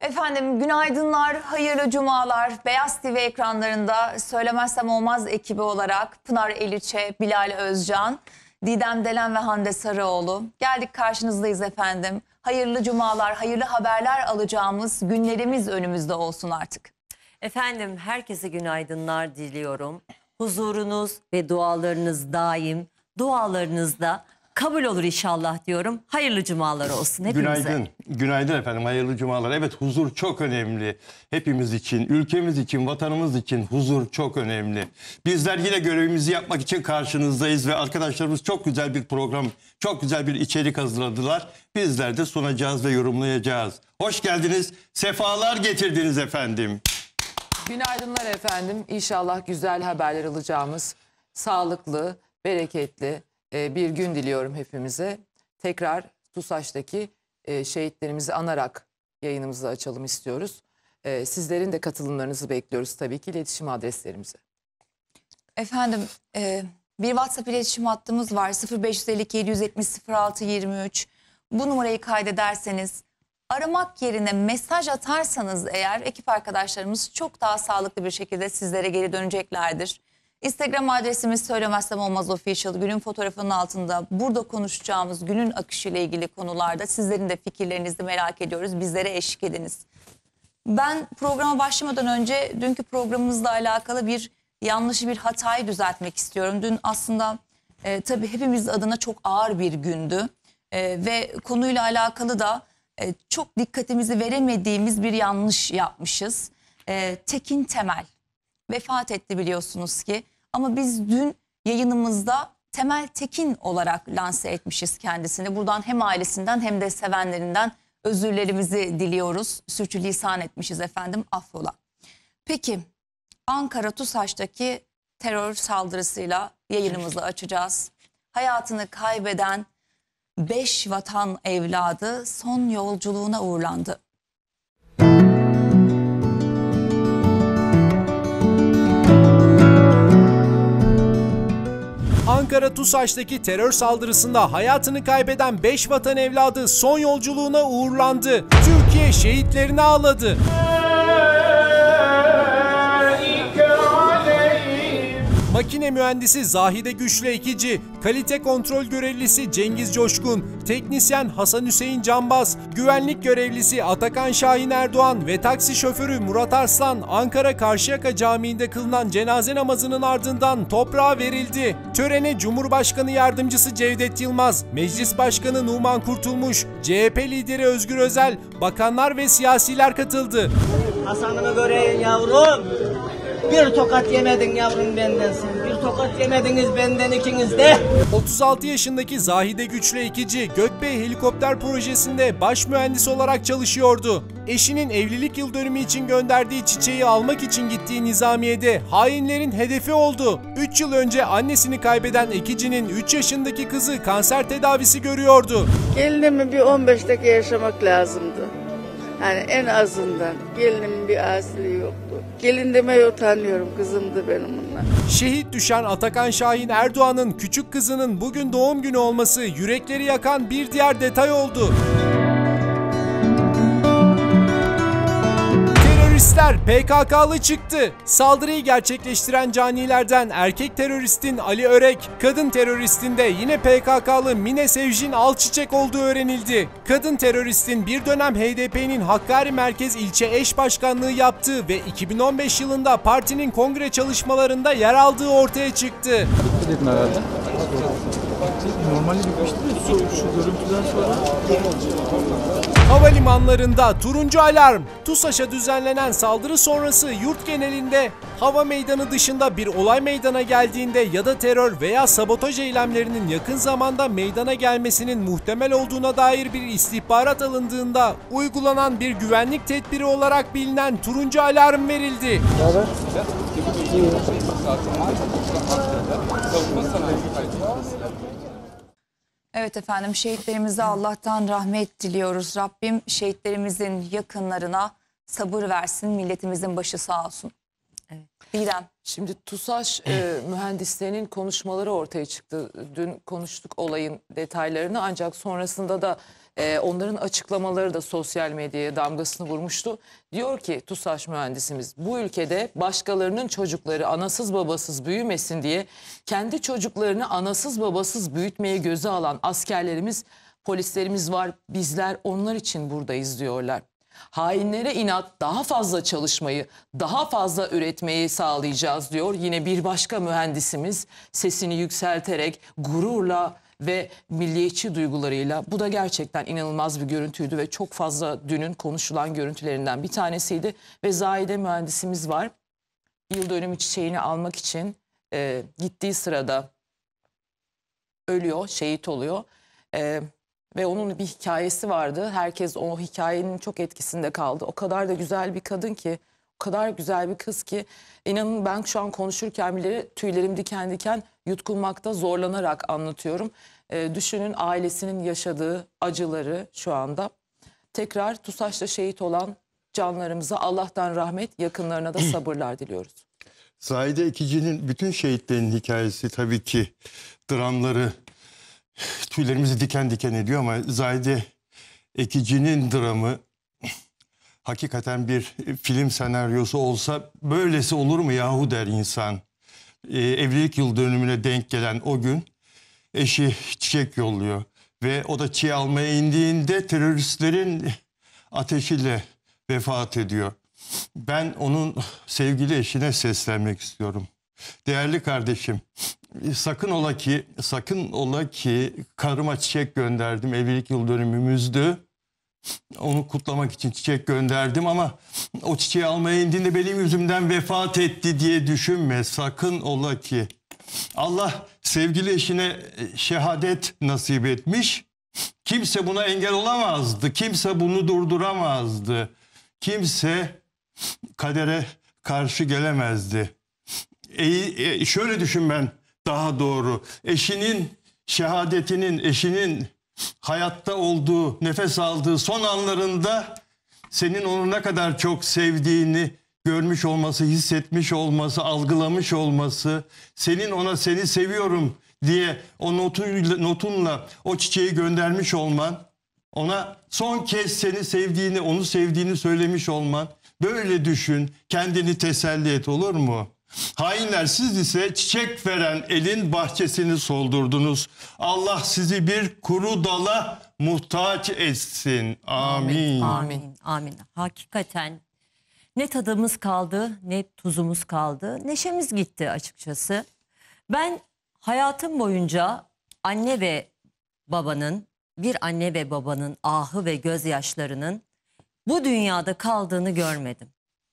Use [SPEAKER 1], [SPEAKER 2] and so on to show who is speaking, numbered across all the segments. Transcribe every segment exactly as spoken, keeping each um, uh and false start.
[SPEAKER 1] Efendim günaydınlar, hayırlı cumalar. Beyaz T V ekranlarında Söylemezsem Olmaz ekibi olarak Pınar Eliçe, Bilal Özcan, Didem Delen ve Hande Sarıoğlu. Geldik karşınızdayız efendim. Hayırlı cumalar, hayırlı haberler alacağımız günlerimiz önümüzde olsun artık.
[SPEAKER 2] Efendim herkese günaydınlar diliyorum. Huzurunuz ve dualarınız daim, dualarınızda kabul olur inşallah diyorum. Hayırlı cumalar olsun hepimize.
[SPEAKER 3] Günaydın. Günaydın efendim. Hayırlı cumalar. Evet, huzur çok önemli. Hepimiz için, ülkemiz için, vatanımız için huzur çok önemli. Bizler yine görevimizi yapmak için karşınızdayız ve arkadaşlarımız çok güzel bir program, çok güzel bir içerik hazırladılar. Bizler de sunacağız ve yorumlayacağız. Hoş geldiniz. Sefalar getirdiniz efendim.
[SPEAKER 4] Günaydınlar efendim. İnşallah güzel haberler alacağımız, sağlıklı, bereketli bir gün diliyorum hepimize. Tekrar TUSAŞ'taki şehitlerimizi anarak yayınımızı açalım istiyoruz. Sizlerin de katılımlarınızı bekliyoruz tabii ki iletişim adreslerimize.
[SPEAKER 1] Efendim e, bir WhatsApp iletişim hattımız var. sıfır beş yüz elli iki yedi yüz yetmiş sıfır altı yirmi üç. Bu numarayı kaydederseniz, aramak yerine mesaj atarsanız eğer ekip arkadaşlarımız çok daha sağlıklı bir şekilde sizlere geri döneceklerdir. Instagram adresimiz Söylemezsem Olmaz Official. Günün fotoğrafının altında burada konuşacağımız günün akışı ile ilgili konularda sizlerin de fikirlerinizi merak ediyoruz. Bizlere eşlik ediniz. Ben programa başlamadan önce dünkü programımızla alakalı bir yanlışı, bir hatayı düzeltmek istiyorum. Dün aslında e, tabii hepimiz adına çok ağır bir gündü. E, ve konuyla alakalı da e, çok dikkatimizi veremediğimiz bir yanlış yapmışız. E, Tekin Temel vefat etti biliyorsunuz ki. Ama biz dün yayınımızda Temel Tekin olarak lanse etmişiz kendisini. Buradan hem ailesinden hem de sevenlerinden özürlerimizi diliyoruz. Sürçülisan etmişiz efendim, affola. Peki Ankara TUSAŞ'taki terör saldırısıyla yayınımızı açacağız. Hayatını kaybeden beş vatan evladı son yolculuğuna uğurlandı.
[SPEAKER 5] Ankara TUSAŞ'taki terör saldırısında hayatını kaybeden beş vatan evladı son yolculuğuna uğurlandı. Türkiye şehitlerini ağladı. Makine mühendisi Zahide Güçlü Ekici, kalite kontrol görevlisi Cengiz Coşkun, teknisyen Hasan Hüseyin Canbaz, güvenlik görevlisi Atakan Şahin Erdoğan ve taksi şoförü Murat Arslan Ankara Karşıyaka Camii'nde kılınan cenaze namazının ardından toprağa verildi. Törene Cumhurbaşkanı Yardımcısı Cevdet Yılmaz, Meclis Başkanı Numan Kurtulmuş, C H P lideri Özgür Özel, bakanlar ve siyasiler katıldı.
[SPEAKER 6] Hasan'ımı göreyim yavrum. Bir tokat yemedin yavrum benden sen. Bir tokat yemediniz benden ikiniz de.
[SPEAKER 5] otuz altı yaşındaki Zahide Güçlü Ekici, Gökbey Helikopter Projesi'nde baş mühendis olarak çalışıyordu. Eşinin evlilik yıl dönümü için gönderdiği çiçeği almak için gittiği nizamiyede hainlerin hedefi oldu. üç yıl önce annesini kaybeden Ekici'nin üç yaşındaki kızı kanser tedavisi görüyordu.
[SPEAKER 7] Gelinimi bir on beş dakika yaşamak lazımdı. Yani en azından gelinimin bir asili yoktu. Gelin demeye utanıyorum, kızımdı benim bunlar.
[SPEAKER 5] Şehit düşen Atakan Şahin Erdoğan'ın küçük kızının bugün doğum günü olması yürekleri yakan bir diğer detay oldu. Teröristler P K K'lı çıktı. Saldırıyı gerçekleştiren canilerden erkek teröristin Ali Örek, kadın teröristin de yine P K K'lı Mine Sevjin Alçiçek olduğu öğrenildi. Kadın teröristin bir dönem H D P'nin Hakkari Merkez İlçe Eş Başkanlığı yaptığı ve iki bin on beş yılında partinin kongre çalışmalarında yer aldığı ortaya çıktı.
[SPEAKER 8] Dedim herhalde. Normalde bitmişti de şu, şu görüntüden sonra.
[SPEAKER 5] Havalimanlarında turuncu alarm. TUSAŞ'a düzenlenen saldırı sonrası yurt genelinde hava meydanı dışında bir olay meydana geldiğinde ya da terör veya sabotaj eylemlerinin yakın zamanda meydana gelmesinin muhtemel olduğuna dair bir istihbarat alındığında uygulanan bir güvenlik tedbiri olarak bilinen turuncu alarm verildi.
[SPEAKER 1] Evet efendim, şehitlerimize Allah'tan rahmet diliyoruz. Rabbim şehitlerimizin yakınlarına sabır versin. Milletimizin başı sağ olsun. Evet. Didem.
[SPEAKER 4] Şimdi TUSAŞ e, mühendislerinin konuşmaları ortaya çıktı. Dün konuştuk olayın detaylarını, ancak sonrasında da Ee, onların açıklamaları da sosyal medyaya damgasını vurmuştu. Diyor ki TUSAŞ mühendisimiz, bu ülkede başkalarının çocukları anasız babasız büyümesin diye kendi çocuklarını anasız babasız büyütmeye göze alan askerlerimiz, polislerimiz var. Bizler onlar için buradayız diyorlar. Hainlere inat, daha fazla çalışmayı, daha fazla üretmeyi sağlayacağız diyor. Yine bir başka mühendisimiz sesini yükselterek, gururla ve milliyetçi duygularıyla. Bu da gerçekten inanılmaz bir görüntüydü ve çok fazla dünün konuşulan görüntülerinden bir tanesiydi. Ve Zahide mühendisimiz var. Yıl dönümü çiçeğini almak için e, gittiği sırada ölüyor, şehit oluyor. E, ve onun bir hikayesi vardı. Herkes o hikayenin çok etkisinde kaldı. O kadar da güzel bir kadın ki, o kadar güzel bir kız ki. İnanın ben şu an konuşurken bile tüylerim diken diken, yutkunmakta zorlanarak anlatıyorum. E, düşünün ailesinin yaşadığı acıları şu anda. Tekrar TUSAŞ'ta şehit olan canlarımıza Allah'tan rahmet, yakınlarına da sabırlar diliyoruz.
[SPEAKER 3] Zahide Ekici'nin bütün şehitlerin hikayesi tabii ki dramları tüylerimizi diken diken ediyor ama Zahide Ekici'nin dramı hakikaten bir film senaryosu olsa böylesi olur mu yahu der insan. Ee, evlilik yıl dönümüne denk gelen o gün eşi çiçek yolluyor ve o da çiğ almaya indiğinde teröristlerin ateşiyle vefat ediyor. Ben onun sevgili eşine seslenmek istiyorum. Değerli kardeşim, sakın ola ki, sakın ola ki karıma çiçek gönderdim. Evlilik yıl dönümümüzdü. Onu kutlamak için çiçek gönderdim ama o çiçeği almaya indiğinde benim yüzümden vefat etti diye düşünme. Sakın ola ki. Allah sevgili eşine şehadet nasip etmiş. Kimse buna engel olamazdı. Kimse bunu durduramazdı. Kimse kadere karşı gelemezdi. E, e, şöyle düşün ben daha doğru. Eşinin şehadetinin, eşinin hayatta olduğu, nefes aldığı son anlarında senin onu ne kadar çok sevdiğini görmüş olması, hissetmiş olması, algılamış olması, senin ona seni seviyorum diye o notuyla, notunla o çiçeği göndermiş olman, ona son kez seni sevdiğini, onu sevdiğini söylemiş olman, böyle düşün, kendini teselli et, olur mu? Hainler, siz ise çiçek veren elin bahçesini soldurdunuz. Allah sizi bir kuru dala muhtaç etsin. Amin.
[SPEAKER 2] Amin. Amin. Hakikaten ne tadımız kaldı, ne tuzumuz kaldı. Neşemiz gitti açıkçası. Ben hayatım boyunca anne ve babanın, bir anne ve babanın ahı ve gözyaşlarının bu dünyada kaldığını görmedim.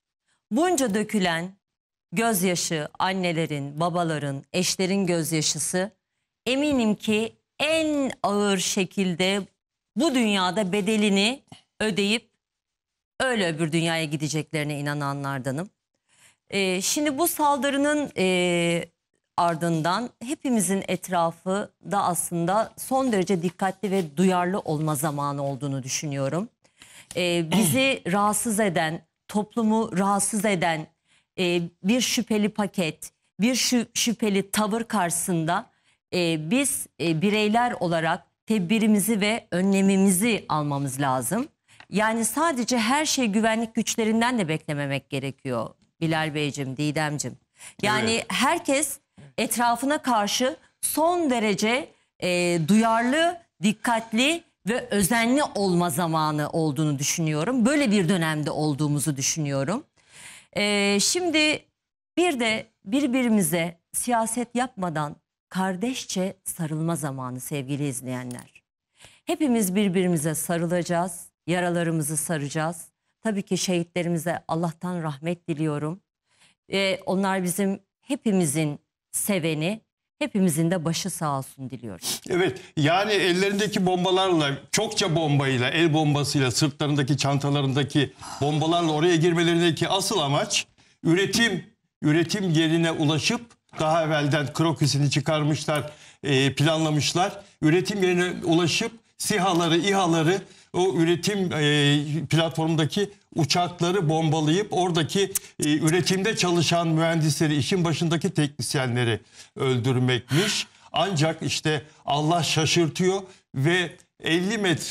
[SPEAKER 2] Bunca dökülen gözyaşı, annelerin, babaların, eşlerin gözyaşısı eminim ki en ağır şekilde bu dünyada bedelini ödeyip öyle öbür dünyaya gideceklerine inananlardanım. Ee, şimdi bu saldırının e, ardından hepimizin etrafı da aslında son derece dikkatli ve duyarlı olma zamanı olduğunu düşünüyorum. Ee, bizi rahatsız eden, toplumu rahatsız eden e, bir şüpheli paket, bir şü şüpheli tavır karşısında e, biz e, bireyler olarak tedbirimizi ve önlemimizi almamız lazım. Yani sadece her şey güvenlik güçlerinden de beklememek gerekiyor Bilal Beyciğim, Didemciğim. Yani evet, herkes etrafına karşı son derece e, duyarlı, dikkatli ve özenli olma zamanı olduğunu düşünüyorum. Böyle bir dönemde olduğumuzu düşünüyorum. E, şimdi bir de birbirimize siyaset yapmadan kardeşçe sarılma zamanı sevgili izleyenler. Hepimiz birbirimize sarılacağız, yaralarımızı saracağız. Tabii ki şehitlerimize Allah'tan rahmet diliyorum. Ee, onlar bizim hepimizin seveni, hepimizin de başı sağ olsun diliyoruz.
[SPEAKER 3] Evet, yani ellerindeki bombalarla, çokça bombayla, el bombasıyla, sırtlarındaki, çantalarındaki bombalarla oraya girmelerindeki asıl amaç üretim, üretim yerine ulaşıp daha evvelden krokisini çıkarmışlar, e, planlamışlar. Üretim yerine ulaşıp SİHA'ları, İHA'ları, o üretim e, platformundaki uçakları bombalayıp oradaki e, üretimde çalışan mühendisleri, işin başındaki teknisyenleri öldürmekmiş. Ancak işte Allah şaşırtıyor ve elli metre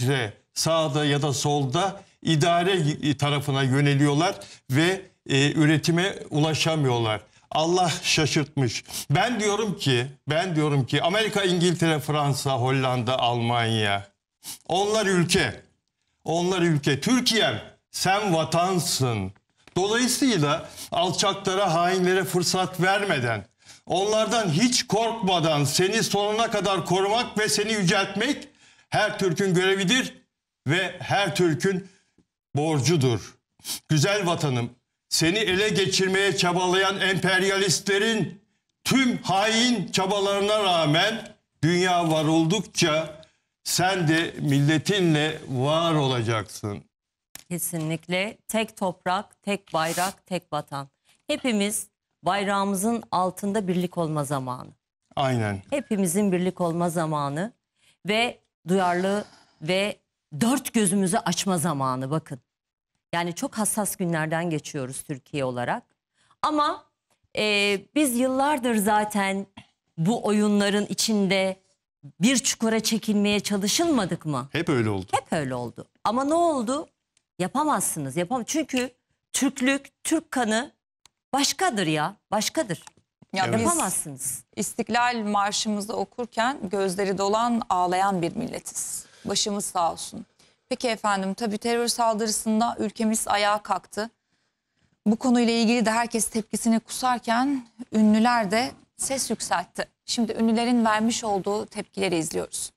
[SPEAKER 3] sağda ya da solda idare tarafına yöneliyorlar ve e, üretime ulaşamıyorlar. Allah şaşırtmış. Ben diyorum ki, ben diyorum ki Amerika, İngiltere, Fransa, Hollanda, Almanya, onlar ülke. Onlar ülke. Türkiye'm, sen vatansın. Dolayısıyla alçaklara, hainlere fırsat vermeden, onlardan hiç korkmadan seni sonuna kadar korumak ve seni yüceltmek her Türk'ün görevidir ve her Türk'ün borcudur. Güzel vatanım, seni ele geçirmeye çabalayan emperyalistlerin tüm hain çabalarına rağmen dünya var oldukça sen de milletinle var olacaksın.
[SPEAKER 2] Kesinlikle tek toprak, tek bayrak, tek vatan. Hepimiz bayrağımızın altında birlik olma zamanı.
[SPEAKER 3] Aynen.
[SPEAKER 2] Hepimizin birlik olma zamanı ve duyarlı ve dört gözümüzü açma zamanı, bakın. Yani çok hassas günlerden geçiyoruz Türkiye olarak. Ama e, biz yıllardır zaten bu oyunların içinde bir çukura çekilmeye çalışılmadık mı?
[SPEAKER 3] Hep öyle oldu.
[SPEAKER 2] Hep öyle oldu. Ama ne oldu? Yapamazsınız. Yapam Çünkü Türklük, Türk kanı başkadır ya. Başkadır.
[SPEAKER 1] Ya
[SPEAKER 3] Evet.
[SPEAKER 1] biz
[SPEAKER 2] Yapamazsınız.
[SPEAKER 1] İstiklal Marşımızı okurken gözleri dolan ağlayan bir milletiz. Başımız sağ olsun. Peki efendim, tabii terör saldırısında ülkemiz ayağa kalktı. Bu konuyla ilgili de herkes tepkisini kusarken ünlüler de ses yükseltti. Şimdi ünlülerin vermiş olduğu tepkileri izliyoruz.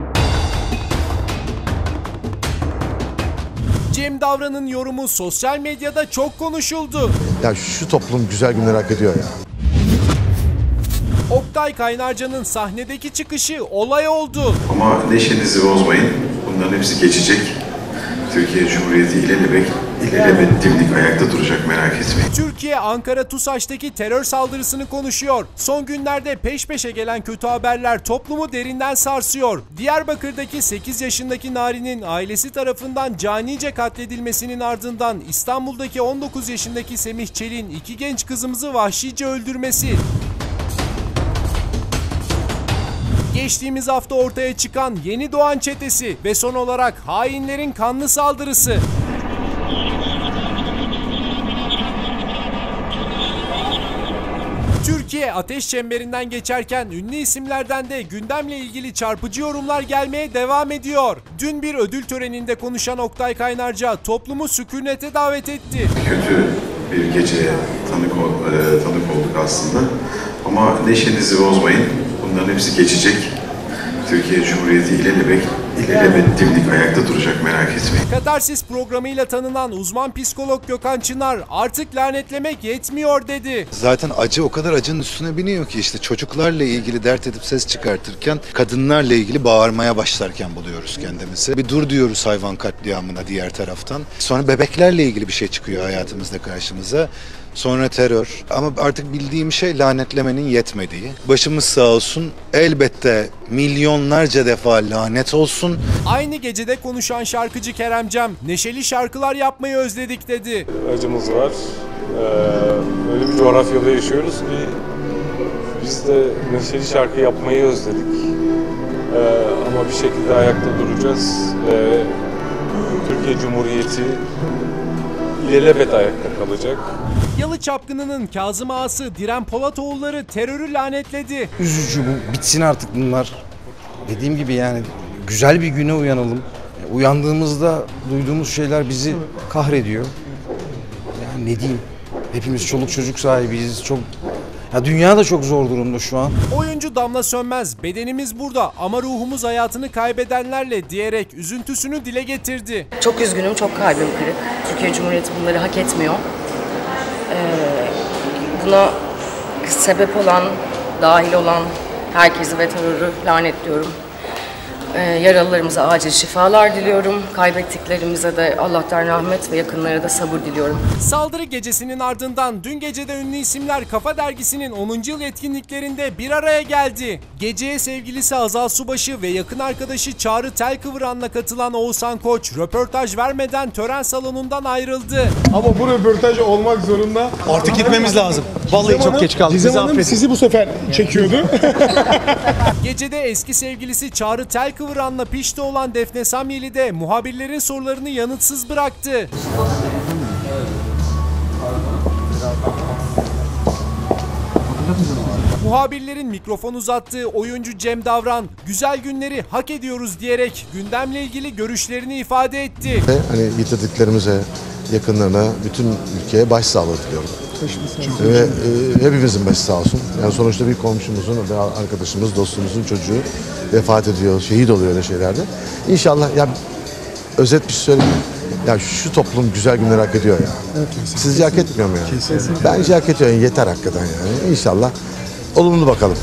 [SPEAKER 5] Cem Davran'ın yorumu sosyal medyada çok konuşuldu.
[SPEAKER 9] Ya şu toplum güzel günler hak ediyor ya.
[SPEAKER 5] Oktay Kaynarca'nın sahnedeki çıkışı olay oldu.
[SPEAKER 10] Ama neşenizi bozmayın. Bunların hepsi geçecek. Türkiye Cumhuriyeti ilelebet, ilelebet dimdik ayakta duracak, merak etmeyin.
[SPEAKER 5] Türkiye Ankara TUSAŞ'taki terör saldırısını konuşuyor. Son günlerde peş peşe gelen kötü haberler toplumu derinden sarsıyor. Diyarbakır'daki sekiz yaşındaki Nari'nin ailesi tarafından canice katledilmesinin ardından İstanbul'daki on dokuz yaşındaki Semih Çelik'in iki genç kızımızı vahşice öldürmesi. Geçtiğimiz hafta ortaya çıkan Yeni Doğan çetesi ve son olarak hainlerin kanlı saldırısı. Türkiye ateş çemberinden geçerken ünlü isimlerden de gündemle ilgili çarpıcı yorumlar gelmeye devam ediyor. Dün bir ödül töreninde konuşan Oktay Kaynarca toplumu sükunete davet etti.
[SPEAKER 10] Kötü bir geceye tanık, ol, e, tanık olduk aslında. Ama neşenizi bozmayın. Bunların hepsi geçecek. Türkiye Cumhuriyeti ilelebet, ilelebet dimdik ayakta duracak, merak etmeyin.
[SPEAKER 5] Katarsis programıyla tanınan uzman psikolog Gökhan Çınar artık lanetlemek yetmiyor dedi.
[SPEAKER 9] Zaten acı o kadar acının üstüne biniyor ki işte çocuklarla ilgili dert edip ses çıkartırken, kadınlarla ilgili bağırmaya başlarken buluyoruz kendimizi. Bir dur diyoruz hayvan katliamına diğer taraftan. Sonra bebeklerle ilgili bir şey çıkıyor hayatımızda karşımıza. Sonra terör. Ama artık bildiğim şey lanetlemenin yetmediği. Başımız sağ olsun. Elbette milyonlarca defa lanet olsun.
[SPEAKER 5] Aynı gecede konuşan şarkıcı Kerem Cem, neşeli şarkılar yapmayı özledik dedi.
[SPEAKER 11] Acımız var. Ee, öyle bir coğrafyada yaşıyoruz ki biz de neşeli şarkı yapmayı özledik. Ee, ama bir şekilde ayakta duracağız. Ee, Türkiye Cumhuriyeti ilelebet ayakta kalacak.
[SPEAKER 5] Yalı Çapkını'nın Kazım Ağası Diren Polatoğulları terörü lanetledi.
[SPEAKER 12] Üzücü bu. Bitsin artık bunlar. Dediğim gibi yani güzel bir güne uyanalım. Uyandığımızda duyduğumuz şeyler bizi kahrediyor. Yani ne diyeyim? Hepimiz çoluk çocuk sahibiyiz. Çok ya dünya da çok zor durumda şu an.
[SPEAKER 5] Oyuncu Damla Sönmez, bedenimiz burada ama ruhumuz hayatını kaybedenlerle diyerek üzüntüsünü dile getirdi.
[SPEAKER 13] Çok üzgünüm, çok kalbim kırık. Türkiye Cumhuriyeti bunları hak etmiyor. Ee, buna sebep olan, dahil olan herkesi ve terörü lanetliyorum. Ee, yaralılarımıza acil şifalar diliyorum. Kaybettiklerimize de Allah'tan rahmet ve yakınlara da sabır diliyorum.
[SPEAKER 5] Saldırı gecesinin ardından dün gecede ünlü isimler Kafa Dergisi'nin onuncu yıl etkinliklerinde bir araya geldi. Geceye sevgilisi Azal Subaşı ve yakın arkadaşı Çağrı Telkıvıran'la katılan Oğuzhan Koç röportaj vermeden tören salonundan ayrıldı.
[SPEAKER 8] Ama bu röportaj olmak zorunda.
[SPEAKER 12] Artık gitmemiz lazım.
[SPEAKER 8] Vallahi çok geç kaldık.
[SPEAKER 14] Gizem
[SPEAKER 8] Bizi
[SPEAKER 14] Hanım
[SPEAKER 8] affedin.
[SPEAKER 14] sizi bu sefer çekiyordu.
[SPEAKER 5] Gecede eski sevgilisi Çağrı Telkıvıran'la pişti olan Defne Samyeli de muhabirlerin sorularını yanıtsız bıraktı. Muhabirlerin mikrofon uzattığı oyuncu Cem Davran, güzel günleri hak ediyoruz diyerek gündemle ilgili görüşlerini ifade etti.
[SPEAKER 15] Hani yitirdiklerimize, yakınlarına, bütün ülkeye başsağlığı diliyorum. Ve e, hepimizin başı sağ olsun. Yani sonuçta bir komşumuzun ve arkadaşımız, dostumuzun çocuğu vefat ediyor, şehit oluyor öyle şeylerde. İnşallah ya özet bir şey söyleyeyim. Ya şu toplum güzel günler hak ediyor ya.
[SPEAKER 14] Evet,
[SPEAKER 15] Sizce hak etmiyor mu yani? Bence hak ediyor. Yani yeter hakikaten yani. İnşallah olumlu bakalım.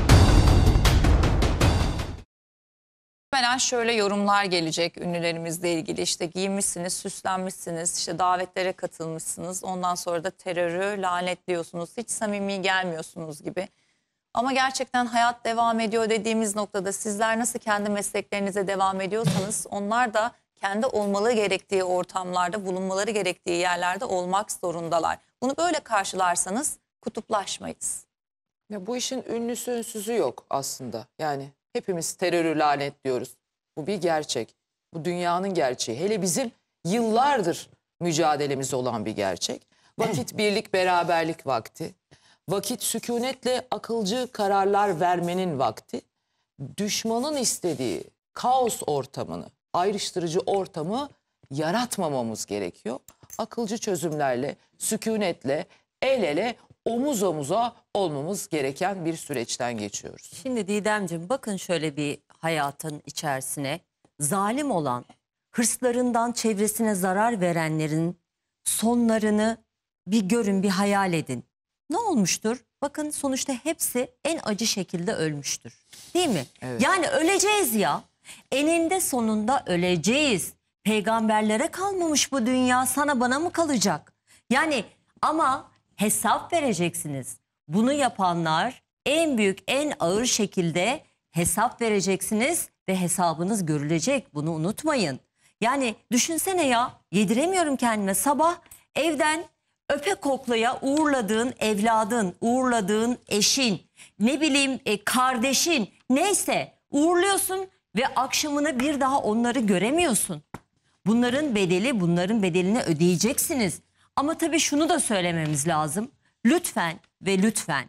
[SPEAKER 1] Muhtemelen şöyle yorumlar gelecek ünlülerimizle ilgili. İşte giyinmişsiniz, süslenmişsiniz, işte davetlere katılmışsınız. Ondan sonra da terörü lanetliyorsunuz. Hiç samimi gelmiyorsunuz gibi. Ama gerçekten hayat devam ediyor dediğimiz noktada sizler nasıl kendi mesleklerinize devam ediyorsanız onlar da kendi olmalı gerektiği ortamlarda, bulunmaları gerektiği yerlerde olmak zorundalar. Bunu böyle karşılarsanız kutuplaşmayız.
[SPEAKER 4] Ya bu işin ünlüsü ünsüzü yok aslında. Yani hepimiz terörü lanetliyoruz. Bu bir gerçek. Bu dünyanın gerçeği. Hele bizim yıllardır mücadelemiz olan bir gerçek. Vakit birlik beraberlik vakti. Vakit sükunetle akılcı kararlar vermenin vakti. Düşmanın istediği kaos ortamını, ayrıştırıcı ortamı yaratmamamız gerekiyor. Akılcı çözümlerle, sükunetle, el ele, omuz omuza olmamız gereken bir süreçten geçiyoruz.
[SPEAKER 2] Şimdi Didemciğim bakın şöyle bir hayatın içerisine. Zalim olan, hırslarından çevresine zarar verenlerin sonlarını bir görün, bir hayal edin. Ne olmuştur? Bakın sonuçta hepsi en acı şekilde ölmüştür. Değil mi?
[SPEAKER 4] Evet.
[SPEAKER 2] Yani öleceğiz ya. Eninde sonunda öleceğiz. Peygamberlere kalmamış bu dünya, sana bana mı kalacak? Yani ama hesap vereceksiniz. Bunu yapanlar en büyük, en ağır şekilde hesap vereceksiniz ve hesabınız görülecek. Bunu unutmayın. Yani düşünsene ya, yediremiyorum kendime. Sabah evden öpe koklaya uğurladığın evladın, uğurladığın eşin, ne bileyim e, kardeşin, neyse uğurluyorsun ve akşamını bir daha onları göremiyorsun. Bunların bedeli, bunların bedelini ödeyeceksiniz. Ama tabii şunu da söylememiz lazım. Lütfen ve lütfen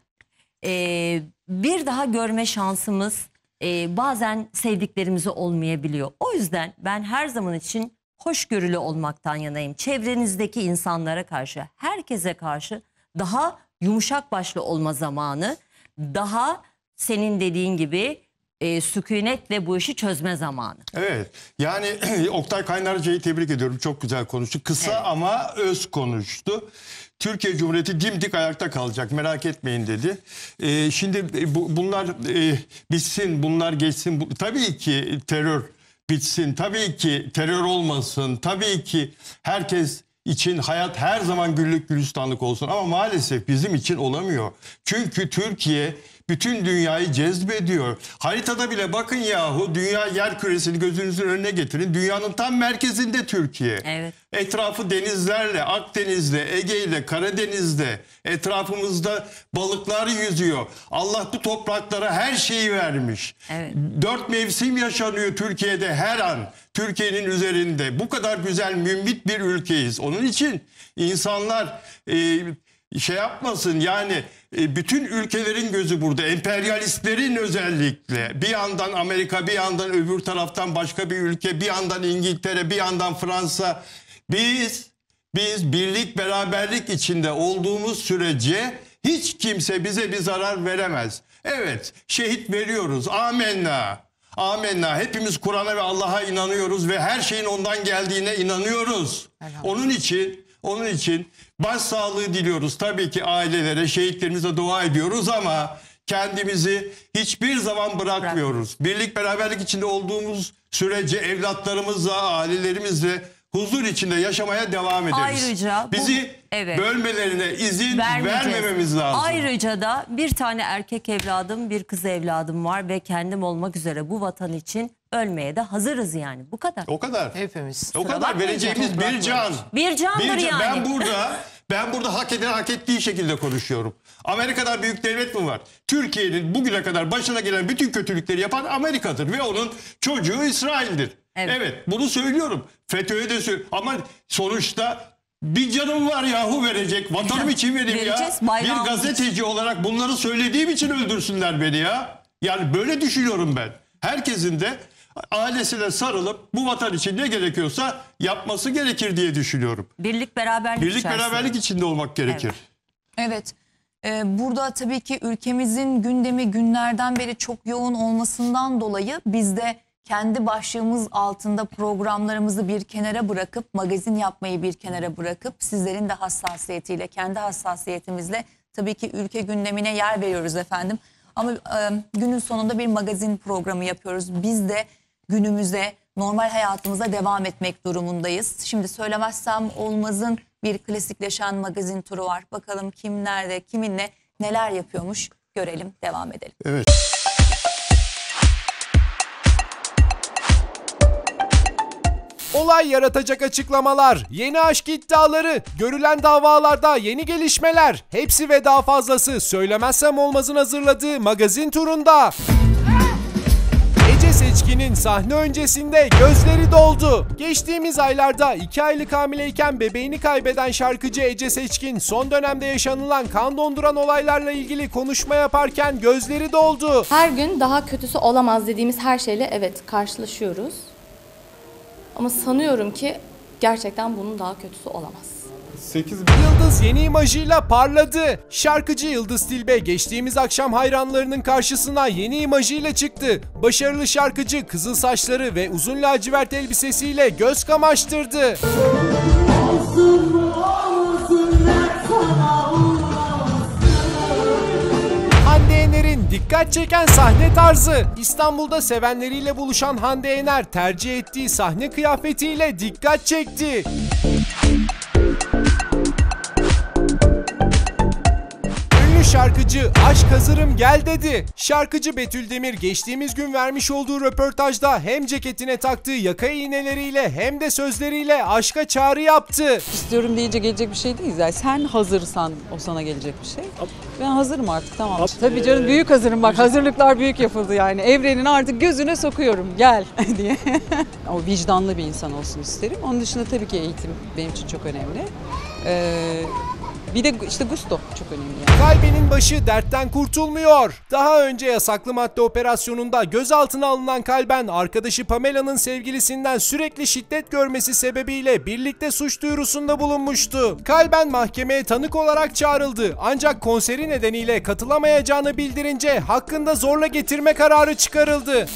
[SPEAKER 2] e, bir daha görme şansımız e, bazen sevdiklerimizi olmayabiliyor. O yüzden ben her zaman için hoşgörülü olmaktan yanayım. Çevrenizdeki insanlara karşı, herkese karşı daha yumuşak başlı olma zamanı, daha senin dediğin gibi e, sükunetle bu işi çözme zamanı.
[SPEAKER 3] Evet, yani Oktay Kaynarca'yı tebrik ediyorum. Çok güzel konuştu. Kısa evet. ama öz konuştu. Türkiye Cumhuriyeti dimdik ayakta kalacak, merak etmeyin dedi. Ee, şimdi bu, bunlar e, bitsin, bunlar geçsin. Bu, tabii ki terör bitsin, tabii ki terör olmasın, tabii ki herkes için hayat her zaman güllük gülistanlık olsun. Ama maalesef bizim için olamıyor. Çünkü Türkiye bütün dünyayı cezbediyor. Haritada bile bakın yahu, dünya yer küresini gözünüzün önüne getirin. Dünyanın tam merkezinde Türkiye.
[SPEAKER 2] Evet.
[SPEAKER 3] Etrafı denizlerle, Akdeniz'le, Ege'yle, Karadeniz'de, etrafımızda balıklar yüzüyor. Allah bu topraklara her şeyi vermiş.
[SPEAKER 2] Evet.
[SPEAKER 3] Dört mevsim yaşanıyor Türkiye'de her an. Türkiye'nin üzerinde. Bu kadar güzel, mümbit bir ülkeyiz. Onun için insanlar e, şey yapmasın yani e, bütün ülkelerin gözü burada. Emperyalistlerin özellikle. Bir yandan Amerika, bir yandan öbür taraftan başka bir ülke, bir yandan İngiltere, bir yandan Fransa. Biz, biz birlik beraberlik içinde olduğumuz sürece hiç kimse bize bir zarar veremez. Evet, şehit veriyoruz. Amenna. Amenna. Hepimiz Kur'an'a ve Allah'a inanıyoruz ve her şeyin ondan geldiğine inanıyoruz. Onun için, onun için başsağlığı diliyoruz. Tabii ki ailelere, şehitlerimize dua ediyoruz ama kendimizi hiçbir zaman bırakmıyoruz. Birlik beraberlik içinde olduğumuz sürece evlatlarımızla, ailelerimizle huzur içinde yaşamaya devam ederiz.
[SPEAKER 2] Ayrıca bu,
[SPEAKER 3] bizi
[SPEAKER 2] evet,
[SPEAKER 3] bölmelerine izin vermememiz lazım.
[SPEAKER 2] Ayrıca da bir tane erkek evladım, bir kız evladım var ve kendim olmak üzere bu vatan için ölmeye de hazırız yani. Bu kadar.
[SPEAKER 3] O kadar.
[SPEAKER 4] Hepimiz.
[SPEAKER 3] O kadar vereceğimiz bir can.
[SPEAKER 2] Bir candır
[SPEAKER 3] bir can.
[SPEAKER 2] yani.
[SPEAKER 3] Ben burada Ben burada hak eden hak ettiği şekilde konuşuyorum. Amerika'dan büyük devlet mi var? Türkiye'nin bugüne kadar başına gelen bütün kötülükleri yapan Amerika'dır ve onun çocuğu İsrail'dir. Evet, evet bunu söylüyorum. FETÖ'ye de söylüyorum. Ama sonuçta bir canım var yahu verecek. Vatanım için vereyim ya. Bir gazeteci olarak bunları söylediğim için öldürsünler beni ya. Yani böyle düşünüyorum ben. Herkesin de ailesine sarılıp bu vatan için ne gerekiyorsa yapması gerekir diye düşünüyorum.
[SPEAKER 2] Birlik beraberlik
[SPEAKER 3] Birlik
[SPEAKER 2] içerisinde.
[SPEAKER 3] beraberlik içinde olmak gerekir.
[SPEAKER 1] Evet. Evet. Ee, burada tabii ki ülkemizin gündemi günlerden beri çok yoğun olmasından dolayı biz de kendi başlığımız altında programlarımızı bir kenara bırakıp, magazin yapmayı bir kenara bırakıp sizlerin de hassasiyetiyle, kendi hassasiyetimizle tabii ki ülke gündemine yer veriyoruz efendim. Ama e, günün sonunda bir magazin programı yapıyoruz. Biz de günümüze, normal hayatımıza devam etmek durumundayız. Şimdi söylemezsem olmazın bir klasikleşen magazin turu var. Bakalım kim nerede, kiminle neler yapıyormuş görelim, devam edelim.
[SPEAKER 3] Evet.
[SPEAKER 5] Olay yaratacak açıklamalar, yeni aşk iddiaları, görülen davalarda yeni gelişmeler, hepsi ve daha fazlası Söylemezsem Olmaz'ın hazırladığı magazin turunda. Ece Seçkin'in sahne öncesinde gözleri doldu. Geçtiğimiz aylarda iki aylık hamileyken bebeğini kaybeden şarkıcı Ece Seçkin son dönemde yaşanılan kan donduran olaylarla ilgili konuşma yaparken gözleri doldu.
[SPEAKER 14] Her gün daha kötüsü olamaz dediğimiz her şeyle evet karşılaşıyoruz. Ama sanıyorum ki gerçekten bunun daha kötüsü olamaz.
[SPEAKER 5] sekiz Yıldız yeni imajıyla parladı. Şarkıcı Yıldız Tilbe geçtiğimiz akşam hayranlarının karşısına yeni imajıyla çıktı. Başarılı şarkıcı kızıl saçları ve uzun lacivert elbisesiyle göz kamaştırdı. Hande Yener'in dikkat çeken sahne tarzı. İstanbul'da sevenleriyle buluşan Hande Yener tercih ettiği sahne kıyafetiyle dikkat çekti. Ünlü şarkıcı "Aşk hazırım gel" dedi. Şarkıcı Betül Demir geçtiğimiz gün vermiş olduğu röportajda hem ceketine taktığı yaka iğneleriyle hem de sözleriyle aşka çağrı yaptı.
[SPEAKER 16] İstiyorum deyince gelecek bir şey değil. Yani sen hazırsan o sana gelecek bir şey. Ben hazırım artık, tamam. Tabii canım, büyük hazırım, bak hazırlıklar büyük yapıldı yani. Evrenin artık gözüne sokuyorum gel diye. O vicdanlı bir insan olsun isterim. Onun dışında tabii ki eğitim benim için çok önemli. Ee, Bir de işte gusto çok önemli yani.
[SPEAKER 5] Kalbenin başı dertten kurtulmuyor. Daha önce yasaklı madde operasyonunda gözaltına alınan Kalben, arkadaşı Pamela'nın sevgilisinden sürekli şiddet görmesi sebebiyle birlikte suç duyurusunda bulunmuştu. Kalben mahkemeye tanık olarak çağrıldı. Ancak konseri nedeniyle katılamayacağını bildirince hakkında zorla getirme kararı çıkarıldı.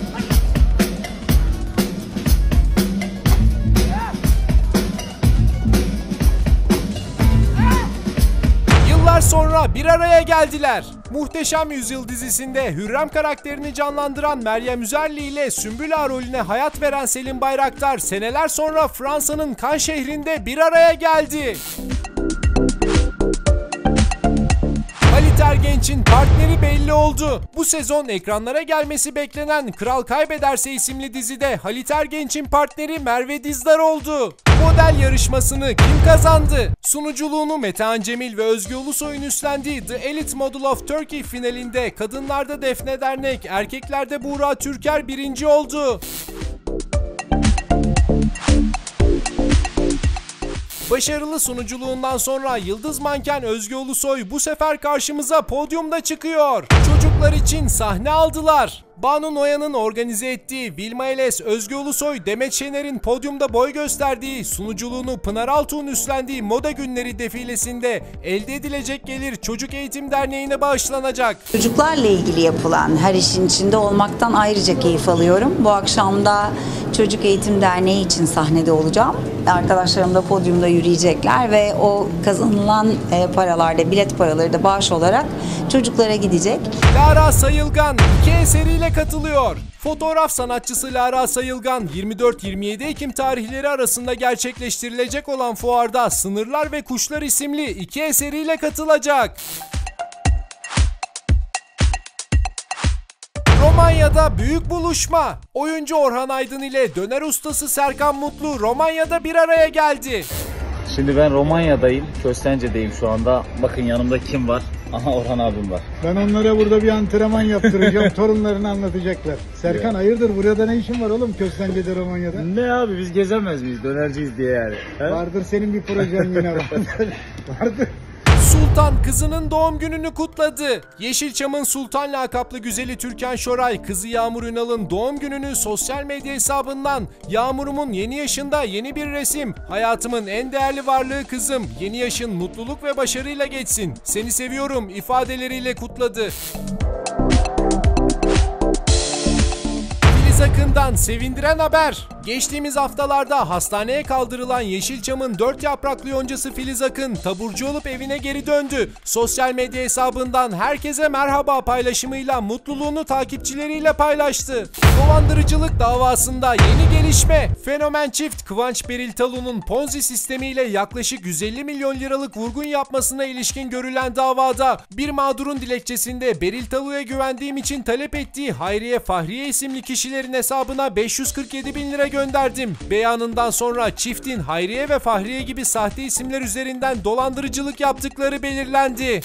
[SPEAKER 5] Yıllar sonra bir araya geldiler. Muhteşem Yüzyıl dizisinde Hürrem karakterini canlandıran Meryem Üzerli ile Sümbül Ağa rolüne hayat veren Selim Bayraktar seneler sonra Fransa'nın Cannes şehrinde bir araya geldi. Halit Ergenç'in partneri belli oldu. Bu sezon ekranlara gelmesi beklenen Kral Kaybederse isimli dizide Halit Ergenç'in partneri Merve Dizdar oldu. Model yarışmasını kim kazandı? Sunuculuğunu Metehan Cemil ve Özge Ulusoy'un üstlendiği The Elite Model of Turkey finalinde kadınlarda Defne Dernek, erkeklerde Buğra Türker birinci oldu. Başarılı sunuculuğundan sonra yıldız manken Özge Ulusoy bu sefer karşımıza podyumda çıkıyor. Çocuklar için sahne aldılar. Banu Noyan'ın organize ettiği Vilma Eles, Özge Ulusoy, Demet Şener'in podyumda boy gösterdiği, sunuculuğunu Pınar Altuğ'un üstlendiği Moda Günleri defilesinde elde edilecek gelir Çocuk Eğitim Derneği'ne bağışlanacak.
[SPEAKER 17] Çocuklarla ilgili yapılan her işin içinde olmaktan ayrıca keyif alıyorum. Bu akşam da Çocuk Eğitim Derneği için sahnede olacağım. Arkadaşlarım da podyumda yürüyecekler ve o kazanılan paralar da, bilet paraları da bağış olarak çocuklara gidecek.
[SPEAKER 5] Lara Sayılgan iki eseriyle katılıyor. Fotoğraf sanatçısı Lara Sayılgan yirmi dört yirmi yedi Ekim tarihleri arasında gerçekleştirilecek olan fuarda Sınırlar ve Kuşlar isimli iki eseriyle katılacak. Romanya'da büyük buluşma. Oyuncu Orhan Aydın ile döner ustası Serkan Mutlu Romanya'da bir araya geldi.
[SPEAKER 6] Şimdi ben Romanya'dayım, Köstence'deyim şu anda. Bakın yanımda kim var? Aha Orhan abim var.
[SPEAKER 8] Ben onlara burada bir antrenman yaptıracağım. Torunlarını anlatacaklar. Serkan hayırdır burada ne işin var oğlum Köstence'de Romanya'da?
[SPEAKER 6] Ne abi biz gezemez miyiz? Dönerciyiz diye yani. He?
[SPEAKER 8] Vardır senin bir projen yine var. Vardır.
[SPEAKER 5] Sultan kızının doğum gününü kutladı. Yeşilçam'ın Sultan lakaplı güzeli Türkan Şoray, kızı Yağmur Ünal'ın doğum gününü sosyal medya hesabından "Yağmur'umun yeni yaşında yeni bir resim. Hayatımın en değerli varlığı kızım. Yeni yaşın mutluluk ve başarıyla geçsin. Seni seviyorum" ifadeleriyle kutladı. Filiz Akın'dan sevindiren haber. Geçtiğimiz haftalarda hastaneye kaldırılan Yeşilçam'ın dört yapraklı yoncası Filiz Akın taburcu olup evine geri döndü. Sosyal medya hesabından herkese merhaba paylaşımıyla mutluluğunu takipçileriyle paylaştı. Dolandırıcılık davasında yeni gelişme. Fenomen çift Kıvanç Beriltalu'nun Ponzi sistemiyle yaklaşık yüz elli milyon liralık vurgun yapmasına ilişkin görülen davada bir mağdurun dilekçesinde Beriltalu'ya güvendiğim için talep ettiği Hayriye Fahriye isimli kişilerin hesabına beş yüz kırk yedi bin lira gönderdim beyanından sonra çiftin Hayriye ve Fahriye gibi sahte isimler üzerinden dolandırıcılık yaptıkları belirlendi.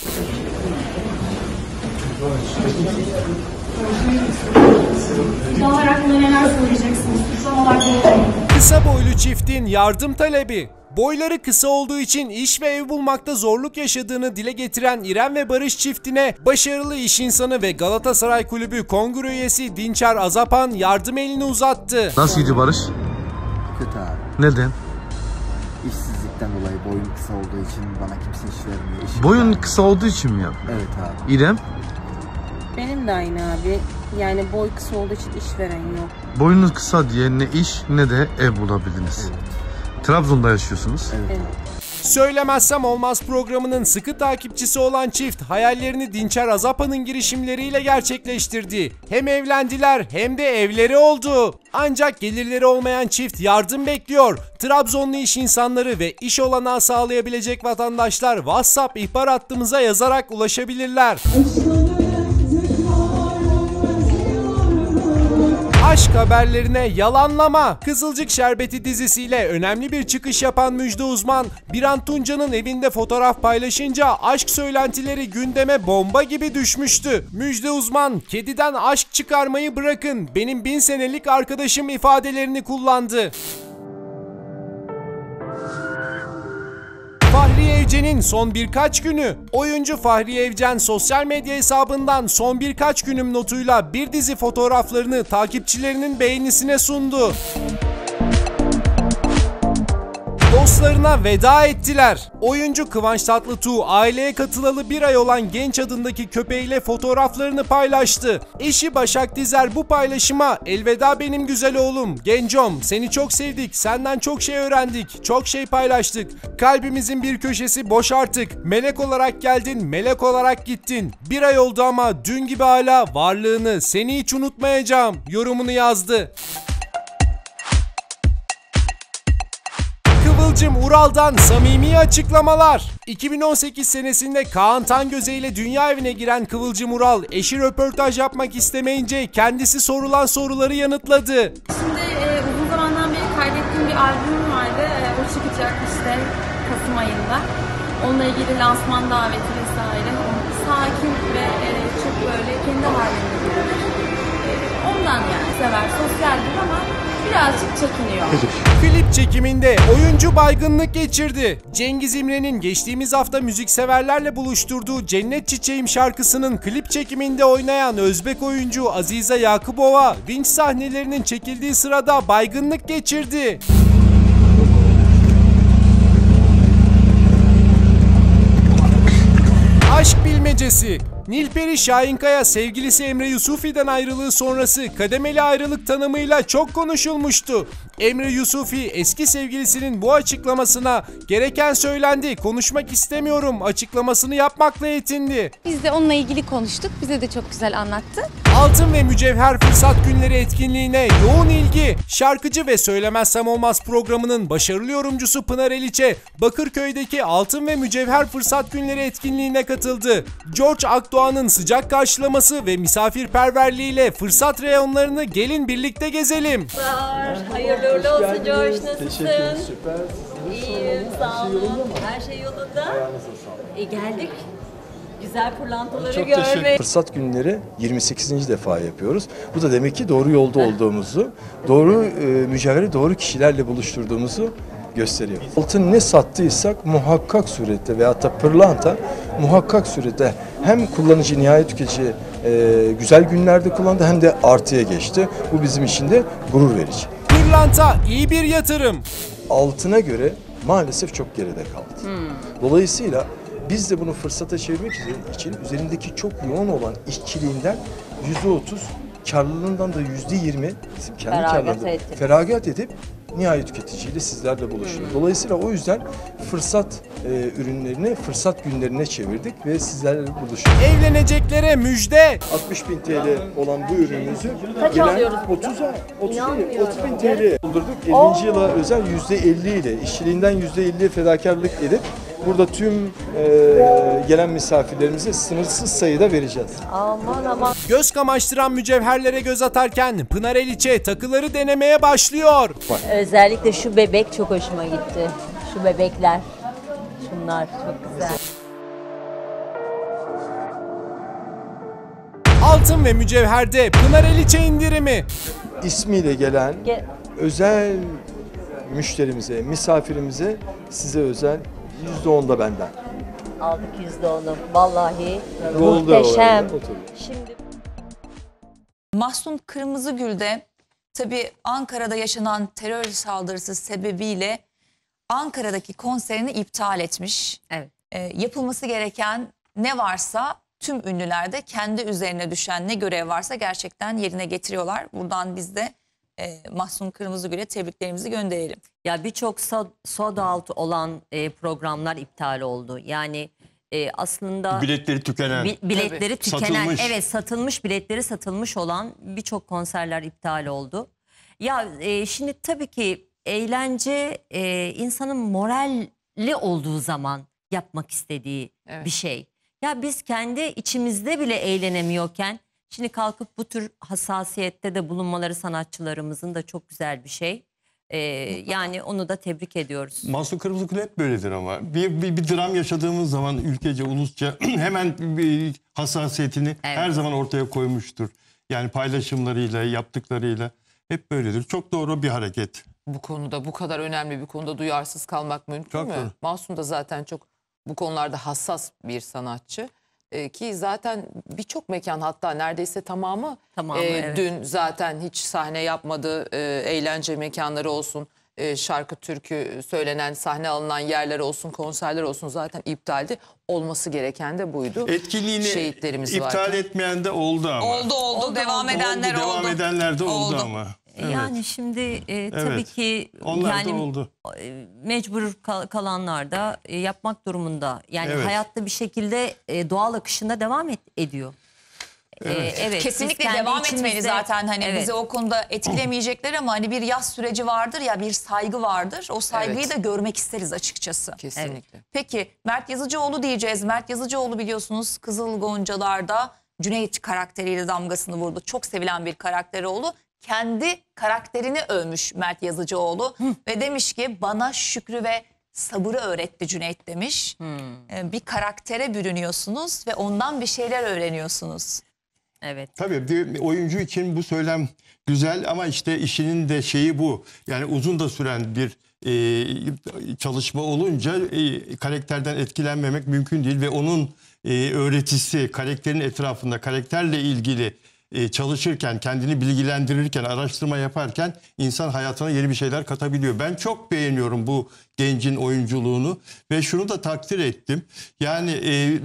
[SPEAKER 18] Son olarak neler söyleyeceksiniz? Son olarak
[SPEAKER 5] Kısa boylu çiftin yardım talebi. Boyları kısa olduğu için iş ve ev bulmakta zorluk yaşadığını dile getiren İrem ve Barış çiftine başarılı iş insanı ve Galatasaray Kulübü kongre üyesi Dinçer Azapan yardım elini uzattı.
[SPEAKER 19] Nasıl gidiyor Barış?
[SPEAKER 20] Kötü abi.
[SPEAKER 19] Neden?
[SPEAKER 20] İşsizlikten dolayı boyum kısa olduğu için bana kimse iş vermiyor. İşim
[SPEAKER 19] Boyun
[SPEAKER 20] var.
[SPEAKER 19] kısa olduğu için mi ya?
[SPEAKER 20] Evet abi.
[SPEAKER 19] İrem?
[SPEAKER 21] Benim de aynı abi. Yani boy kısa olduğu için işveren yok.
[SPEAKER 19] Boyunuz kısa diye ne iş ne de ev bulabildiniz.
[SPEAKER 20] Evet.
[SPEAKER 19] Trabzon'da yaşıyorsunuz.
[SPEAKER 20] Evet.
[SPEAKER 5] Söylemezsem olmaz programının sıkı takipçisi olan çift hayallerini Dinçer Azapan'ın girişimleriyle gerçekleştirdi. Hem evlendiler hem de evleri oldu. Ancak gelirleri olmayan çift yardım bekliyor. Trabzonlu iş insanları ve iş olanağı sağlayabilecek vatandaşlar WhatsApp ihbar hattımıza yazarak ulaşabilirler. Aşk haberlerine yalanlama. Kızılcık Şerbeti dizisiyle önemli bir çıkış yapan Müjde Uzman, Biran Tunca'nın evinde fotoğraf paylaşınca aşk söylentileri gündeme bomba gibi düşmüştü. Müjde Uzman, kediden aşk çıkarmayı bırakın, benim bin senelik arkadaşım ifadelerini kullandı. Fahriye Evcen'in son birkaç günü. Oyuncu Fahriye Evcen sosyal medya hesabından son birkaç günüm notuyla bir dizi fotoğraflarını takipçilerinin beğenisine sundu. Dostlarına veda ettiler. Oyuncu Kıvanç Tatlıtuğ aileye katılalı bir ay olan Genç adındaki köpeğiyle fotoğraflarını paylaştı. Eşi Başak Dizer bu paylaşıma "Elveda benim güzel oğlum, Gencom, seni çok sevdik, senden çok şey öğrendik, çok şey paylaştık. Kalbimizin bir köşesi boş artık. Melek olarak geldin, melek olarak gittin. Bir ay oldu ama dün gibi hala varlığını, seni hiç unutmayacağım" yorumunu yazdı. Kıvılcım Ural'dan samimi açıklamalar. iki bin on sekiz senesinde Kaan Tangöze ile dünya evine giren Kıvılcım Ural, eşi röportaj yapmak istemeyince kendisi sorulan soruları yanıtladı.
[SPEAKER 18] Şimdi e, uzun zamandan beri kaydettiğim bir albümüm vardı. E, o çıkacak işte Kasım ayında. Onunla ilgili lansman daveti vesaire. Sakin ve e, çok böyle kendi halinde gidiyor. E, ondan yani sever, sosyaldir ama birazcık çekiniyor.
[SPEAKER 5] Klip çekiminde oyuncu baygınlık geçirdi. Cengiz İmren'in geçtiğimiz hafta müzikseverlerle buluşturduğu Cennet Çiçeğim şarkısının klip çekiminde oynayan Özbek oyuncu Azize Yakubova, vinç sahnelerinin çekildiği sırada baygınlık geçirdi. Aşk bilmecesi. Nilperi Şahinkaya sevgilisi Emre Yusufi'den ayrılığı sonrası kademeli ayrılık tanımıyla çok konuşulmuştu. Emre Yusufi eski sevgilisinin bu açıklamasına "Gereken söylendi, konuşmak istemiyorum" açıklamasını yapmakla yetindi.
[SPEAKER 22] Biz de onunla ilgili konuştuk. Bize de çok güzel anlattı.
[SPEAKER 5] Altın ve Mücevher Fırsat Günleri etkinliğine yoğun ilgi. Şarkıcı ve Söylemezsem Olmaz programının başarılı yorumcusu Pınar Eliçe, Bakırköy'deki Altın ve Mücevher Fırsat Günleri etkinliğine katıldı. George Akdoğan'ın sıcak karşılaması ve misafirperverliğiyle fırsat reyonlarını gelin birlikte gezelim.
[SPEAKER 22] Hayırlı uğurlu olsun George, nasılsın?
[SPEAKER 8] Teşekkür ederim, süper.
[SPEAKER 22] İyiyim,
[SPEAKER 2] Sağ olun. Her şey yolunda. Ayağınıza sağlık. E geldik. Güzel pırlantaları görmek.
[SPEAKER 7] Fırsat günleri yirmi sekizinci defa yapıyoruz. Bu da demek ki doğru yolda olduğumuzu, doğru e, mücevheri doğru kişilerle buluşturduğumuzu gösteriyor. Altın ne sattıysak muhakkak surette veyahut da pırlanta muhakkak surette hem kullanıcı, nihayet tüketici e, güzel günlerde kullandı hem de artıya geçti. Bu bizim için de gurur verici.
[SPEAKER 5] Pırlanta iyi bir yatırım.
[SPEAKER 7] Altına göre maalesef çok geride kaldı.
[SPEAKER 2] Hmm.
[SPEAKER 7] Dolayısıyla biz de bunu fırsata çevirmek için üzerindeki çok yoğun olan işçiliğinden yüzde otuz, karlılığından da yüzde yirmi bizim kendi
[SPEAKER 2] Feragat
[SPEAKER 7] karlarında
[SPEAKER 2] ettik.
[SPEAKER 7] feragat edip nihayet tüketiciyle sizlerle buluşuyoruz. Dolayısıyla o yüzden fırsat e, ürünlerini fırsat günlerine çevirdik ve sizlerle buluşuyoruz.
[SPEAKER 5] Evleneceklere müjde.
[SPEAKER 7] altmış bin T L olan bu ürünümüzü
[SPEAKER 2] Kaç
[SPEAKER 7] gelen
[SPEAKER 2] alıyoruz
[SPEAKER 7] otuza, otuz,
[SPEAKER 2] İnanmıyorum.
[SPEAKER 7] otuz bin T L doldurduk. ellinci yıla özel yüzde elli ile işçiliğinden yüzde elli fedakarlık edip burada tüm e, gelen misafirlerimize sınırsız sayıda vereceğiz.
[SPEAKER 2] Aman aman.
[SPEAKER 5] Göz kamaştıran mücevherlere göz atarken Pınar Eliçe takıları denemeye başlıyor.
[SPEAKER 2] Özellikle şu bebek çok hoşuma gitti. Şu bebekler. Şunlar çok güzel.
[SPEAKER 5] Altın ve mücevherde Pınar Eliçe indirimi.
[SPEAKER 7] İsmiyle gelen
[SPEAKER 2] Ge-
[SPEAKER 7] özel müşterimize, misafirimize size özel yüzde onda benden.
[SPEAKER 2] Aldık yüzde onu. Vallahi
[SPEAKER 7] Oldu
[SPEAKER 2] muhteşem.
[SPEAKER 7] orada, oturdu.
[SPEAKER 2] Şimdi
[SPEAKER 1] Mahsun Kırmızıgül de tabii Ankara'da yaşanan terör saldırısı sebebiyle Ankara'daki konserini iptal etmiş.
[SPEAKER 2] Evet.
[SPEAKER 1] Ee, yapılması gereken ne varsa tüm ünlüler de kendi üzerine düşen ne görev varsa gerçekten yerine getiriyorlar. Buradan biz de e, Mahsun Kırmızıgül'e tebriklerimizi gönderelim.
[SPEAKER 2] ya birçok so- sold out olan e, programlar iptal oldu. Yani e, aslında
[SPEAKER 3] Biletleri tükenen.
[SPEAKER 2] Bi- biletleri
[SPEAKER 3] Tabii.
[SPEAKER 2] tükenen,
[SPEAKER 3] Satılmış.
[SPEAKER 2] evet satılmış biletleri satılmış olan birçok konserler iptal oldu. Ya e, şimdi tabii ki eğlence e, insanın moralli olduğu zaman yapmak istediği
[SPEAKER 4] Evet.
[SPEAKER 2] bir şey. Ya biz kendi içimizde bile eğlenemiyorken şimdi kalkıp bu tür hassasiyette de bulunmaları sanatçılarımızın da çok güzel bir şey. E, yani onu da tebrik ediyoruz.
[SPEAKER 3] Mahsun Kırmızıgül hep böyledir ama. Bir, bir, bir dram yaşadığımız zaman ülkece, ulusça hemen bir hassasiyetini
[SPEAKER 2] Evet.
[SPEAKER 3] her zaman ortaya koymuştur. Yani paylaşımlarıyla, yaptıklarıyla hep böyledir. Çok doğru bir hareket.
[SPEAKER 4] Bu konuda, bu kadar önemli bir konuda duyarsız kalmak mümkün
[SPEAKER 3] Çok
[SPEAKER 4] mü?
[SPEAKER 3] doğru.
[SPEAKER 4] Mahsun da zaten çok bu konularda hassas bir sanatçı. Ee, ki zaten birçok mekan, hatta neredeyse tamamı,
[SPEAKER 2] Tamamı,
[SPEAKER 4] e,
[SPEAKER 2] evet.
[SPEAKER 4] dün zaten hiç sahne yapmadı. E, eğlence mekanları olsun, e, şarkı türkü söylenen, sahne alınan yerler olsun, konserler olsun zaten iptaldi. Olması gereken de buydu.
[SPEAKER 3] Etkinliğini
[SPEAKER 4] Şehitlerimiz
[SPEAKER 3] iptal
[SPEAKER 4] varken.
[SPEAKER 3] etmeyen de oldu ama.
[SPEAKER 1] Oldu oldu, devam edenler oldu.
[SPEAKER 3] Devam edenler de oldu,
[SPEAKER 1] Oldu.
[SPEAKER 3] ama.
[SPEAKER 2] Yani şimdi e, tabii
[SPEAKER 3] Evet.
[SPEAKER 2] ki
[SPEAKER 3] Onlar da
[SPEAKER 2] yani
[SPEAKER 3] oldu.
[SPEAKER 2] e, mecbur kal- kalanlar da e, yapmak durumunda. Yani
[SPEAKER 3] Evet.
[SPEAKER 2] hayatta bir şekilde e, doğal akışında devam et, ediyor. E,
[SPEAKER 3] Evet.
[SPEAKER 2] evet, biz
[SPEAKER 1] Kesinlikle
[SPEAKER 2] kendi
[SPEAKER 1] devam etmeli
[SPEAKER 2] içimizde-
[SPEAKER 1] zaten, hani
[SPEAKER 2] Evet.
[SPEAKER 1] bizi o konuda etkilemeyecekler ama hani bir yaz süreci vardır ya, bir saygı vardır. O saygıyı
[SPEAKER 4] Evet.
[SPEAKER 1] da görmek isteriz açıkçası.
[SPEAKER 4] Kesinlikle.
[SPEAKER 1] Peki Mert Yazıcıoğlu diyeceğiz. Mert Yazıcıoğlu biliyorsunuz Kızıl Goncalar'da Cüneyt karakteriyle damgasını vurdu. Çok sevilen bir karakteri oldu. Kendi karakterini övmüş Mert Yazıcıoğlu ve demiş ki bana şükrü ve sabırı öğretti Cüneyt demiş. Ee, Bir karaktere bürünüyorsunuz ve ondan bir şeyler öğreniyorsunuz.
[SPEAKER 2] Evet.
[SPEAKER 3] Tabii bir oyuncu için bu söylem güzel ama işte işinin de şeyi bu. Yani uzun da süren bir e, çalışma olunca e, karakterden etkilenmemek mümkün değil ve onun e, öğretisi, karakterin etrafında, karakterle ilgili e, çalışırken, kendini bilgilendirirken, araştırma yaparken insan hayatına yeni bir şeyler katabiliyor. Ben çok beğeniyorum bu gencin oyunculuğunu ve şunu da takdir ettim. Yani e,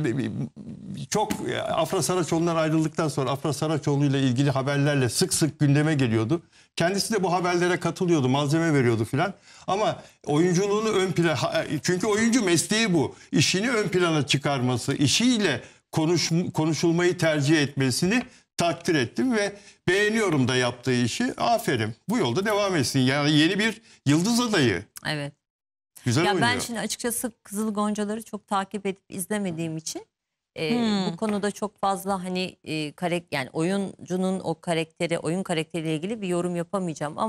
[SPEAKER 3] çok Afra Saraçoğlu'ndan ayrıldıktan sonra Afra Saraçoğlu ile ilgili haberlerle sık sık gündeme geliyordu. Kendisi de bu haberlere katılıyordu, malzeme veriyordu filan. Ama oyunculuğunu ön plana, çünkü oyuncu mesleği bu. İşini ön plana çıkarması, işiyle konuş, konuşulmayı tercih etmesini takdir ettim ve beğeniyorum da yaptığı işi. Aferin. Bu yolda devam etsin. Yani yeni bir yıldız adayı.
[SPEAKER 2] Evet.
[SPEAKER 3] Güzel
[SPEAKER 2] ya
[SPEAKER 3] oynuyor.
[SPEAKER 2] ben şimdi açıkçası Kızıl Goncaları çok takip edip izlemediğim için e,
[SPEAKER 1] Hmm.
[SPEAKER 2] bu konuda çok fazla hani e, karek yani oyuncunun o karakteri, oyun karakteriyle ilgili bir yorum yapamayacağım ama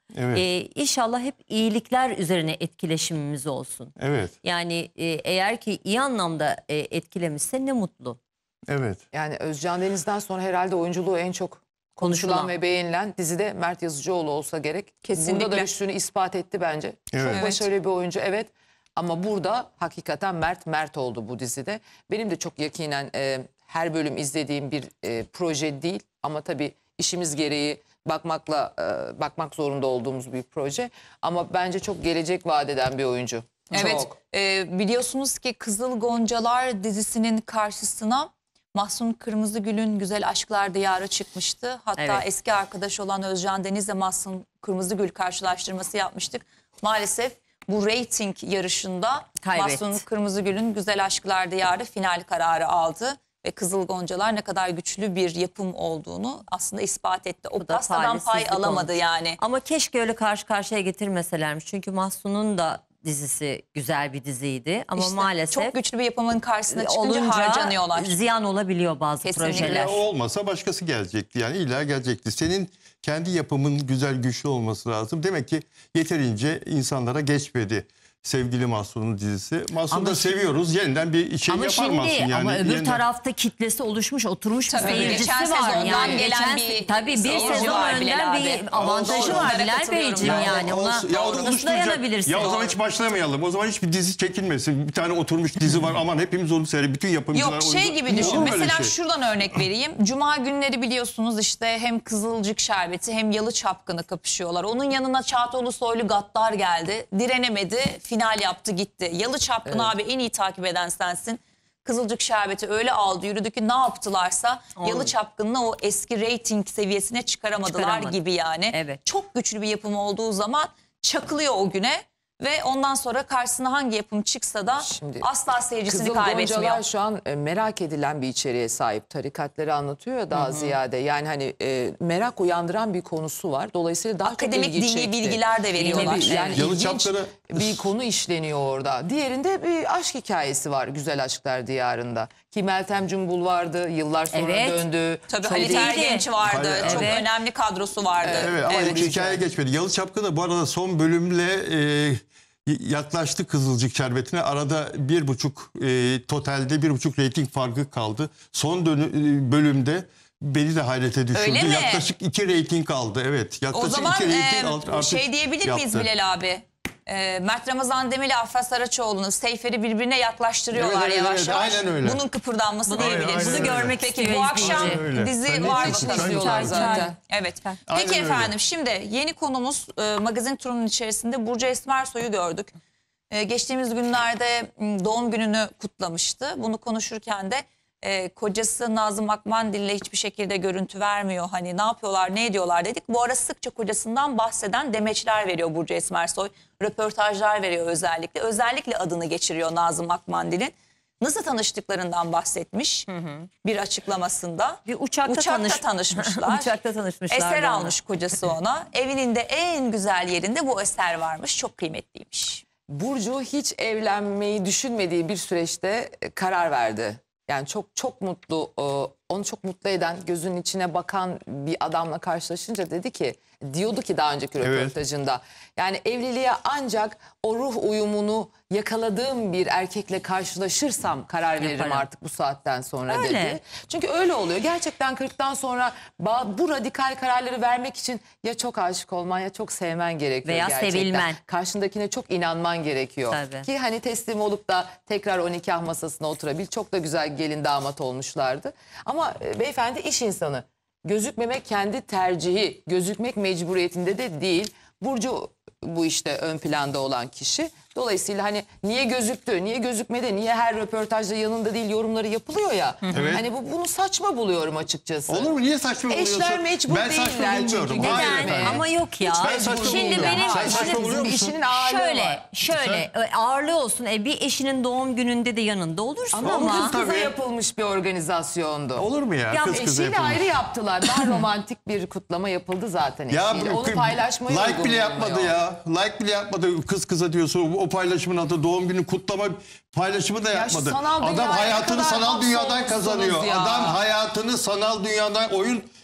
[SPEAKER 3] Evet.
[SPEAKER 2] Ee, inşallah hep iyilikler üzerine etkileşimimiz olsun.
[SPEAKER 3] Evet.
[SPEAKER 2] Yani e, eğer ki iyi anlamda e, etkilemişse ne mutlu.
[SPEAKER 3] Evet.
[SPEAKER 4] Yani Özcan Deniz'den sonra herhalde oyunculuğu en çok konuşulan
[SPEAKER 2] Konuşulan.
[SPEAKER 4] ve beğenilen dizide Mert Yazıcıoğlu olsa gerek.
[SPEAKER 1] Kesinlikle.
[SPEAKER 4] Burada da üstünü ispat etti bence.
[SPEAKER 3] Evet.
[SPEAKER 4] Çok
[SPEAKER 1] Evet.
[SPEAKER 4] başarılı bir oyuncu, evet. Ama burada hakikaten Mert Mert oldu bu dizide. Benim de çok yakinen e, her bölüm izlediğim bir e, proje değil. Ama tabii işimiz gereği bakmakla e, bakmak zorunda olduğumuz bir proje. Ama bence çok gelecek vaat eden bir oyuncu.
[SPEAKER 1] Evet,
[SPEAKER 4] Çok.
[SPEAKER 1] e, biliyorsunuz ki Kızıl Goncalar dizisinin karşısına Mahsun Kırmızıgül'ün Güzel Aşklar Diyarı çıkmıştı. Hatta
[SPEAKER 2] Evet.
[SPEAKER 1] eski arkadaş olan Özcan Deniz'le Mahsun Kırmızıgül karşılaştırması yapmıştık. Maalesef bu reyting yarışında
[SPEAKER 2] Kaybetti.
[SPEAKER 1] Mahsun Kırmızıgül'ün Güzel Aşklar Diyarı final kararı aldı. Ve Kızıl Goncalar ne kadar güçlü bir yapım olduğunu aslında ispat etti. O
[SPEAKER 2] Bu da
[SPEAKER 1] pastadan pay
[SPEAKER 2] talihsizlik
[SPEAKER 1] alamadı
[SPEAKER 2] olmuş.
[SPEAKER 1] yani.
[SPEAKER 2] Ama keşke öyle karşı karşıya getirmeselermiş. Çünkü Mahsun'un da dizisi güzel bir diziydi. Ama
[SPEAKER 1] İşte
[SPEAKER 2] maalesef
[SPEAKER 1] çok güçlü bir yapımın karşısına çıkınca
[SPEAKER 2] olunca
[SPEAKER 1] harcanıyorlar.
[SPEAKER 2] ziyan olabiliyor bazı
[SPEAKER 1] Kesinlikle.
[SPEAKER 2] projeler.
[SPEAKER 3] Ya olmasa başkası gelecekti yani illa gelecekti. Senin kendi yapımın güzel güçlü olması lazım. Demek ki yeterince insanlara geçmedi sevgili Mahsun'un dizisi. Mahsun'u
[SPEAKER 2] Ama
[SPEAKER 3] da
[SPEAKER 2] şimdi-
[SPEAKER 3] seviyoruz. Yeniden bir şey
[SPEAKER 2] Ama
[SPEAKER 3] yapar
[SPEAKER 2] şimdi
[SPEAKER 3] Mahsun yani.
[SPEAKER 2] ama öbür
[SPEAKER 3] Yeniden-
[SPEAKER 2] tarafta kitlesi oluşmuş, oturmuş bir
[SPEAKER 1] Tabii,
[SPEAKER 2] seyircisi
[SPEAKER 1] geçen
[SPEAKER 2] var.
[SPEAKER 1] sezondan
[SPEAKER 2] Yani
[SPEAKER 1] gelen
[SPEAKER 2] geçen
[SPEAKER 1] bir
[SPEAKER 2] tabii bir
[SPEAKER 1] seyirci
[SPEAKER 2] sezon
[SPEAKER 1] var Bilal
[SPEAKER 2] önden
[SPEAKER 1] abi.
[SPEAKER 2] bir avantajı
[SPEAKER 1] Olsun,
[SPEAKER 2] var
[SPEAKER 1] onlara
[SPEAKER 2] Bilal
[SPEAKER 1] katılıyorum
[SPEAKER 2] Beyciğim
[SPEAKER 1] ben.
[SPEAKER 2] yani. Ona,
[SPEAKER 3] Olsun. Ya o zaman
[SPEAKER 2] nasıl
[SPEAKER 3] oluşturacak-
[SPEAKER 2] dayanabilirsin?
[SPEAKER 3] Ya o zaman hiç başlamayalım. O zaman hiçbir dizi çekilmesin. Bir tane oturmuş dizi var. Aman hepimiz onu seyredelim. Bütün yapımcılar...
[SPEAKER 1] Yok şey
[SPEAKER 3] oyuncular-
[SPEAKER 1] gibi düşün.
[SPEAKER 3] Olur mu öyle
[SPEAKER 1] Mesela
[SPEAKER 3] şey?
[SPEAKER 1] şuradan örnek vereyim. Cuma günleri biliyorsunuz işte hem Kızılcık Şerbeti hem Yalı Çapkını kapışıyorlar. Onun yanına Çağatoğlu Soylu Gaddar geldi. Direnemedi. Final yaptı gitti. Yalı Çapkını abi en iyi takip eden sensin. Kızılcık Şerbeti öyle aldı yürüdü ki ne yaptılarsa
[SPEAKER 2] Oldu.
[SPEAKER 1] Yalı Çapkını'nı o eski reyting seviyesine çıkaramadılar
[SPEAKER 2] Çıkaramadı.
[SPEAKER 1] gibi yani.
[SPEAKER 2] Evet.
[SPEAKER 1] Çok güçlü bir yapım olduğu zaman çakılıyor o güne. Ve ondan sonra karşısına hangi yapım çıksa da
[SPEAKER 4] Şimdi
[SPEAKER 1] asla seyircisini
[SPEAKER 4] Kızıl
[SPEAKER 1] kaybetmiyor.
[SPEAKER 4] Goncalar şu an e, merak edilen bir içeriğe sahip. Tarikatları anlatıyor ya daha ziyade. Yani hani e, merak uyandıran bir konusu var. Dolayısıyla daha
[SPEAKER 1] Akademik
[SPEAKER 4] çok ilgi
[SPEAKER 1] dini
[SPEAKER 4] çekti.
[SPEAKER 1] bilgiler de veriyorlar.
[SPEAKER 4] Tabii, yani
[SPEAKER 3] Yalı
[SPEAKER 4] ilginç
[SPEAKER 3] Çapkını-
[SPEAKER 4] bir konu işleniyor orada. Diğerinde bir aşk hikayesi var Güzel Aşklar Diyarı'nda. Ki Meltem Cumbul vardı. Yıllar sonra
[SPEAKER 2] Evet.
[SPEAKER 4] döndü.
[SPEAKER 1] Tabii
[SPEAKER 4] Çok
[SPEAKER 1] Halit
[SPEAKER 4] iyi.
[SPEAKER 1] Ergenç vardı.
[SPEAKER 3] Hayır,
[SPEAKER 1] Çok
[SPEAKER 2] evet.
[SPEAKER 1] önemli kadrosu vardı.
[SPEAKER 3] Evet ama
[SPEAKER 1] Evet.
[SPEAKER 3] hiç hikaye geçmedi. Yalı Çapkını bu arada son bölümle e, yaklaştı Kızılcık Şerbeti'ne. Arada bir buçuk e, totalde bir buçuk reyting farkı kaldı. Son dönü- e, bölümde beni de hayrete düşürdü.
[SPEAKER 1] Öyle mi?
[SPEAKER 3] Yaklaşık iki reyting aldı. Evet. Yaklaşık
[SPEAKER 1] O zaman
[SPEAKER 3] iki reyting
[SPEAKER 1] e,
[SPEAKER 3] aldı. Artık
[SPEAKER 1] şey diyebilir miyiz
[SPEAKER 3] yaptı.
[SPEAKER 1] Bilal abi? E, Mert Ramazan Demir'le Afra Saraçoğlu'nu, Seyfer'i birbirine yaklaştırıyorlar
[SPEAKER 3] Evet, evet,
[SPEAKER 1] yavaş
[SPEAKER 3] evet,
[SPEAKER 1] yavaş.
[SPEAKER 3] aynen öyle.
[SPEAKER 1] Bunun kıpırdanması
[SPEAKER 3] Aynen,
[SPEAKER 1] diyebiliriz.
[SPEAKER 3] aynen
[SPEAKER 2] Bunu
[SPEAKER 3] öyle.
[SPEAKER 2] görmek
[SPEAKER 1] Peki
[SPEAKER 2] istiyor
[SPEAKER 1] bu akşam
[SPEAKER 2] izleyici.
[SPEAKER 3] Öyle.
[SPEAKER 1] dizi
[SPEAKER 3] Sen ne
[SPEAKER 1] var mı?
[SPEAKER 3] diyorsun? Sen
[SPEAKER 4] istiyorlar
[SPEAKER 3] ne
[SPEAKER 4] zaten.
[SPEAKER 1] Evet.
[SPEAKER 3] Aynen
[SPEAKER 1] Peki
[SPEAKER 3] öyle.
[SPEAKER 1] efendim şimdi yeni konumuz e, magazin turunun içerisinde Burcu Esmersoy'u gördük. E, geçtiğimiz günlerde m, doğum gününü kutlamıştı. Bunu konuşurken de e, kocası Nazım Akmandil'le hiçbir şekilde görüntü vermiyor. Hani ne yapıyorlar, ne ediyorlar dedik. Bu ara sıkça kocasından bahseden demeçler veriyor Burcu Esmersoy. Röportajlar veriyor özellikle. Özellikle adını geçiriyor Nazım Akmandil'in. Nasıl tanıştıklarından bahsetmiş bir açıklamasında.
[SPEAKER 2] Bir uçakta,
[SPEAKER 1] Uçakta
[SPEAKER 2] tanış-
[SPEAKER 1] tanışmışlar.
[SPEAKER 2] Uçakta tanışmışlar.
[SPEAKER 1] Eser
[SPEAKER 2] da.
[SPEAKER 1] almış kocası ona. Evinin de en güzel yerinde bu eser varmış. Çok kıymetliymiş.
[SPEAKER 4] Burcu hiç evlenmeyi düşünmediği bir süreçte e, karar verdi. Yani çok çok mutlu, e, onu çok mutlu eden, gözünün içine bakan bir adamla karşılaşınca dedi ki, diyordu ki daha önceki
[SPEAKER 3] Evet.
[SPEAKER 4] röportajında. Yani evliliğe ancak o ruh uyumunu yakaladığım bir erkekle karşılaşırsam karar veririm
[SPEAKER 2] Yaparım.
[SPEAKER 4] artık bu saatten sonra
[SPEAKER 2] Öyle.
[SPEAKER 4] dedi. Çünkü öyle oluyor. Gerçekten kırktan sonra ba- bu radikal kararları vermek için ya çok aşık olman ya çok sevmen gerekiyor
[SPEAKER 2] Veya
[SPEAKER 4] gerçekten.
[SPEAKER 2] sevilmen.
[SPEAKER 4] Karşındakine çok inanman gerekiyor.
[SPEAKER 2] Tabii.
[SPEAKER 4] Ki hani teslim olup da tekrar o nikah masasına oturabil. Çok da güzel gelin damat olmuşlardı. Ama e, beyefendi iş insanı. Gözükmemek kendi tercihi. Gözükmek mecburiyetinde de değil. Burcu bu işte ön planda olan kişi. Dolayısıyla hani niye gözüktü, niye gözükmedi, niye her röportajda yanında değil yorumları yapılıyor ya.
[SPEAKER 3] Evet.
[SPEAKER 4] Hani bu, bunu saçma buluyorum açıkçası.
[SPEAKER 3] Olur mu? Niye saçma buluyorsun?
[SPEAKER 4] Eşler mecbur
[SPEAKER 3] Ben saçma
[SPEAKER 4] değiller
[SPEAKER 3] bulmuyorum.
[SPEAKER 4] çünkü.
[SPEAKER 3] Hayır
[SPEAKER 2] Neden?
[SPEAKER 3] efendim.
[SPEAKER 2] Ama yok ya.
[SPEAKER 3] Ben saçma
[SPEAKER 2] Şimdi
[SPEAKER 3] bulmuyorum.
[SPEAKER 2] benim
[SPEAKER 3] Sen saçma
[SPEAKER 2] şimdi
[SPEAKER 3] buluyor musun?
[SPEAKER 4] İşinin ağırlığı
[SPEAKER 2] şöyle
[SPEAKER 4] var.
[SPEAKER 2] şöyle e, ağırlığı olsun. E, bir eşinin doğum gününde de yanında olursun
[SPEAKER 4] Ama,
[SPEAKER 2] ama,
[SPEAKER 4] kız kıza
[SPEAKER 3] Tabii.
[SPEAKER 4] yapılmış bir organizasyondu.
[SPEAKER 3] Olur mu ya?
[SPEAKER 2] Ya
[SPEAKER 3] Kız kıza
[SPEAKER 4] Eşiyle
[SPEAKER 3] yapılmış.
[SPEAKER 4] ayrı yaptılar. Daha romantik bir kutlama yapıldı zaten
[SPEAKER 3] Ya
[SPEAKER 4] eşiyle.
[SPEAKER 3] bu-
[SPEAKER 4] Onu paylaşmayı
[SPEAKER 3] like
[SPEAKER 4] uygun
[SPEAKER 3] bile yapmadı
[SPEAKER 4] bulmuyor.
[SPEAKER 3] ya. Like bile yapmadı. Kız kıza diyorsun. O paylaşımın adı doğum günü kutlama paylaşımı da
[SPEAKER 4] şu
[SPEAKER 3] yapmadı.
[SPEAKER 4] sanal dünyaya
[SPEAKER 3] Adam
[SPEAKER 4] ne
[SPEAKER 3] hayatını
[SPEAKER 4] kadar
[SPEAKER 3] sanal dünyadan
[SPEAKER 4] hapsolmuşsunuz
[SPEAKER 3] kazanıyor.
[SPEAKER 4] ya.
[SPEAKER 3] Adam hayatını sanal dünyadan oyun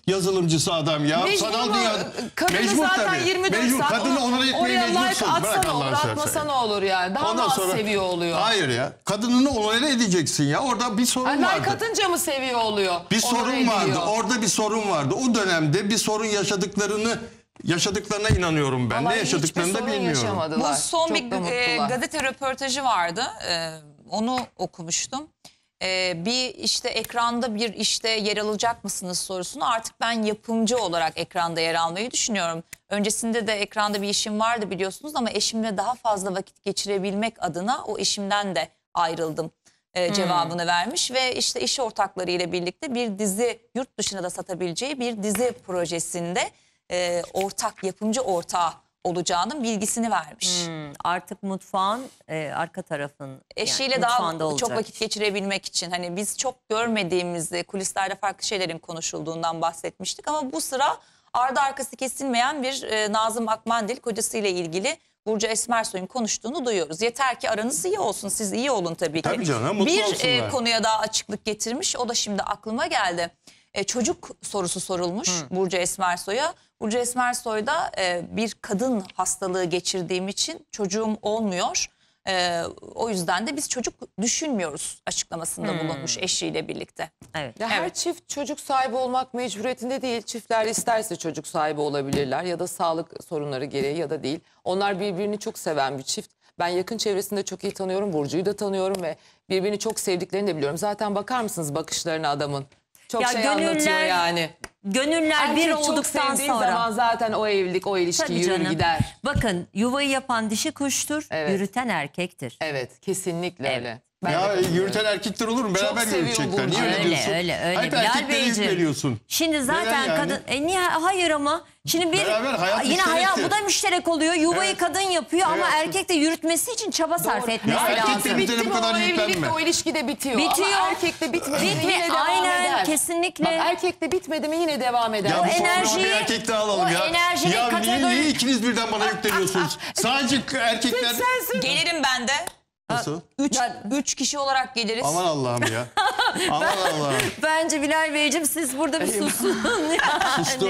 [SPEAKER 3] yazılımcısı adam ya.
[SPEAKER 4] Mecbur
[SPEAKER 3] Sanal
[SPEAKER 4] mu?
[SPEAKER 3] dünya.
[SPEAKER 4] Kadını
[SPEAKER 3] Mecbur
[SPEAKER 4] zaten
[SPEAKER 3] tabii.
[SPEAKER 4] yirmi dört
[SPEAKER 3] Mecbur.
[SPEAKER 4] saat
[SPEAKER 3] Kadını
[SPEAKER 4] onu-
[SPEAKER 3] onur etmeye
[SPEAKER 4] oraya like
[SPEAKER 3] mecbursun. Bırak
[SPEAKER 4] atsa ne olur,
[SPEAKER 3] Allah'ını
[SPEAKER 4] atmasa
[SPEAKER 3] seversen.
[SPEAKER 4] ne olur yani. Daha mı az seviyor oluyor?
[SPEAKER 3] Hayır ya. Kadınını onore edeceksin ya. Orada bir sorun
[SPEAKER 4] Ay, like
[SPEAKER 3] vardı.
[SPEAKER 4] atınca mı seviyor oluyor?
[SPEAKER 3] Bir
[SPEAKER 4] Onur
[SPEAKER 3] sorun
[SPEAKER 4] ediliyor.
[SPEAKER 3] vardı. Orada bir sorun vardı. O dönemde bir sorun yaşadıklarını yaşadıklarına inanıyorum ben.
[SPEAKER 4] Vallahi
[SPEAKER 3] Ne yaşadıklarını
[SPEAKER 4] hiçbir
[SPEAKER 3] da
[SPEAKER 4] sorun
[SPEAKER 3] bilmiyorum.
[SPEAKER 4] yaşamadılar.
[SPEAKER 1] Bu son
[SPEAKER 4] Çok
[SPEAKER 1] bir
[SPEAKER 4] da
[SPEAKER 1] e,
[SPEAKER 4] mutlular.
[SPEAKER 1] gazete röportajı vardı. E, onu okumuştum. E, bir işte ekranda bir işte yer alacak mısınız sorusunu artık ben yapımcı olarak ekranda yer almayı düşünüyorum. Öncesinde de ekranda bir işim vardı biliyorsunuz ama eşimle daha fazla vakit geçirebilmek adına o eşimden de ayrıldım. E, cevabını vermiş ve işte iş ortakları ile birlikte bir dizi, yurt dışına da satabileceği bir dizi projesinde e, ortak, yapımcı ortağı olacağının bilgisini vermiş.
[SPEAKER 2] Hmm, artık mutfağın e, arka tarafın
[SPEAKER 1] Eşiyle
[SPEAKER 2] yani,
[SPEAKER 1] daha
[SPEAKER 2] mutfağında
[SPEAKER 1] çok
[SPEAKER 2] olacak.
[SPEAKER 1] vakit geçirebilmek için hani biz çok görmediğimizde kulislerde farklı şeylerin konuşulduğundan bahsetmiştik ama bu sıra ardı arkası kesilmeyen bir e, Nazım Akmandil kocasıyla ilgili Burcu Esmersoy'un konuştuğunu duyuyoruz. Yeter ki aranız iyi olsun, siz iyi olun tabii ki.
[SPEAKER 3] Tabii canım, mutlu
[SPEAKER 1] bir
[SPEAKER 3] olsunlar.
[SPEAKER 1] e, konuya daha açıklık getirmiş, o da şimdi aklıma geldi. E, çocuk sorusu sorulmuş Burcu Esmersoy'a. Burcu Esmersoy da e, bir kadın hastalığı geçirdiğim için çocuğum olmuyor. E, o yüzden de biz çocuk düşünmüyoruz açıklamasında
[SPEAKER 4] Hmm.
[SPEAKER 1] bulunmuş eşiyle birlikte.
[SPEAKER 2] Evet.
[SPEAKER 4] Ya her
[SPEAKER 1] Evet.
[SPEAKER 4] çift çocuk sahibi olmak mecburiyetinde değil. Çiftler isterse çocuk sahibi olabilirler ya da sağlık sorunları gereği ya da değil. Onlar birbirini çok seven bir çift. Ben yakın çevresinde çok iyi tanıyorum. Burcu'yu da tanıyorum ve birbirini çok sevdiklerini de biliyorum. Zaten bakar mısınız bakışlarına adamın? Çok
[SPEAKER 2] Ya
[SPEAKER 4] şey
[SPEAKER 2] gönüller-
[SPEAKER 4] anlatıyor yani.
[SPEAKER 2] Gönüller bir
[SPEAKER 4] Erkek çok
[SPEAKER 2] olduktan
[SPEAKER 4] sevdiği
[SPEAKER 2] sonra.
[SPEAKER 4] zaman zaten o evlilik, o ilişki
[SPEAKER 2] Tabii
[SPEAKER 4] yürür
[SPEAKER 2] canım.
[SPEAKER 4] gider.
[SPEAKER 2] Bakın yuvayı yapan dişi kuştur,
[SPEAKER 4] Evet.
[SPEAKER 2] yürüten erkektir.
[SPEAKER 4] Evet, kesinlikle
[SPEAKER 2] Evet.
[SPEAKER 4] öyle. Ben
[SPEAKER 3] Ya
[SPEAKER 4] de katılıyorum.
[SPEAKER 3] yürüten erkekler olur mu?
[SPEAKER 4] Çok
[SPEAKER 3] Beraber
[SPEAKER 4] seviyor
[SPEAKER 3] yürüyecekler. Niye
[SPEAKER 4] Burcu.
[SPEAKER 3] öyle
[SPEAKER 2] Öyle
[SPEAKER 3] diyorsun?
[SPEAKER 2] öyle öyle.
[SPEAKER 3] Hep
[SPEAKER 2] Bilal
[SPEAKER 3] erkeklere yük
[SPEAKER 2] Beyciğim.
[SPEAKER 3] veriyorsun.
[SPEAKER 2] Şimdi zaten
[SPEAKER 3] Neden yani?
[SPEAKER 2] kadın e niye hayır ama şimdi bir
[SPEAKER 3] Beraber hayat
[SPEAKER 2] yine hayat
[SPEAKER 3] müşterektir.
[SPEAKER 2] bu da müşterek oluyor. Yuvayı
[SPEAKER 3] Evet.
[SPEAKER 2] kadın yapıyor ama
[SPEAKER 3] Evet.
[SPEAKER 2] erkek de yürütmesi için çaba sarf
[SPEAKER 4] Doğru.
[SPEAKER 2] etmesi
[SPEAKER 3] Ya erkek de
[SPEAKER 2] lazım.
[SPEAKER 3] bitti mi
[SPEAKER 4] bu
[SPEAKER 3] o
[SPEAKER 4] evlilik de
[SPEAKER 3] yüklenme.
[SPEAKER 4] o ilişki de bitiyor.
[SPEAKER 2] Bitiyor.
[SPEAKER 4] Ama erkek de bitmedi mi
[SPEAKER 2] Bitme-
[SPEAKER 4] yine devam
[SPEAKER 2] aynen,
[SPEAKER 4] eder.
[SPEAKER 2] kesinlikle.
[SPEAKER 4] Bak erkek de bitmedi mi yine devam eder.
[SPEAKER 3] Ya
[SPEAKER 2] O
[SPEAKER 3] bu programa
[SPEAKER 2] enerjiyi-
[SPEAKER 3] bir erkek daha alalım
[SPEAKER 2] o
[SPEAKER 3] ya.
[SPEAKER 2] enerjinin
[SPEAKER 3] Ya niye,
[SPEAKER 2] kategori-
[SPEAKER 3] niye ikiniz birden bana yükleniyorsunuz? Sadece erkekler...
[SPEAKER 1] Gelirim ben de.
[SPEAKER 3] Nasıl?
[SPEAKER 1] Üç, üç kişi olarak geliriz.
[SPEAKER 3] Aman Allah'ım ya. Aman Allah'ım.
[SPEAKER 2] Bence Bilal Beyciğim siz burada bir susun. Yani.
[SPEAKER 3] Sustum.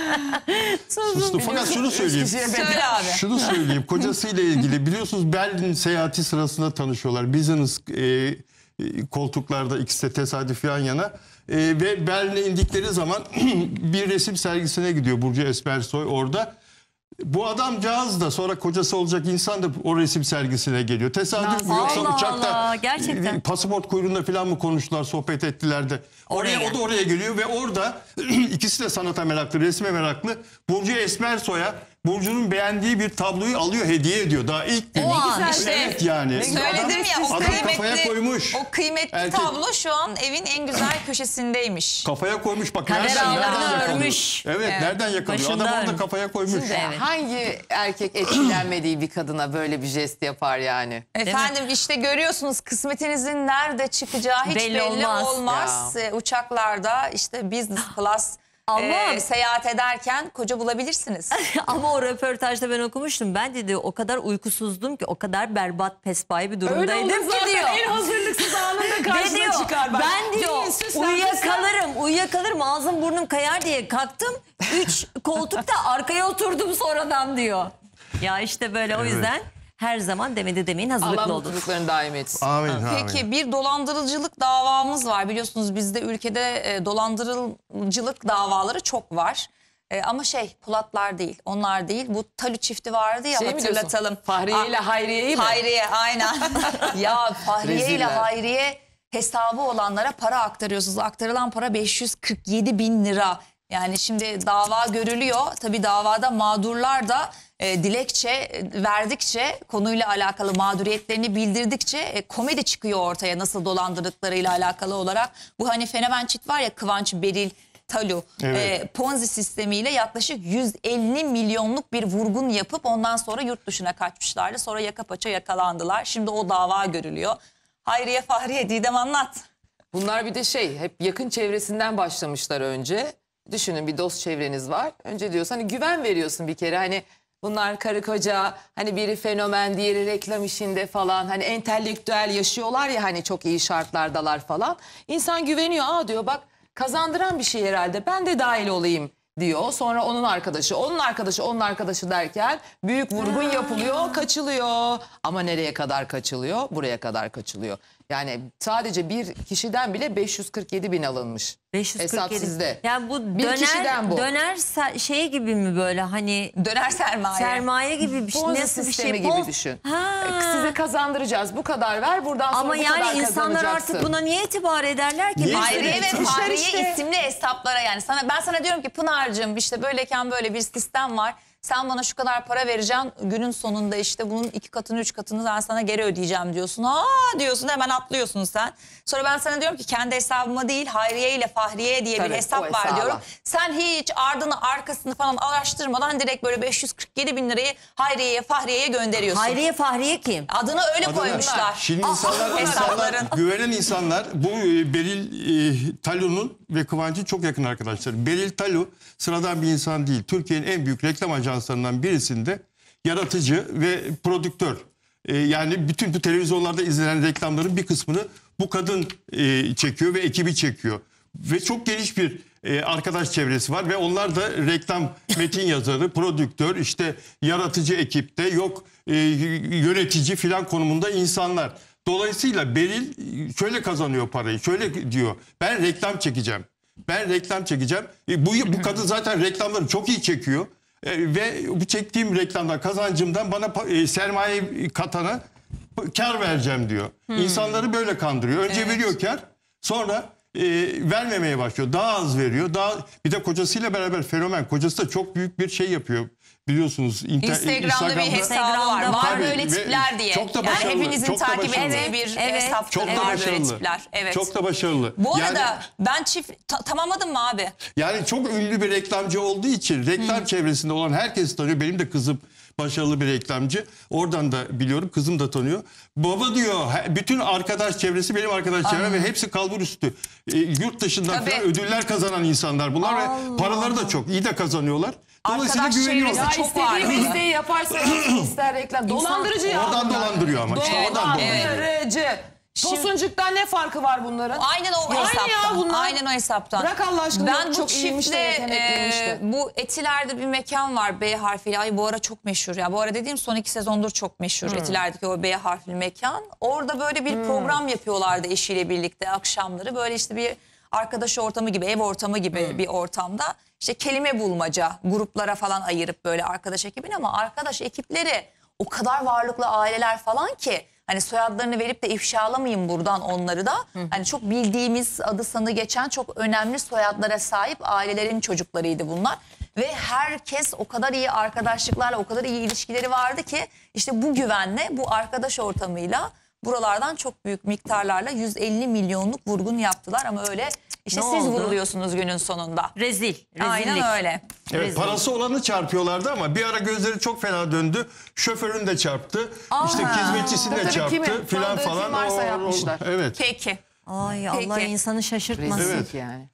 [SPEAKER 2] Susun.
[SPEAKER 3] Sustum. Fakat şunu söyleyeyim.
[SPEAKER 1] Söyle abi.
[SPEAKER 3] Şunu söyleyeyim. Kocasıyla ilgili biliyorsunuz Berlin seyahati sırasında tanışıyorlar. Business e, e, koltuklarda ikisi de tesadüf yan yana. E, ve Berlin'e indikleri zaman bir resim sergisine gidiyor Burcu Esmersoy orada. Bu adamcağız da sonra kocası olacak insan da o resim sergisine geliyor. Tesadüf mü yoksa
[SPEAKER 2] Allah
[SPEAKER 3] uçakta
[SPEAKER 2] Allah, gerçekten.
[SPEAKER 3] e, pasaport kuyruğunda falan mı konuştular, sohbet ettiler de. Oraya,
[SPEAKER 2] Oraya.
[SPEAKER 3] o da oraya geliyor ve orada ikisi de sanata meraklı, resme meraklı. Burcu Esmersoy'a Burcu'nun beğendiği bir tabloyu alıyor, hediye ediyor. Daha ilk gün.
[SPEAKER 1] O an işte.
[SPEAKER 3] Evet yani.
[SPEAKER 1] Söyledim ya o
[SPEAKER 3] adam kafaya
[SPEAKER 1] kıymetli,
[SPEAKER 3] koymuş.
[SPEAKER 1] o kıymetli
[SPEAKER 3] Erkek.
[SPEAKER 1] tablo şu an evin en güzel köşesindeymiş.
[SPEAKER 3] Kafaya koymuş bak.
[SPEAKER 2] Kader
[SPEAKER 3] nereden,
[SPEAKER 2] ağlarını
[SPEAKER 3] nereden yakalıyor?
[SPEAKER 2] örmüş.
[SPEAKER 3] Evet,
[SPEAKER 1] Evet.
[SPEAKER 3] nereden yakalıyor?
[SPEAKER 2] Başında
[SPEAKER 3] Adam orada
[SPEAKER 2] örmüş.
[SPEAKER 3] kafaya koymuş.
[SPEAKER 4] Şimdi hangi erkek etkilenmediği bir kadına böyle bir jest yapar yani?
[SPEAKER 1] Efendim işte görüyorsunuz kısmetinizin nerede çıkacağı hiç
[SPEAKER 2] Belli
[SPEAKER 1] belli,
[SPEAKER 2] olmaz.
[SPEAKER 1] olmaz. Ee, uçaklarda işte business class
[SPEAKER 2] Ama-
[SPEAKER 1] e, seyahat ederken koca bulabilirsiniz.
[SPEAKER 2] Ama o röportajda ben okumuştum. Ben dedi o kadar uykusuzdum ki o kadar berbat pespay bir
[SPEAKER 4] Öyle
[SPEAKER 2] durumdaydım
[SPEAKER 4] olur
[SPEAKER 2] ki
[SPEAKER 4] zaten
[SPEAKER 2] diyor.
[SPEAKER 4] en hazırlıksız anında
[SPEAKER 2] Ne
[SPEAKER 4] karşına
[SPEAKER 2] diyor?
[SPEAKER 4] çıkar. Bak,
[SPEAKER 2] Ben diyor
[SPEAKER 4] değil, süslenmişsen-
[SPEAKER 2] uyuyakalırım uyuyakalırım ağzım burnum kayar diye kalktım. Üç koltukta arkaya oturdum sonradan diyor. Ya işte böyle o
[SPEAKER 3] Evet.
[SPEAKER 2] yüzden her zaman demedi demeyin
[SPEAKER 4] Allah
[SPEAKER 2] hazırlıklı olun.
[SPEAKER 4] mutluluklarını daim etsin.
[SPEAKER 3] Amin. amin.
[SPEAKER 1] Peki bir dolandırıcılık davamız var. Biliyorsunuz bizde ülkede e, dolandırıcılık davaları çok var. E, ama şey Polatlar değil, onlar değil. Bu Talü çifti vardı ya,
[SPEAKER 4] Şey mi diyorsun?
[SPEAKER 1] hatırlatalım.
[SPEAKER 4] Fahriye ile
[SPEAKER 1] Ah,
[SPEAKER 4] Hayriye'yi mi?
[SPEAKER 1] Hayriye aynen. Ya Fahriye ile
[SPEAKER 4] Reziller.
[SPEAKER 1] Hayriye hesabı olanlara para aktarıyorsunuz. Aktarılan para beş yüz kırk yedi bin lira. Yani şimdi dava görülüyor. Tabii davada mağdurlar da e, dilekçe e, verdikçe, konuyla alakalı mağduriyetlerini bildirdikçe e, komedi çıkıyor ortaya nasıl dolandırdıklarıyla alakalı olarak. Bu hani fenomen çift var ya, Kıvanç, Beril, Talu,
[SPEAKER 3] Evet.
[SPEAKER 1] e, Ponzi sistemiyle yaklaşık yüz elli milyonluk bir vurgun yapıp ondan sonra yurt dışına kaçmışlardı. Sonra yaka paça yakalandılar. Şimdi o dava görülüyor. Hayriye, Fahriye, Didem anlat.
[SPEAKER 4] Bunlar bir de şey hep yakın çevresinden başlamışlar önce. Düşünün bir dost çevreniz var. Önce diyorsun hani güven veriyorsun bir kere. Hani bunlar karı koca, hani biri fenomen, diğeri reklam işinde falan. Hani entelektüel yaşıyorlar ya, hani çok iyi şartlardalar falan. İnsan güveniyor. Aa diyor bak kazandıran bir şey herhalde. Ben de dahil olayım diyor. Sonra onun arkadaşı, onun arkadaşı, onun arkadaşı derken büyük vurgun yapılıyor, kaçılıyor. Ama nereye kadar kaçılıyor? Buraya kadar kaçılıyor. Yani sadece bir kişiden bile beş yüz kırk yedi bin alınmış.
[SPEAKER 2] beş yüz kırk yedi.
[SPEAKER 4] Hesap sizde.
[SPEAKER 2] Yani bu
[SPEAKER 4] Bir
[SPEAKER 2] döner,
[SPEAKER 4] kişiden bu.
[SPEAKER 2] döner se- şey gibi mi böyle hani
[SPEAKER 1] döner sermaye.
[SPEAKER 2] Sermaye gibi bir şey.
[SPEAKER 4] Ponzi
[SPEAKER 2] Nasıl bir
[SPEAKER 4] sistemi
[SPEAKER 2] şey?
[SPEAKER 4] gibi
[SPEAKER 2] Pon-
[SPEAKER 4] düşün.
[SPEAKER 2] Ha.
[SPEAKER 4] Size kazandıracağız. Bu kadar ver. Buradan sonra
[SPEAKER 2] Ama
[SPEAKER 4] bu kadar
[SPEAKER 2] yani insanlar
[SPEAKER 4] kazanacaksın.
[SPEAKER 2] artık buna niye itibar ederler ki?
[SPEAKER 3] Niye?
[SPEAKER 1] Hayriye ve
[SPEAKER 4] Tutmuşlar
[SPEAKER 1] Fahriye
[SPEAKER 4] işte.
[SPEAKER 1] isimli hesaplara yani sana ben sana diyorum ki Pınar'cığım işte böyleyken böyle bir sistem var. Sen bana şu kadar para vereceksin. Günün sonunda işte bunun iki katını üç katını ben sana geri ödeyeceğim diyorsun. Aa diyorsun hemen atlıyorsun sen. Sonra ben sana diyorum ki kendi hesabıma değil Hayriye ile Fahriye diye
[SPEAKER 4] Tabii,
[SPEAKER 1] bir
[SPEAKER 4] o
[SPEAKER 1] hesap var
[SPEAKER 4] hesaba.
[SPEAKER 1] diyorum. Sen hiç ardını arkasını falan araştırmadan direkt böyle beş yüz kırk yedi bin lirayı Hayriye'ye Fahriye'ye gönderiyorsun.
[SPEAKER 2] Hayriye Fahriye kim?
[SPEAKER 1] Adını öyle
[SPEAKER 3] Adını-
[SPEAKER 1] koymuşlar.
[SPEAKER 3] Şimdi
[SPEAKER 1] Aa,
[SPEAKER 3] insanlar, insanlar
[SPEAKER 1] hesapların.
[SPEAKER 3] güvenen insanlar bu e, Beril e, Talu'nun ve Kıvanç'ın çok yakın arkadaşları. Beril Talu sıradan bir insan değil. Türkiye'nin en büyük reklam ajanslarından birisinde yaratıcı ve prodüktör. E, yani bütün bu televizyonlarda izlenen reklamların bir kısmını bu kadın e, çekiyor ve ekibi çekiyor. Ve çok geniş bir e, arkadaş çevresi var ve onlar da reklam metin yazarı, prodüktör, işte yaratıcı ekipte yok e, yönetici filan konumunda insanlar. Dolayısıyla Beril şöyle kazanıyor parayı, şöyle diyor ben reklam çekeceğim. Ben reklam çekeceğim. E, bu, bu kadın zaten reklamları çok iyi çekiyor. E, ve bu çektiğim reklamdan kazancımdan bana pa- e, sermaye katana kar vereceğim diyor.
[SPEAKER 1] Hmm.
[SPEAKER 3] İnsanları böyle kandırıyor. Önce
[SPEAKER 1] Evet.
[SPEAKER 3] veriyor kar, sonra e, vermemeye başlıyor. Daha az veriyor. Daha bir de kocasıyla beraber fenomen. Kocası da çok büyük bir şey yapıyor. Biliyorsunuz inter-
[SPEAKER 1] Instagram'da, bir hesabı var. Var
[SPEAKER 3] Tabii,
[SPEAKER 1] böyle
[SPEAKER 3] ve
[SPEAKER 1] tipler diye.
[SPEAKER 3] Çok da
[SPEAKER 1] Yani
[SPEAKER 3] başarılı.
[SPEAKER 1] hepinizin
[SPEAKER 3] çok da
[SPEAKER 1] takip
[SPEAKER 3] başarılı.
[SPEAKER 1] ettiği bir
[SPEAKER 2] Evet.
[SPEAKER 1] hesaptır.
[SPEAKER 3] Çok da
[SPEAKER 1] Var böyle
[SPEAKER 3] başarılı.
[SPEAKER 1] tipler. Evet.
[SPEAKER 3] Çok da başarılı.
[SPEAKER 1] Bu
[SPEAKER 3] Yani-
[SPEAKER 1] arada ben çift ta- tamamladım mı abi?
[SPEAKER 3] Yani çok ünlü bir reklamcı olduğu için reklam çevresinde olan herkes tanıyor. Benim de kızım başarılı bir reklamcı. Oradan da biliyorum. Kızım da tanıyor. Baba diyor he- bütün arkadaş çevresi benim arkadaş çevrem ve hepsi kalbur üstü. E, yurt dışından
[SPEAKER 1] Tabii.
[SPEAKER 3] falan ödüller kazanan insanlar bunlar ve paraları da çok. İyi de kazanıyorlar. Dolayısıyla
[SPEAKER 1] Arkadaş
[SPEAKER 3] güveniyorlar.
[SPEAKER 1] çevresi
[SPEAKER 4] Ya
[SPEAKER 1] çok var.
[SPEAKER 4] istediği mesleği yaparsa ister reklam. Dolandırıcı ya.
[SPEAKER 3] Oradan
[SPEAKER 4] bunlar.
[SPEAKER 3] dolandırıyor ama. İşte oradan dolandırıyor.
[SPEAKER 4] Dolandırıcı. Tosuncuktan ne farkı var bunların?
[SPEAKER 1] Aynen o
[SPEAKER 4] Aynı
[SPEAKER 1] hesaptan.
[SPEAKER 4] ya bunlar.
[SPEAKER 1] Aynen o hesaptan.
[SPEAKER 4] Bırak Allah aşkına.
[SPEAKER 1] Ben
[SPEAKER 4] Yok,
[SPEAKER 1] bu
[SPEAKER 4] çok iyiymiş de,
[SPEAKER 1] çiftle
[SPEAKER 4] yetenekliymiş de.
[SPEAKER 1] e, bu Etiler'de bir mekan var B harfiyle. Ay bu ara çok meşhur ya. Bu ara dediğim son iki sezondur çok meşhur.
[SPEAKER 4] Hmm.
[SPEAKER 1] Etiler'deki o B harfli mekan. Orada böyle bir program yapıyorlardı eşiyle birlikte akşamları. Böyle işte bir arkadaş ortamı gibi, ev ortamı gibi
[SPEAKER 4] Hmm.
[SPEAKER 1] bir ortamda. İşte kelime bulmaca, gruplara falan ayırıp böyle arkadaş ekibini ama arkadaş ekipleri o kadar varlıklı aileler falan ki hani soyadlarını verip de ifşalamayayım buradan onları da. Hani çok bildiğimiz adı sanı geçen çok önemli soyadlara sahip ailelerin çocuklarıydı bunlar. Ve herkes o kadar iyi arkadaşlıklarla o kadar iyi ilişkileri vardı ki işte bu güvenle bu arkadaş ortamıyla buralardan çok büyük miktarlarla yüz elli milyonluk vurgun yaptılar ama öyle işte
[SPEAKER 2] Ne
[SPEAKER 1] siz
[SPEAKER 2] oldu?
[SPEAKER 1] vuruluyorsunuz günün sonunda.
[SPEAKER 2] Rezil. Rezillik.
[SPEAKER 1] Aynen öyle.
[SPEAKER 3] Evet,
[SPEAKER 2] Rezil.
[SPEAKER 3] parası olanı çarpıyorlardı ama bir ara gözleri çok fena döndü. Şoförün de çarptı. işte hizmetçisini de
[SPEAKER 4] Tabii,
[SPEAKER 3] çarptı
[SPEAKER 4] kimin
[SPEAKER 3] filan
[SPEAKER 4] tanıdığı
[SPEAKER 3] falan.
[SPEAKER 4] kim varsa
[SPEAKER 3] O- o-
[SPEAKER 4] yapmışlar.
[SPEAKER 3] Evet.
[SPEAKER 1] Peki.
[SPEAKER 2] Ay
[SPEAKER 1] Peki.
[SPEAKER 2] Allah insanı şaşırtmasın.
[SPEAKER 3] Evet.
[SPEAKER 4] Yani.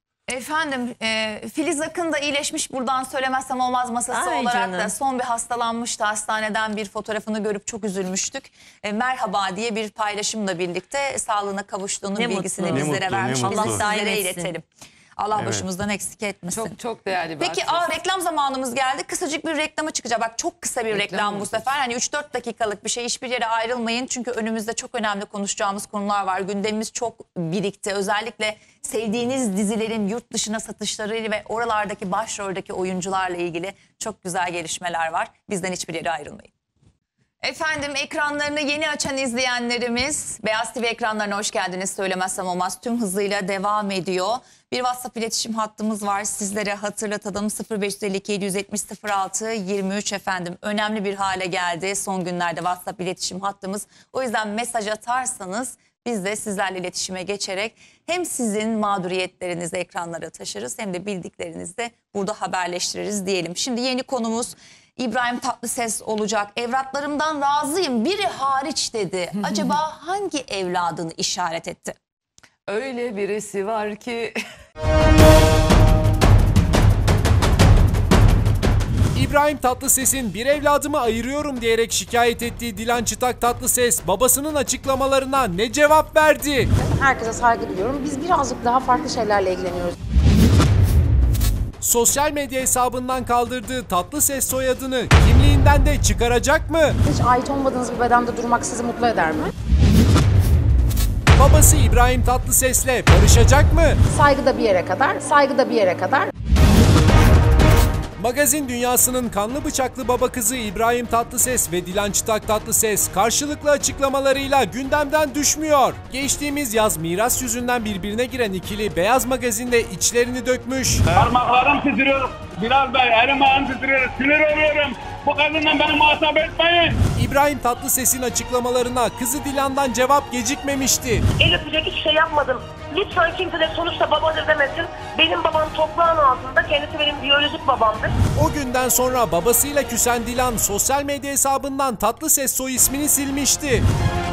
[SPEAKER 1] Efendim e, Filiz Akın da iyileşmiş buradan söylemezsem olmaz masası
[SPEAKER 2] Ay
[SPEAKER 1] olarak
[SPEAKER 2] canım.
[SPEAKER 1] da son bir hastalanmıştı. Hastaneden bir fotoğrafını görüp çok üzülmüştük. E, merhaba diye bir paylaşımla birlikte sağlığına kavuştuğunun
[SPEAKER 2] Ne
[SPEAKER 1] bilgisini
[SPEAKER 2] mutlu.
[SPEAKER 3] Ne
[SPEAKER 1] bizlere
[SPEAKER 3] mutlu, ne
[SPEAKER 1] vermiş.
[SPEAKER 3] mutlu.
[SPEAKER 1] Biz de
[SPEAKER 2] Allah daim
[SPEAKER 1] sizlere
[SPEAKER 2] etsin.
[SPEAKER 1] iletelim. Allah
[SPEAKER 3] Evet.
[SPEAKER 1] başımızdan eksik etmesin.
[SPEAKER 4] Çok çok değerli bir
[SPEAKER 1] Peki
[SPEAKER 4] arkadaş.
[SPEAKER 1] aa, reklam zamanımız geldi. Kısacık bir reklama çıkacak. Bak çok kısa bir reklam,
[SPEAKER 4] Reklam
[SPEAKER 1] bu
[SPEAKER 4] mı?
[SPEAKER 1] sefer. Hani üç dört dakikalık bir şey. Hiçbir yere ayrılmayın. Çünkü önümüzde çok önemli konuşacağımız konular var. Gündemimiz çok birikti. Özellikle sevdiğiniz dizilerin yurt dışına satışları ve oralardaki başroldeki oyuncularla ilgili çok güzel gelişmeler var. Bizden hiçbir yere ayrılmayın. Efendim ekranlarını yeni açan izleyenlerimiz Beyaz T V ekranlarına hoş geldiniz söylemezsem olmaz tüm hızıyla devam ediyor. Bir WhatsApp iletişim hattımız var sizlere hatırlatalım sıfır beş elli iki yedi yetmiş sıfır altı yirmi üç efendim önemli bir hale geldi son günlerde WhatsApp iletişim hattımız. O yüzden mesaj atarsanız biz de sizlerle iletişime geçerek hem sizin mağduriyetlerinizi ekranlara taşırız hem de bildiklerinizi de burada haberleştiririz diyelim. Şimdi yeni konumuz İbrahim Tatlıses olacak. Evlatlarımdan razıyım biri hariç dedi. Acaba hangi evladını işaret etti?
[SPEAKER 4] Öyle birisi var ki...
[SPEAKER 5] İbrahim Tatlıses'in bir evladımı ayırıyorum diyerek şikayet ettiği Dilan Çıtak Tatlıses babasının açıklamalarına ne cevap verdi?
[SPEAKER 9] Herkese saygı duyuyorum. Biz birazcık daha farklı şeylerle ilgileniyoruz.
[SPEAKER 5] Sosyal medya hesabından kaldırdığı Tatlıses soyadını kimliğinden de çıkaracak mı?
[SPEAKER 9] Hiç ait olmadığınız bir bedende durmak sizi mutlu eder mi?
[SPEAKER 5] Babası İbrahim Tatlıses'le barışacak mı?
[SPEAKER 9] Saygı da bir yere kadar, saygı da bir yere kadar.
[SPEAKER 5] Magazin dünyasının kanlı bıçaklı baba kızı İbrahim Tatlıses ve Dilan Çıtak Tatlıses karşılıklı açıklamalarıyla gündemden düşmüyor. Geçtiğimiz yaz miras yüzünden birbirine giren ikili Beyaz Magazin'de içlerini dökmüş.
[SPEAKER 10] Parmaklarım titriyor. Bilal Bey, elim ayağım titriyor. Sinir oluyorum. Bu kadından beni muhatap etmeyin.
[SPEAKER 5] İbrahim Tatlıses'in açıklamalarına kızı Dilan'dan cevap gecikmemişti.
[SPEAKER 23] El öpecek hiçbir şey yapmadım. Lütfen kimse de sonuçta babadır demesin. Benim babam toprağın altında, kendisi benim biyolojik babamdır.
[SPEAKER 5] O günden sonra babasıyla küsen Dilan sosyal medya hesabından Tatlıses soy ismini silmişti.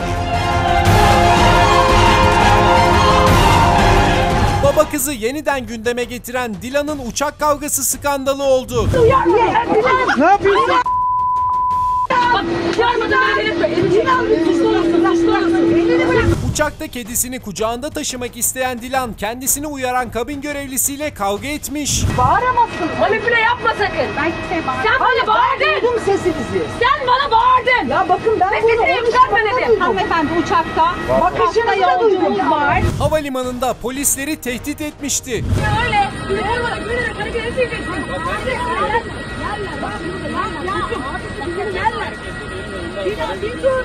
[SPEAKER 5] Baba kızı yeniden gündeme getiren Dilan'ın uçak kavgası skandalı oldu.
[SPEAKER 10] Ne yapıyorsun?
[SPEAKER 5] Uçakta kedisini kucağında taşımak isteyen Dilan kendisini uyaran kabin görevlisiyle kavga etmiş.
[SPEAKER 9] Bağıramazsın, manipüle yapma sakın. Ben kimseye bağırmadım.
[SPEAKER 24] Sen bana bağırdın.
[SPEAKER 9] Duydum sesinizi.
[SPEAKER 24] Sen bana bağırdın.
[SPEAKER 9] Ya bakın ben bunu
[SPEAKER 24] onu dedim. Hanımefendi uçakta. Bakışta yolculuğumuz var.
[SPEAKER 5] Havalimanında polisleri tehdit etmişti.
[SPEAKER 24] Öyle. Güler bana gülerek hareket edeceksin. Bir bir dur.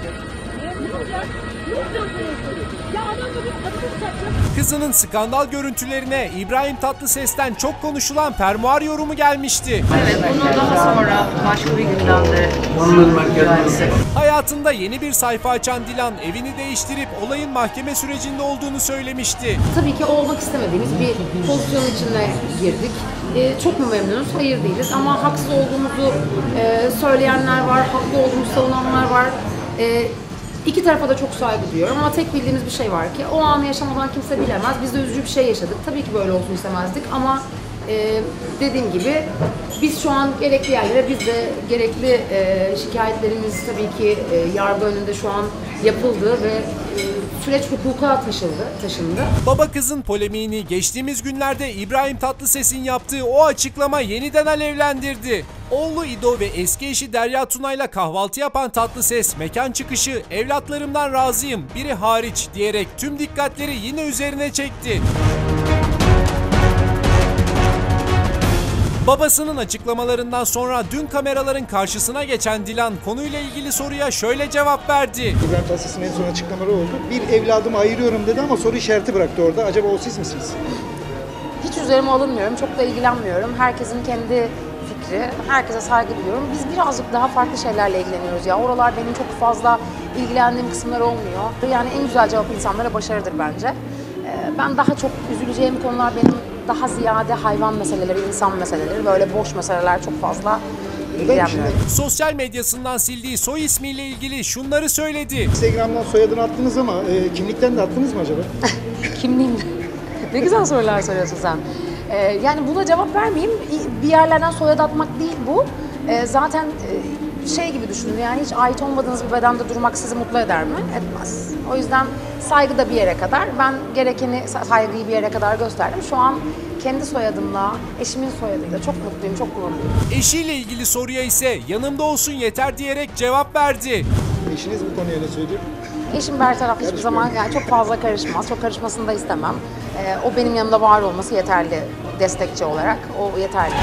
[SPEAKER 5] Kızının skandal görüntülerine İbrahim Tatlıses'ten çok konuşulan fermuar yorumu gelmişti.
[SPEAKER 9] Evet, bunu daha sonra başka bir gündemde.
[SPEAKER 5] Hayatında yeni bir sayfa açan Dilan evini değiştirip olayın mahkeme sürecinde olduğunu söylemişti.
[SPEAKER 9] Tabii ki olmak istemediğimiz bir pozisyon içine girdik. Ee, çok mu memnunuz? Hayır değiliz ama haksız olduğumuzu e, söyleyenler var, haklı olduğumuzu savunanlar var. E, iki tarafa da çok saygı duyuyorum ama tek bildiğimiz bir şey var ki o anı yaşamadan kimse bilemez. Biz de üzücü bir şey yaşadık. Tabii ki böyle olsun istemezdik ama e, dediğim gibi biz şu an gerekli yerlere, biz de gerekli e, şikayetlerimiz tabii ki e, yargı önünde şu an yapıldı ve e, süreç hukuka taşındı, taşındı.
[SPEAKER 5] Baba kızın polemiğini geçtiğimiz günlerde İbrahim Tatlıses'in yaptığı o açıklama yeniden alevlendirdi. Oğlu İdo ve eski eşi Derya Tuna'yla kahvaltı yapan Tatlıses mekan çıkışı evlatlarımdan razıyım biri hariç diyerek tüm dikkatleri yine üzerine çekti. Babasının açıklamalarından sonra dün kameraların karşısına geçen Dilan konuyla ilgili soruya şöyle cevap verdi.
[SPEAKER 8] İbrahim Tatlıses'in en son açıklamaları oldu. Bir evladımı ayırıyorum dedi ama soru işareti bıraktı orada. Acaba o siz misiniz?
[SPEAKER 9] Hiç üzerime alınmıyorum, çok da ilgilenmiyorum. Herkesin kendi fikri, herkese saygı duyuyorum. Biz birazcık daha farklı şeylerle ilgileniyoruz ya. Oralar benim çok fazla ilgilendiğim kısımlar olmuyor. Yani en güzel cevap insanlara başarıdır bence. Ben daha çok üzüleceğim konular benim daha ziyade hayvan meseleleri, insan meseleleri, böyle boş meseleler çok fazla ilgilenmiyorum.
[SPEAKER 5] Sosyal medyasından sildiği soy ismiyle ilgili şunları söyledi.
[SPEAKER 8] Instagram'dan soyadını attınız ama e, kimlikten de attınız mı acaba?
[SPEAKER 9] Kimliğimden? Ne güzel sorular soruyorsun sen. Ee, yani buna cevap vermeyeyim. Bir yerlerden soyad atmak değil bu. Ee, zaten e, şey gibi düşünün, yani hiç ait olmadığınız bir bedende durmak sizi mutlu eder mi? Etmez. O yüzden saygı da bir yere kadar. Ben gerekeni, saygıyı bir yere kadar gösterdim. Şu an kendi soyadımla, eşimin soyadıyla çok mutluyum, çok gururluyum.
[SPEAKER 5] Eşiyle ilgili soruya ise yanımda olsun yeter diyerek cevap verdi.
[SPEAKER 8] Eşiniz bu konuya ne söylüyor?
[SPEAKER 9] Eşim bertaraf, hiçbir zaman yani çok fazla karışmaz. Çok karışmasını da istemem. Ee, o benim yanımda var olması yeterli, destekçi olarak. O yeterli.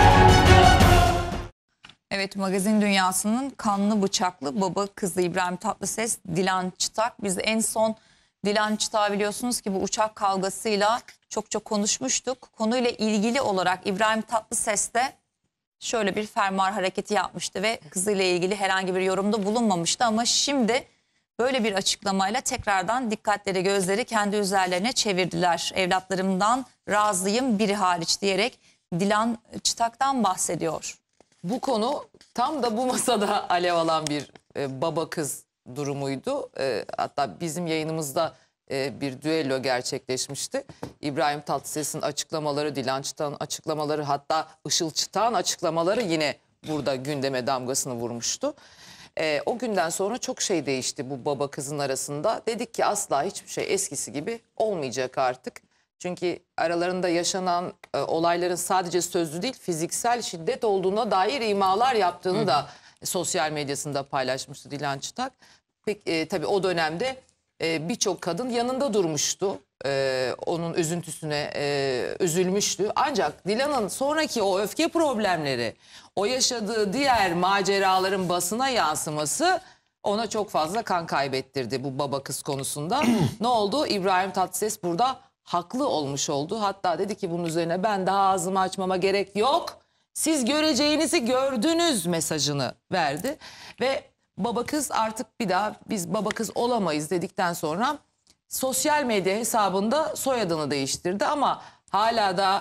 [SPEAKER 1] Evet, magazin dünyasının kanlı bıçaklı baba kızı İbrahim Tatlıses, Dilan Çıtak. Biz en son Dilan Çıtak'ı biliyorsunuz ki bu uçak kavgasıyla çok çok konuşmuştuk. Konuyla ilgili olarak İbrahim Tatlıses de şöyle bir fermuar hareketi yapmıştı ve kızıyla ilgili herhangi bir yorumda bulunmamıştı. Ama şimdi böyle bir açıklamayla tekrardan dikkatleri, gözleri kendi üzerlerine çevirdiler. Evlatlarımdan razıyım biri hariç diyerek Dilan Çıtak'tan bahsediyor.
[SPEAKER 4] Bu konu tam da bu masada alev alan bir e, baba kız durumuydu. E, hatta bizim yayınımızda e, bir düello gerçekleşmişti. İbrahim Tatlıses'in açıklamaları, Dilan Çıtak'ın açıklamaları, hatta Işıl Çıtak'ın açıklamaları yine burada gündeme damgasını vurmuştu. E, o günden sonra çok şey değişti bu baba kızın arasında. Dedik ki asla hiçbir şey eskisi gibi olmayacak artık. Çünkü aralarında yaşanan e, olayların sadece sözlü değil fiziksel şiddet olduğuna dair imalar yaptığını Hı. da sosyal medyasında paylaşmıştı Dilan Çıtak. Peki, e, tabii o dönemde e, birçok kadın yanında durmuştu. E, onun üzüntüsüne e, üzülmüştü. Ancak Dilan'ın sonraki o öfke problemleri, o yaşadığı diğer maceraların basına yansıması ona çok fazla kan kaybettirdi bu baba kız konusunda. Ne oldu? İbrahim Tatlıses burada haklı olmuş oldu. Hatta dedi ki bunun üzerine ben daha ağzımı açmama gerek yok. Siz göreceğinizi gördünüz mesajını verdi. Ve baba kız artık bir daha biz baba kız olamayız dedikten sonra sosyal medya hesabında soyadını değiştirdi. Ama hala da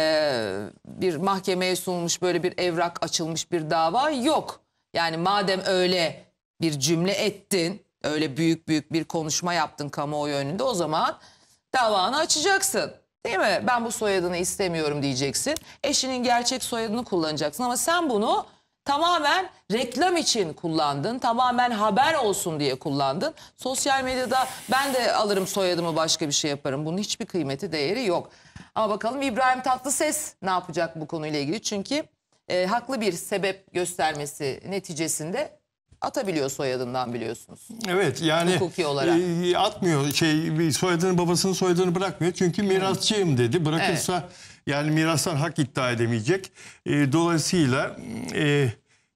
[SPEAKER 4] e, bir mahkemeye sunulmuş böyle bir evrak açılmış bir dava yok. Yani madem öyle bir cümle ettin, öyle büyük büyük bir konuşma yaptın kamuoyu önünde, o zaman davanı açacaksın. Değil mi? Ben bu soyadını istemiyorum diyeceksin. Eşinin gerçek soyadını kullanacaksın ama sen bunu tamamen reklam için kullandın. Tamamen haber olsun diye kullandın. Sosyal medyada ben de alırım soyadımı başka bir şey yaparım. Bunun hiçbir kıymeti değeri yok. Ama bakalım İbrahim Tatlıses ne yapacak bu konuyla ilgili? Çünkü e, haklı bir sebep göstermesi neticesinde atabiliyor soyadından biliyorsunuz.
[SPEAKER 3] Evet yani
[SPEAKER 4] hukuki olarak.
[SPEAKER 3] E, atmıyor şey soyadını babasının soyadını bırakmıyor çünkü mirasçıyım dedi. Bırakırsa evet. yani mirastan hak iddia edemeyecek. E, dolayısıyla e,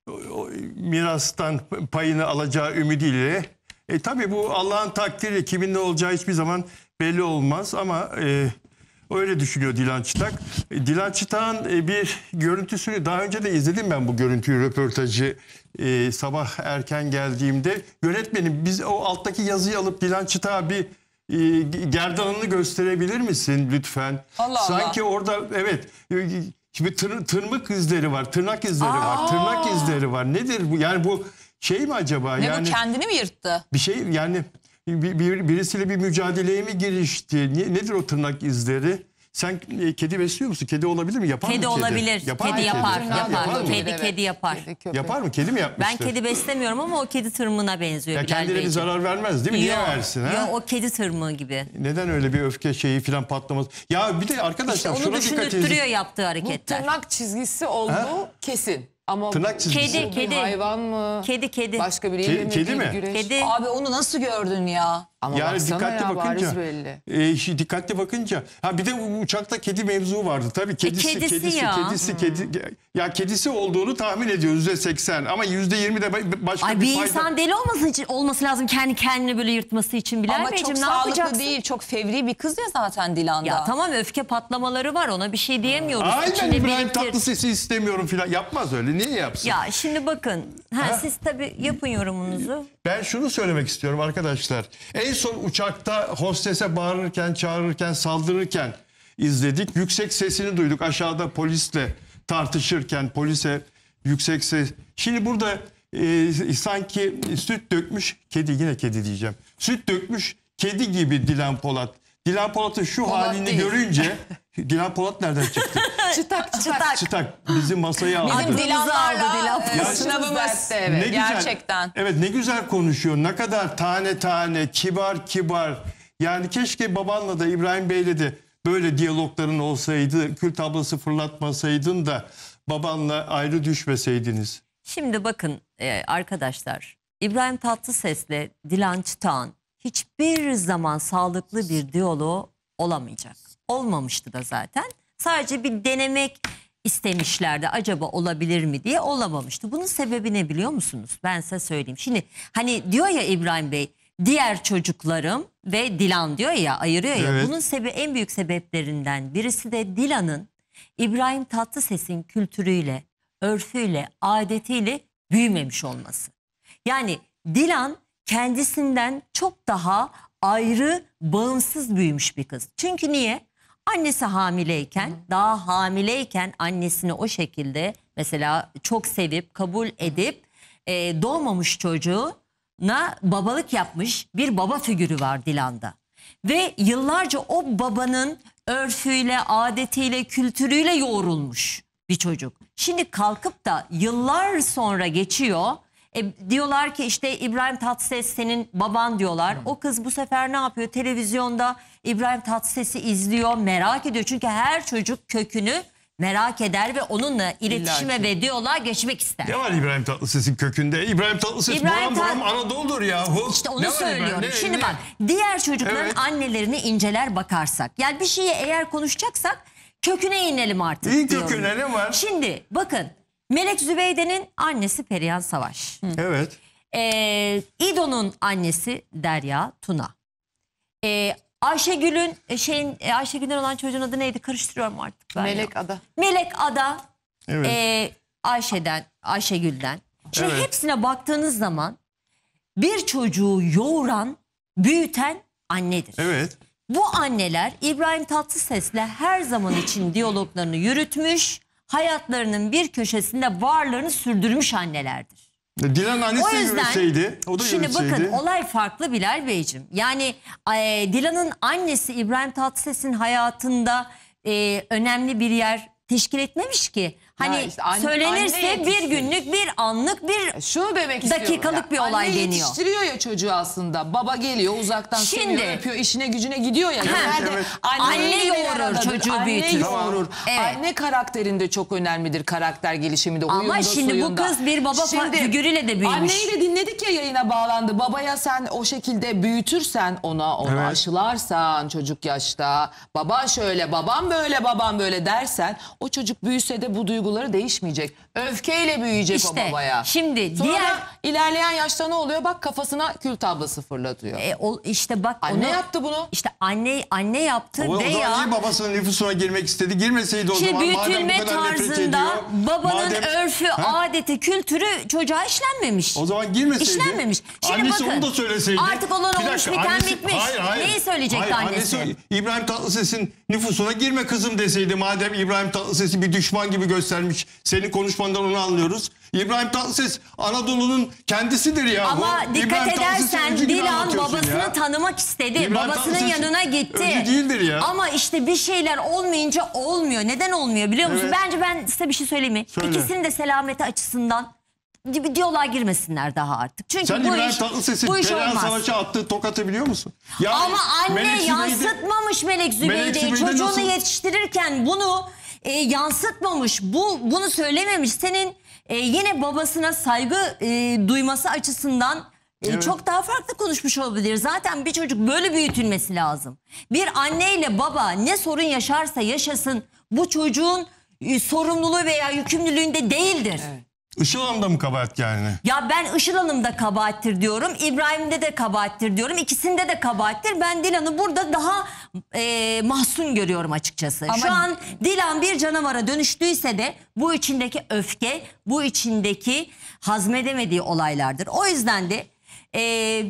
[SPEAKER 3] o, mirastan payını alacağı ümidiyle e, tabii bu Allah'ın takdiri, kimin ne olacağı hiçbir zaman belli olmaz ama e, öyle düşünüyor Dilan Çıtak. Dilan Çıtak'ın bir görüntüsünü daha önce de izledim ben bu görüntüyü, röportajı e, sabah erken geldiğimde. Yönetmenim biz o alttaki yazıyı alıp Dilan Çıtak'a bir e, gerdanını gösterebilir misin lütfen?
[SPEAKER 4] Allah
[SPEAKER 3] Sanki
[SPEAKER 4] Allah.
[SPEAKER 3] orada evet şimdi tır, tırmık izleri var, tırnak izleri
[SPEAKER 1] Aa.
[SPEAKER 3] var, tırnak izleri var. Nedir bu? Yani bu şey mi acaba?
[SPEAKER 1] Ne
[SPEAKER 3] yani
[SPEAKER 1] bu, kendini mi yırttı?
[SPEAKER 3] Bir şey yani... Bir, bir, birisiyle bir mücadeleye mi girişti? Ne, nedir o tırnak izleri? Sen e, kedi besliyor musun? Kedi olabilir mi? Yapar
[SPEAKER 2] kedi
[SPEAKER 3] mı kedi?
[SPEAKER 2] Olabilir.
[SPEAKER 3] Yapar
[SPEAKER 2] kedi
[SPEAKER 3] mı
[SPEAKER 2] yapar.
[SPEAKER 3] kedi?
[SPEAKER 2] Yapar.
[SPEAKER 3] Yapar mı?
[SPEAKER 2] Kedi
[SPEAKER 4] Evet.
[SPEAKER 2] kedi yapar.
[SPEAKER 4] Kedi,
[SPEAKER 3] yapar mı? Kedi mi yapmıştır?
[SPEAKER 2] Ben kedi beslemiyorum ama o kedi tırmığına benziyor.
[SPEAKER 3] Ya
[SPEAKER 2] Bilal
[SPEAKER 3] kendine bir
[SPEAKER 2] Beyciğim.
[SPEAKER 3] zarar vermez değil mi? Niye
[SPEAKER 2] Yok,
[SPEAKER 3] versin? Ha?
[SPEAKER 2] yok, o kedi tırmığı gibi.
[SPEAKER 3] Neden öyle bir öfke şeyi falan patlaması? Ya bir de arkadaşlar
[SPEAKER 2] İşte
[SPEAKER 3] şuna
[SPEAKER 2] onu
[SPEAKER 3] dikkat
[SPEAKER 2] düşündürtüyor
[SPEAKER 3] edin.
[SPEAKER 2] yaptığı
[SPEAKER 4] Bu
[SPEAKER 2] hareketler.
[SPEAKER 4] tırnak çizgisi olduğu
[SPEAKER 3] Ha?
[SPEAKER 4] kesin. Ama
[SPEAKER 3] Tırnak çizgisi.
[SPEAKER 2] Kedi,
[SPEAKER 4] bu bir
[SPEAKER 2] kedi.
[SPEAKER 4] hayvan mı?
[SPEAKER 2] Kedi kedi.
[SPEAKER 4] Başka biriyle
[SPEAKER 3] Ke-
[SPEAKER 4] mi?
[SPEAKER 3] kedi
[SPEAKER 4] bir
[SPEAKER 3] mi?
[SPEAKER 4] güreş?
[SPEAKER 2] Kedi.
[SPEAKER 1] Abi onu nasıl gördün ya?
[SPEAKER 4] Ama
[SPEAKER 3] Yani
[SPEAKER 4] baksana
[SPEAKER 3] dikkatli
[SPEAKER 4] ya,
[SPEAKER 3] bakınca,
[SPEAKER 4] bariz belli.
[SPEAKER 3] e, şey, dikkatli bakınca, ha bir de uçakta kedi mevzu vardı tabii kedisi,
[SPEAKER 2] E, kedisi
[SPEAKER 3] kedisi,
[SPEAKER 2] ya.
[SPEAKER 3] kedisi, kedi, ya kedisi olduğunu tahmin ediyor yüzde seksen ama yüzde yirmi de başka
[SPEAKER 2] Ay
[SPEAKER 3] bir
[SPEAKER 2] bir
[SPEAKER 3] fayda.
[SPEAKER 2] insan deli olması için olması lazım kendi kendine böyle yırtması için Bilal
[SPEAKER 1] Ama
[SPEAKER 2] Beyciğim,
[SPEAKER 1] çok
[SPEAKER 2] ne
[SPEAKER 1] sağlıklı
[SPEAKER 2] yapacaksın?
[SPEAKER 1] değil. Çok fevri bir kız ya zaten Dilan'da.
[SPEAKER 2] Ya tamam, öfke patlamaları var, ona bir şey diyemiyoruz.
[SPEAKER 3] Ay ben
[SPEAKER 2] İçinde
[SPEAKER 3] İbrahim
[SPEAKER 2] biriktir.
[SPEAKER 3] Tatlıses'i istemiyorum filan, yapmaz öyle, niye yapsın?
[SPEAKER 2] Ya şimdi bakın, ha, siz tabii yapın yorumunuzu.
[SPEAKER 3] Ben şunu söylemek istiyorum arkadaşlar. En son uçakta hostese bağırırken, çağırırken, saldırırken izledik. Yüksek sesini duyduk aşağıda polisle tartışırken, polise yüksek ses. Şimdi burada e, sanki süt dökmüş kedi, yine kedi diyeceğim. Süt dökmüş kedi gibi Dilan Polat. Dilan Polat'ın şu
[SPEAKER 4] Polat
[SPEAKER 3] halini
[SPEAKER 4] değil.
[SPEAKER 3] görünce Dilan Polat nereden çıktı?
[SPEAKER 4] Çıtak çıtak.
[SPEAKER 2] Çıtak.
[SPEAKER 3] Çıtak bizim masaya aldı.
[SPEAKER 1] Bizim Dilanlarla
[SPEAKER 2] aldı Dilan.
[SPEAKER 1] e,
[SPEAKER 3] Ya-
[SPEAKER 1] sınavımız
[SPEAKER 4] dertte, evet.
[SPEAKER 3] Ne güzel,
[SPEAKER 1] gerçekten.
[SPEAKER 3] evet ne güzel konuşuyor. Ne kadar tane tane, kibar kibar. Yani keşke babanla da İbrahim Bey'le de böyle diyalogların olsaydı. Kül tablası fırlatmasaydın da babanla ayrı düşmeseydiniz.
[SPEAKER 2] Şimdi bakın e, arkadaşlar, İbrahim Tatlıses'le Dilan Çıtak'ın hiçbir zaman sağlıklı bir diyaloğu olamayacak. Olmamıştı da zaten. Sadece bir denemek istemişlerdi, acaba olabilir mi diye, olamamıştı. Bunun sebebi ne biliyor musunuz? Ben size söyleyeyim. Şimdi hani diyor ya İbrahim Bey, diğer çocuklarım ve Dilan diyor ya, ayırıyor ya.
[SPEAKER 3] Evet.
[SPEAKER 2] Bunun sebebi, en büyük sebeplerinden birisi de Dilan'ın İbrahim Tatlıses'in kültürüyle, örfüyle, adetiyle büyümemiş olması. Yani Dilan kendisinden çok daha ayrı, bağımsız büyümüş bir kız. Çünkü niye? Annesi hamileyken, daha hamileyken annesini o şekilde mesela çok sevip, kabul edip e, doğmamış çocuğuna babalık yapmış bir baba figürü var Dilan'da. Ve yıllarca o babanın örfüyle, adetiyle, kültürüyle yoğrulmuş bir çocuk. Şimdi kalkıp da yıllar sonra geçiyor, E, diyorlar ki işte İbrahim Tatlıses senin baban diyorlar. O kız bu sefer ne yapıyor? Televizyonda İbrahim Tatlıses'i izliyor, merak ediyor. Çünkü her çocuk kökünü merak eder ve onunla iletişime
[SPEAKER 3] İlla ki.
[SPEAKER 2] ve diyaloğa geçmek ister.
[SPEAKER 3] Ne var İbrahim Tatlıses'in kökünde? İbrahim Tatlıses
[SPEAKER 2] İbrahim
[SPEAKER 3] buram
[SPEAKER 2] Tat-
[SPEAKER 3] buram Anadolu'dur yahu.
[SPEAKER 2] İşte onu
[SPEAKER 3] Ne var
[SPEAKER 2] söylüyorum.
[SPEAKER 3] İbrahim? Ne-
[SPEAKER 2] Şimdi
[SPEAKER 3] ne?
[SPEAKER 2] bak, diğer çocukların
[SPEAKER 3] Evet.
[SPEAKER 2] annelerini inceler bakarsak. Yani bir şeye eğer konuşacaksak köküne inelim artık
[SPEAKER 3] İyi
[SPEAKER 2] diyorum.
[SPEAKER 3] köküne ne var?
[SPEAKER 2] Şimdi bakın, Melek Zübeyde'nin annesi Perihan Savaş.
[SPEAKER 3] Evet.
[SPEAKER 2] Ee, İdo'nun annesi Derya Tuna. Ee, Ayşegül'ün e, şeyin e, Ayşegül'den olan çocuğun adı neydi? Karıştırıyorum artık ben.
[SPEAKER 4] Melek
[SPEAKER 2] ya.
[SPEAKER 4] Ada.
[SPEAKER 2] Melek Ada.
[SPEAKER 3] Evet.
[SPEAKER 2] e, Ayşe'den, Ayşegül'den. Şimdi
[SPEAKER 3] Evet.
[SPEAKER 2] hepsine baktığınız zaman bir çocuğu yoğuran, büyüten annedir.
[SPEAKER 3] Evet.
[SPEAKER 2] Bu anneler İbrahim Tatlıses'le her zaman için diyaloglarını yürütmüş, hayatlarının bir köşesinde varlığını sürdürmüş annelerdir.
[SPEAKER 3] Dilan annesi
[SPEAKER 2] O
[SPEAKER 3] de
[SPEAKER 2] yüzden
[SPEAKER 3] yürütseydi. O da
[SPEAKER 2] şimdi
[SPEAKER 3] yürütseydi.
[SPEAKER 2] bakın olay farklı Bilal Beyciğim. Yani e, Dilan'ın annesi İbrahim Tatlıses'in hayatında e, önemli bir yer teşkil etmemiş ki. Hani
[SPEAKER 4] Ya işte anne-
[SPEAKER 2] söylenirse
[SPEAKER 4] anne
[SPEAKER 2] bir
[SPEAKER 4] yetiştirir.
[SPEAKER 2] günlük, bir anlık, bir
[SPEAKER 4] Şunu demek istiyorum.
[SPEAKER 2] dakikalık
[SPEAKER 4] ya,
[SPEAKER 2] bir olay
[SPEAKER 4] anne
[SPEAKER 2] deniyor.
[SPEAKER 4] yetiştiriyor ya çocuğu aslında. Baba geliyor uzaktan
[SPEAKER 2] Şimdi-
[SPEAKER 4] seviyor, öpüyor, işine gücüne gidiyor ya.
[SPEAKER 2] Evet,
[SPEAKER 4] Genelde
[SPEAKER 3] evet.
[SPEAKER 2] Anne
[SPEAKER 4] bir
[SPEAKER 2] yoğurur,
[SPEAKER 4] aradadır,
[SPEAKER 2] çocuğu
[SPEAKER 4] anne
[SPEAKER 2] büyütür.
[SPEAKER 4] yoğurur.
[SPEAKER 2] Evet.
[SPEAKER 4] Anne karakterinde çok önemlidir, karakter gelişiminde,
[SPEAKER 2] Ama
[SPEAKER 4] huyunda,
[SPEAKER 2] şimdi bu
[SPEAKER 4] suyunda.
[SPEAKER 2] kız bir baba fa- figürüyle de büyümüş.
[SPEAKER 4] Anneyi de dinledik ya, yayına bağlandı. Babaya sen o şekilde büyütürsen, ona onu
[SPEAKER 3] Evet.
[SPEAKER 4] aşılarsan çocuk yaşta, baba şöyle, babam böyle, babam böyle dersen, o çocuk büyüse de bu duyguları değişmeyecek. Öfkeyle büyüyecek
[SPEAKER 2] İşte,
[SPEAKER 4] o babaya.
[SPEAKER 2] şimdi
[SPEAKER 4] Sonra
[SPEAKER 2] diğer-
[SPEAKER 4] da ilerleyen yaşta ne oluyor? Bak kafasına kül tablası fırlatıyor.
[SPEAKER 2] E, o, işte bak
[SPEAKER 4] Anne
[SPEAKER 2] onu,
[SPEAKER 4] yaptı bunu.
[SPEAKER 2] İşte anne anne yaptı
[SPEAKER 3] O, o
[SPEAKER 2] veya
[SPEAKER 3] zaman niye babasının nüfusuna girmek istedi? Girmeseydi o
[SPEAKER 2] Şey,
[SPEAKER 3] zaman. Madem bu
[SPEAKER 2] büyütülme
[SPEAKER 3] kadar nefret
[SPEAKER 2] tarzında
[SPEAKER 3] ediyor,
[SPEAKER 2] babanın
[SPEAKER 3] madem-
[SPEAKER 2] örfü,
[SPEAKER 3] Ha?
[SPEAKER 2] adeti, kültürü çocuğa işlenmemiş.
[SPEAKER 3] O zaman girmeseydi.
[SPEAKER 2] İşlenmemiş. Şimdi
[SPEAKER 3] Annesi
[SPEAKER 2] bakın,
[SPEAKER 3] onu da söyleseydi.
[SPEAKER 2] artık olan
[SPEAKER 3] Bir
[SPEAKER 2] olmuş,
[SPEAKER 3] dakika,
[SPEAKER 2] biten
[SPEAKER 3] annesi-
[SPEAKER 2] bitmiş.
[SPEAKER 3] Hayır, hayır.
[SPEAKER 2] Neyi söyleyecekti
[SPEAKER 3] Hayır,
[SPEAKER 2] annesi?
[SPEAKER 3] İbrahim Tatlıses'in nüfusuna girme kızım deseydi. Madem İbrahim Tatlıses'i bir düşman gibi göstermiş. Senin konuşmandan onu anlıyoruz. İbrahim Tatlıses Anadolu'nun kendisidir ya.
[SPEAKER 2] Ama
[SPEAKER 3] Bu
[SPEAKER 2] dikkat
[SPEAKER 3] İbrahim Tatlıses'i
[SPEAKER 2] edersen
[SPEAKER 3] öncü gibi
[SPEAKER 2] Dilan
[SPEAKER 3] anlatıyorsun
[SPEAKER 2] babasını
[SPEAKER 3] ya.
[SPEAKER 2] tanımak istedi.
[SPEAKER 3] İbrahim
[SPEAKER 2] Babasının
[SPEAKER 3] Tatlıses
[SPEAKER 2] yanına gitti.
[SPEAKER 3] öncü değildir ya.
[SPEAKER 2] Ama işte bir şeyler olmayınca olmuyor. Neden olmuyor biliyor musun?
[SPEAKER 3] Evet.
[SPEAKER 2] Bence ben size bir şey söyleyeyim mi?
[SPEAKER 3] Söyle.
[SPEAKER 2] İkisinin de selameti açısından bir diyaloğa girmesinler daha artık. Çünkü
[SPEAKER 3] Sen
[SPEAKER 2] bu
[SPEAKER 3] İbrahim
[SPEAKER 2] iş,
[SPEAKER 3] Tatlıses'in
[SPEAKER 2] bu iş
[SPEAKER 3] Perihan
[SPEAKER 2] olmaz.
[SPEAKER 3] Savaş'a attığı tokatı biliyor musun? Ya
[SPEAKER 2] Ama anne
[SPEAKER 3] Melek Zübeyde-
[SPEAKER 2] yansıtmamış Melek Zübeyde'yi.
[SPEAKER 3] Zübeyde
[SPEAKER 2] Çocuğunu
[SPEAKER 3] nasıl-
[SPEAKER 2] yetiştirirken bunu e, yansıtmamış. Bu bunu söylememiş. Senin e, yine babasına saygı e, duyması açısından e,
[SPEAKER 3] Evet.
[SPEAKER 2] çok daha farklı konuşmuş olabilir. Zaten bir çocuk böyle büyütülmesi lazım. Bir anneyle baba ne sorun yaşarsa yaşasın bu çocuğun e, sorumluluğu veya yükümlülüğünde değildir.
[SPEAKER 3] Işıl Hanım'da mı kabahat yani?
[SPEAKER 2] Ya ben Işıl Hanım'da kabahattir diyorum. İbrahim'de de kabahattir diyorum. İkisinde de kabahattir. Ben Dilan'ı burada daha e, mahzun görüyorum açıkçası.
[SPEAKER 1] Ama-
[SPEAKER 2] Şu an Dilan bir canavara dönüştüyse de bu içindeki öfke, bu içindeki hazmedemediği olaylardır. O yüzden de e,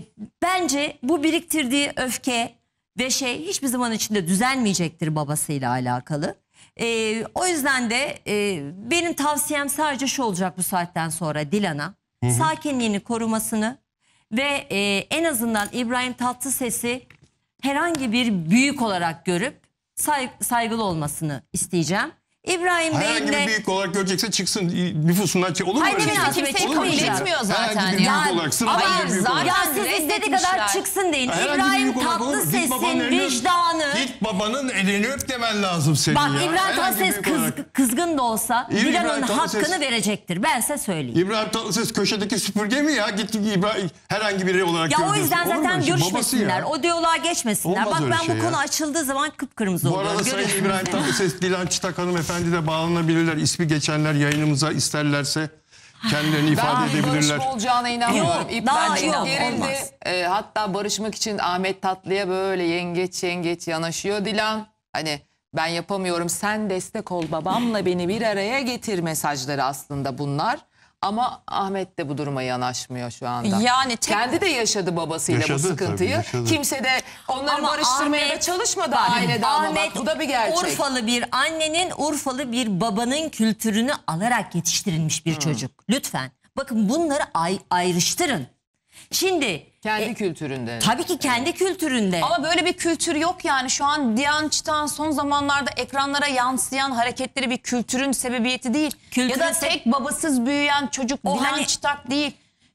[SPEAKER 2] bence bu biriktirdiği öfke ve şey hiçbir zaman içinde düzelmeyecektir babasıyla alakalı. Ee, o yüzden de e, benim tavsiyem sadece şu olacak bu saatten sonra Dilan'a.
[SPEAKER 11] Hı hı.
[SPEAKER 2] Sakinliğini korumasını ve e, en azından İbrahim Tatlıses'i herhangi bir büyük olarak görüp say- saygılı olmasını isteyeceğim. İbrahim
[SPEAKER 3] Herhangi
[SPEAKER 2] Bey'in
[SPEAKER 3] bir
[SPEAKER 2] de...
[SPEAKER 3] büyük olarak görecekse çıksın nüfusundan çık. Olur mu?
[SPEAKER 2] Hayır,
[SPEAKER 3] öyle
[SPEAKER 2] ne
[SPEAKER 3] şey?
[SPEAKER 2] münasebet,
[SPEAKER 3] Olur mu
[SPEAKER 2] çıkmayacak.
[SPEAKER 3] öyle şey?
[SPEAKER 2] Etmiyor
[SPEAKER 3] Herhangi
[SPEAKER 2] zaten
[SPEAKER 3] bir büyük
[SPEAKER 2] ya.
[SPEAKER 3] olarak, sıradan
[SPEAKER 2] Ama
[SPEAKER 3] bir büyük
[SPEAKER 2] zaten-
[SPEAKER 3] olarak.
[SPEAKER 2] Ya siz istediği kadar çıksın deyin.
[SPEAKER 3] Herhangi bir
[SPEAKER 2] İbrahim
[SPEAKER 3] büyük olarak olur mu? Git babanın
[SPEAKER 2] Tatlıses'in
[SPEAKER 3] elini öp.
[SPEAKER 2] vicdanı...
[SPEAKER 3] Git babanın elini öp demen lazım senin
[SPEAKER 2] Bak
[SPEAKER 3] ya.
[SPEAKER 2] İbrahim
[SPEAKER 3] Herhangi
[SPEAKER 2] Tatlıses
[SPEAKER 3] büyük
[SPEAKER 2] kız,
[SPEAKER 3] olarak.
[SPEAKER 2] kızgın da olsa
[SPEAKER 3] İbrahim
[SPEAKER 2] Dilan'ın
[SPEAKER 3] Tatlıses-
[SPEAKER 2] hakkını verecektir. Ben size söyleyeyim.
[SPEAKER 3] İbrahim Tatlıses köşedeki süpürge mi ya? Git İbrahim herhangi biri olarak
[SPEAKER 2] Ya o
[SPEAKER 3] göreceksin.
[SPEAKER 2] yüzden
[SPEAKER 3] Olur mu
[SPEAKER 2] zaten
[SPEAKER 3] öyle şey? Babası
[SPEAKER 2] görüşmesinler.
[SPEAKER 3] ya.
[SPEAKER 2] O diyaloğa geçmesinler.
[SPEAKER 3] Olmaz
[SPEAKER 2] Bak
[SPEAKER 3] öyle
[SPEAKER 2] ben
[SPEAKER 3] şey
[SPEAKER 2] bu
[SPEAKER 3] ya.
[SPEAKER 2] konu açıldığı zaman kıpkırmızı
[SPEAKER 3] Bu
[SPEAKER 2] oluyorum.
[SPEAKER 3] arada Sayın
[SPEAKER 2] Görüyorsunuz
[SPEAKER 3] İbrahim
[SPEAKER 2] değil mi?
[SPEAKER 3] Tatlıses, Dilan Çıtak hanımefendi de bağlanabilirler. İsmi geçenler yayınımıza isterlerse kendilerini ifade
[SPEAKER 4] Ben
[SPEAKER 3] edebilirler.
[SPEAKER 4] barışma olacağına inanmıyorum.
[SPEAKER 2] Yok,
[SPEAKER 4] İp
[SPEAKER 2] daha
[SPEAKER 4] bence
[SPEAKER 2] yok,
[SPEAKER 4] gerildi.
[SPEAKER 2] olmaz.
[SPEAKER 4] Ee, hatta barışmak için Ahmet Tatlı'ya böyle yengeç yengeç yanaşıyor Dilan. Hani ben yapamıyorum, sen destek ol, babamla beni bir araya getir mesajları aslında bunlar. Ama Ahmet de bu duruma yanaşmıyor şu anda.
[SPEAKER 1] Yani tek-
[SPEAKER 4] Kendi de yaşadı babasıyla
[SPEAKER 3] Yaşadı
[SPEAKER 4] bu sıkıntıyı.
[SPEAKER 3] tabii, yaşadı.
[SPEAKER 4] Kimse de onları
[SPEAKER 2] Ama
[SPEAKER 4] barıştırmaya
[SPEAKER 2] Ahmet-
[SPEAKER 4] da çalışmadı
[SPEAKER 2] Bak,
[SPEAKER 4] ailede ama
[SPEAKER 2] Ahmet
[SPEAKER 4] bak bu da bir gerçek.
[SPEAKER 2] Urfalı bir annenin, Urfalı bir babanın kültürünü alarak yetiştirilmiş bir çocuk. Lütfen. Bakın bunları ay- ayrıştırın. Şimdi
[SPEAKER 4] Kendi
[SPEAKER 2] e,
[SPEAKER 4] kültüründe.
[SPEAKER 2] tabii ki kendi kültüründe.
[SPEAKER 1] Ama böyle bir kültür yok yani. Şu an Dilan Çıtak'ın son zamanlarda ekranlara yansıyan hareketleri bir kültürün sebebiyeti değil.
[SPEAKER 2] Kültürün
[SPEAKER 1] ya da
[SPEAKER 2] se-
[SPEAKER 1] tek babasız büyüyen çocuk
[SPEAKER 2] O
[SPEAKER 1] Dilan
[SPEAKER 2] hani-
[SPEAKER 1] Çıtak değil.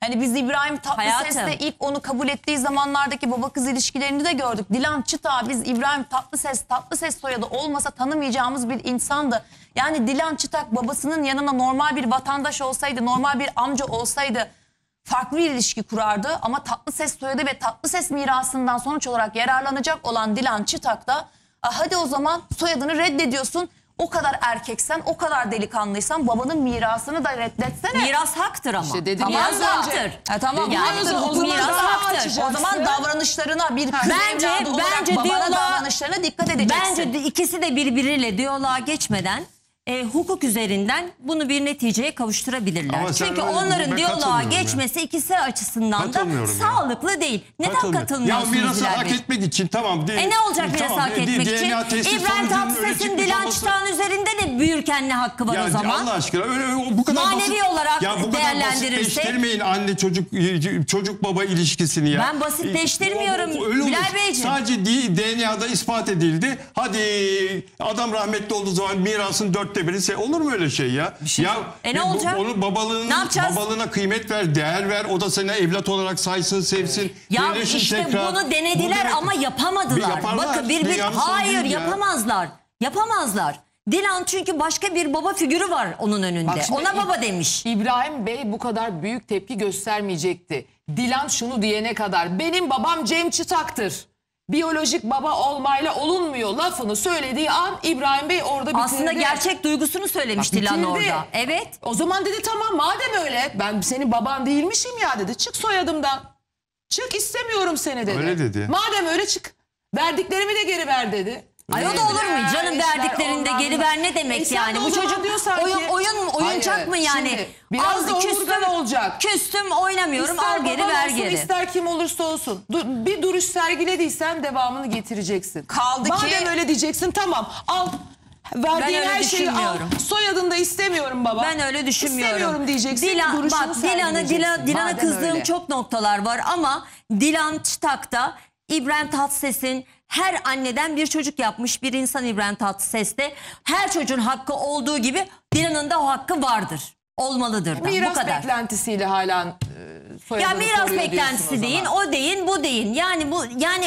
[SPEAKER 1] Hani biz İbrahim Tatlıses'le
[SPEAKER 2] Hayatım.
[SPEAKER 1] ilk onu kabul ettiği zamanlardaki baba kız ilişkilerini de gördük. Dilan Çıtağ biz İbrahim Tatlıses, Tatlıses soyadı olmasa tanımayacağımız bir insandı. Yani Dilan Çıtak babasının yanına normal bir vatandaş olsaydı, normal bir amca olsaydı farklı bir ilişki kurardı. Ama Tatlıses soyadı ve Tatlıses mirasından sonuç olarak yararlanacak olan Dilan Çıtak da hadi o zaman soyadını reddediyorsun. O kadar erkeksen, o kadar delikanlıysan babanın mirasını da reddetsene.
[SPEAKER 2] Miras haktır ama.
[SPEAKER 4] İşte dedim
[SPEAKER 1] Tamam
[SPEAKER 4] ya az
[SPEAKER 1] da.
[SPEAKER 4] önce.
[SPEAKER 1] Ha, tamam.
[SPEAKER 2] Yani
[SPEAKER 1] haktır,
[SPEAKER 2] o
[SPEAKER 1] hukuk
[SPEAKER 2] zaman
[SPEAKER 1] mirası
[SPEAKER 2] daha
[SPEAKER 1] haktır.
[SPEAKER 2] açacaksın.
[SPEAKER 1] O zaman davranışlarına bir kız
[SPEAKER 2] Bence
[SPEAKER 1] evladı olarak
[SPEAKER 2] bence
[SPEAKER 1] babana
[SPEAKER 2] diyaloğa,
[SPEAKER 1] davranışlarına dikkat edeceksin.
[SPEAKER 2] Bence de ikisi de birbiriyle diyaloğa geçmeden e, hukuk üzerinden bunu bir neticeye kavuşturabilirler.
[SPEAKER 3] Ama sen
[SPEAKER 2] Çünkü
[SPEAKER 3] öyle-
[SPEAKER 2] onların
[SPEAKER 3] ben
[SPEAKER 2] diyaloğa
[SPEAKER 3] katılmıyorum
[SPEAKER 2] geçmesi ikisi açısından da
[SPEAKER 3] Katılmıyorum ya.
[SPEAKER 2] sağlıklı değil. Neden
[SPEAKER 3] Katılmıyorum.
[SPEAKER 2] katılmıyorsunuz
[SPEAKER 3] Ya mirası
[SPEAKER 2] Bilal
[SPEAKER 3] hak
[SPEAKER 2] Bey?
[SPEAKER 3] etmek için tamam. Değil.
[SPEAKER 2] E ne olacak biraz
[SPEAKER 3] Tamam,
[SPEAKER 2] hak
[SPEAKER 3] D-
[SPEAKER 2] etmek
[SPEAKER 3] D N A
[SPEAKER 2] için?
[SPEAKER 3] testi
[SPEAKER 2] İbrahim
[SPEAKER 3] sonucunun öyle
[SPEAKER 2] Tatlıses'in
[SPEAKER 3] çıkmış
[SPEAKER 2] Dilan
[SPEAKER 3] olması-
[SPEAKER 2] Çıtak'ın üzerinde de büyürkenli hakkı var
[SPEAKER 3] Ya
[SPEAKER 2] o zaman.
[SPEAKER 3] Allah aşkına öyle bu kadar
[SPEAKER 2] Manevi
[SPEAKER 3] basit,
[SPEAKER 2] olarak
[SPEAKER 3] ya bu kadar
[SPEAKER 2] değerlendirirsek-
[SPEAKER 3] basitleştirmeyin anne çocuk çocuk baba ilişkisini ya.
[SPEAKER 2] Ben basitleştirmiyorum
[SPEAKER 3] O- o- öyle
[SPEAKER 2] Bilal
[SPEAKER 3] olur.
[SPEAKER 2] Beyciğim.
[SPEAKER 3] Sadece D N A'da ispat edildi. Hadi adam rahmetli olduğu zaman mirasın dörtte biri se- olur mu öyle şey ya? Ya
[SPEAKER 2] E ne
[SPEAKER 3] bu-
[SPEAKER 2] olacak?
[SPEAKER 3] Onun babalığının
[SPEAKER 2] Ne yapacağız?
[SPEAKER 3] babalığına kıymet ver, değer ver. O da seni evlat olarak saysın, sevsin.
[SPEAKER 2] Ya
[SPEAKER 3] birleşin
[SPEAKER 2] işte
[SPEAKER 3] tekrar.
[SPEAKER 2] bunu denediler
[SPEAKER 3] Bu demek-
[SPEAKER 2] ama yapamadılar.
[SPEAKER 3] Yaparlar.
[SPEAKER 2] Bakın bir bir
[SPEAKER 3] Dünyanın sonu
[SPEAKER 2] hayır
[SPEAKER 3] değil ya.
[SPEAKER 2] yapamazlar. Yapamazlar. Dilan çünkü başka bir baba figürü var onun önünde.
[SPEAKER 4] Bak şimdi
[SPEAKER 2] Ona
[SPEAKER 4] İ-
[SPEAKER 2] baba demiş.
[SPEAKER 4] İbrahim Bey bu kadar büyük tepki göstermeyecekti. Dilan şunu diyene kadar benim babam Cem Çıtak'tır. Biyolojik baba olmayla olunmuyor lafını söylediği an İbrahim Bey orada bitirdi.
[SPEAKER 2] Aslında gerçek duygusunu söylemiş
[SPEAKER 4] Bak,
[SPEAKER 2] Dilan
[SPEAKER 4] bitirdi.
[SPEAKER 2] orada. Evet.
[SPEAKER 4] O zaman dedi tamam madem öyle ben senin baban değilmişim ya dedi. Çık soyadımdan. Çık istemiyorum seni dedi.
[SPEAKER 3] Öyle dedi.
[SPEAKER 4] Madem öyle çık. Verdiklerimi de geri ver dedi.
[SPEAKER 2] Ay o da olur mu canım
[SPEAKER 4] İşler
[SPEAKER 2] verdiklerinde
[SPEAKER 4] ondan
[SPEAKER 2] geri
[SPEAKER 4] bundan.
[SPEAKER 2] ver ne demek
[SPEAKER 4] E sen
[SPEAKER 2] yani?
[SPEAKER 4] de o
[SPEAKER 2] Bu
[SPEAKER 4] zaman
[SPEAKER 2] çocuk
[SPEAKER 4] diyorsan ki-
[SPEAKER 2] oyun, oyun oyuncak
[SPEAKER 4] Hayır,
[SPEAKER 2] mı yani?
[SPEAKER 4] şimdi biraz da omurgan olacak.
[SPEAKER 2] Küstüm oynamıyorum
[SPEAKER 4] İster
[SPEAKER 2] al geri
[SPEAKER 4] baban
[SPEAKER 2] ver
[SPEAKER 4] olsun,
[SPEAKER 2] geri.
[SPEAKER 4] ister kim olursa olsun. Du- bir duruş sergilediysen devamını getireceksin.
[SPEAKER 1] Kaldı
[SPEAKER 4] Madem
[SPEAKER 1] ki-
[SPEAKER 4] öyle diyeceksin tamam al. Verdiğin
[SPEAKER 2] öyle
[SPEAKER 4] her şeyi al.
[SPEAKER 2] düşünmüyorum.
[SPEAKER 4] Soyadını da istemiyorum baba.
[SPEAKER 2] Ben öyle düşünmüyorum.
[SPEAKER 4] İstemiyorum diyeceksin.
[SPEAKER 2] Dilan,
[SPEAKER 4] duruşunu
[SPEAKER 2] bak Dilan'a
[SPEAKER 4] sergileyeceksin.
[SPEAKER 2] Dilan, Dilan'a
[SPEAKER 4] Madem
[SPEAKER 2] kızdığım
[SPEAKER 4] öyle.
[SPEAKER 2] çok noktalar var ama Dilan Çıtak'ta İbrahim Tatlıses'in her anneden bir çocuk yapmış bir insan İbrahim Tatlıses'te. Her çocuğun hakkı olduğu gibi Dilan'ın da o hakkı vardır. Olmalıdır da bu
[SPEAKER 4] Miras
[SPEAKER 2] kadar.
[SPEAKER 4] beklentisiyle hala e,
[SPEAKER 2] Ya
[SPEAKER 4] soyadını
[SPEAKER 2] miras
[SPEAKER 4] koruyor diyorsun
[SPEAKER 2] beklentisi
[SPEAKER 4] o
[SPEAKER 2] deyin,
[SPEAKER 4] zaman.
[SPEAKER 2] o deyin, bu deyin. Yani bu yani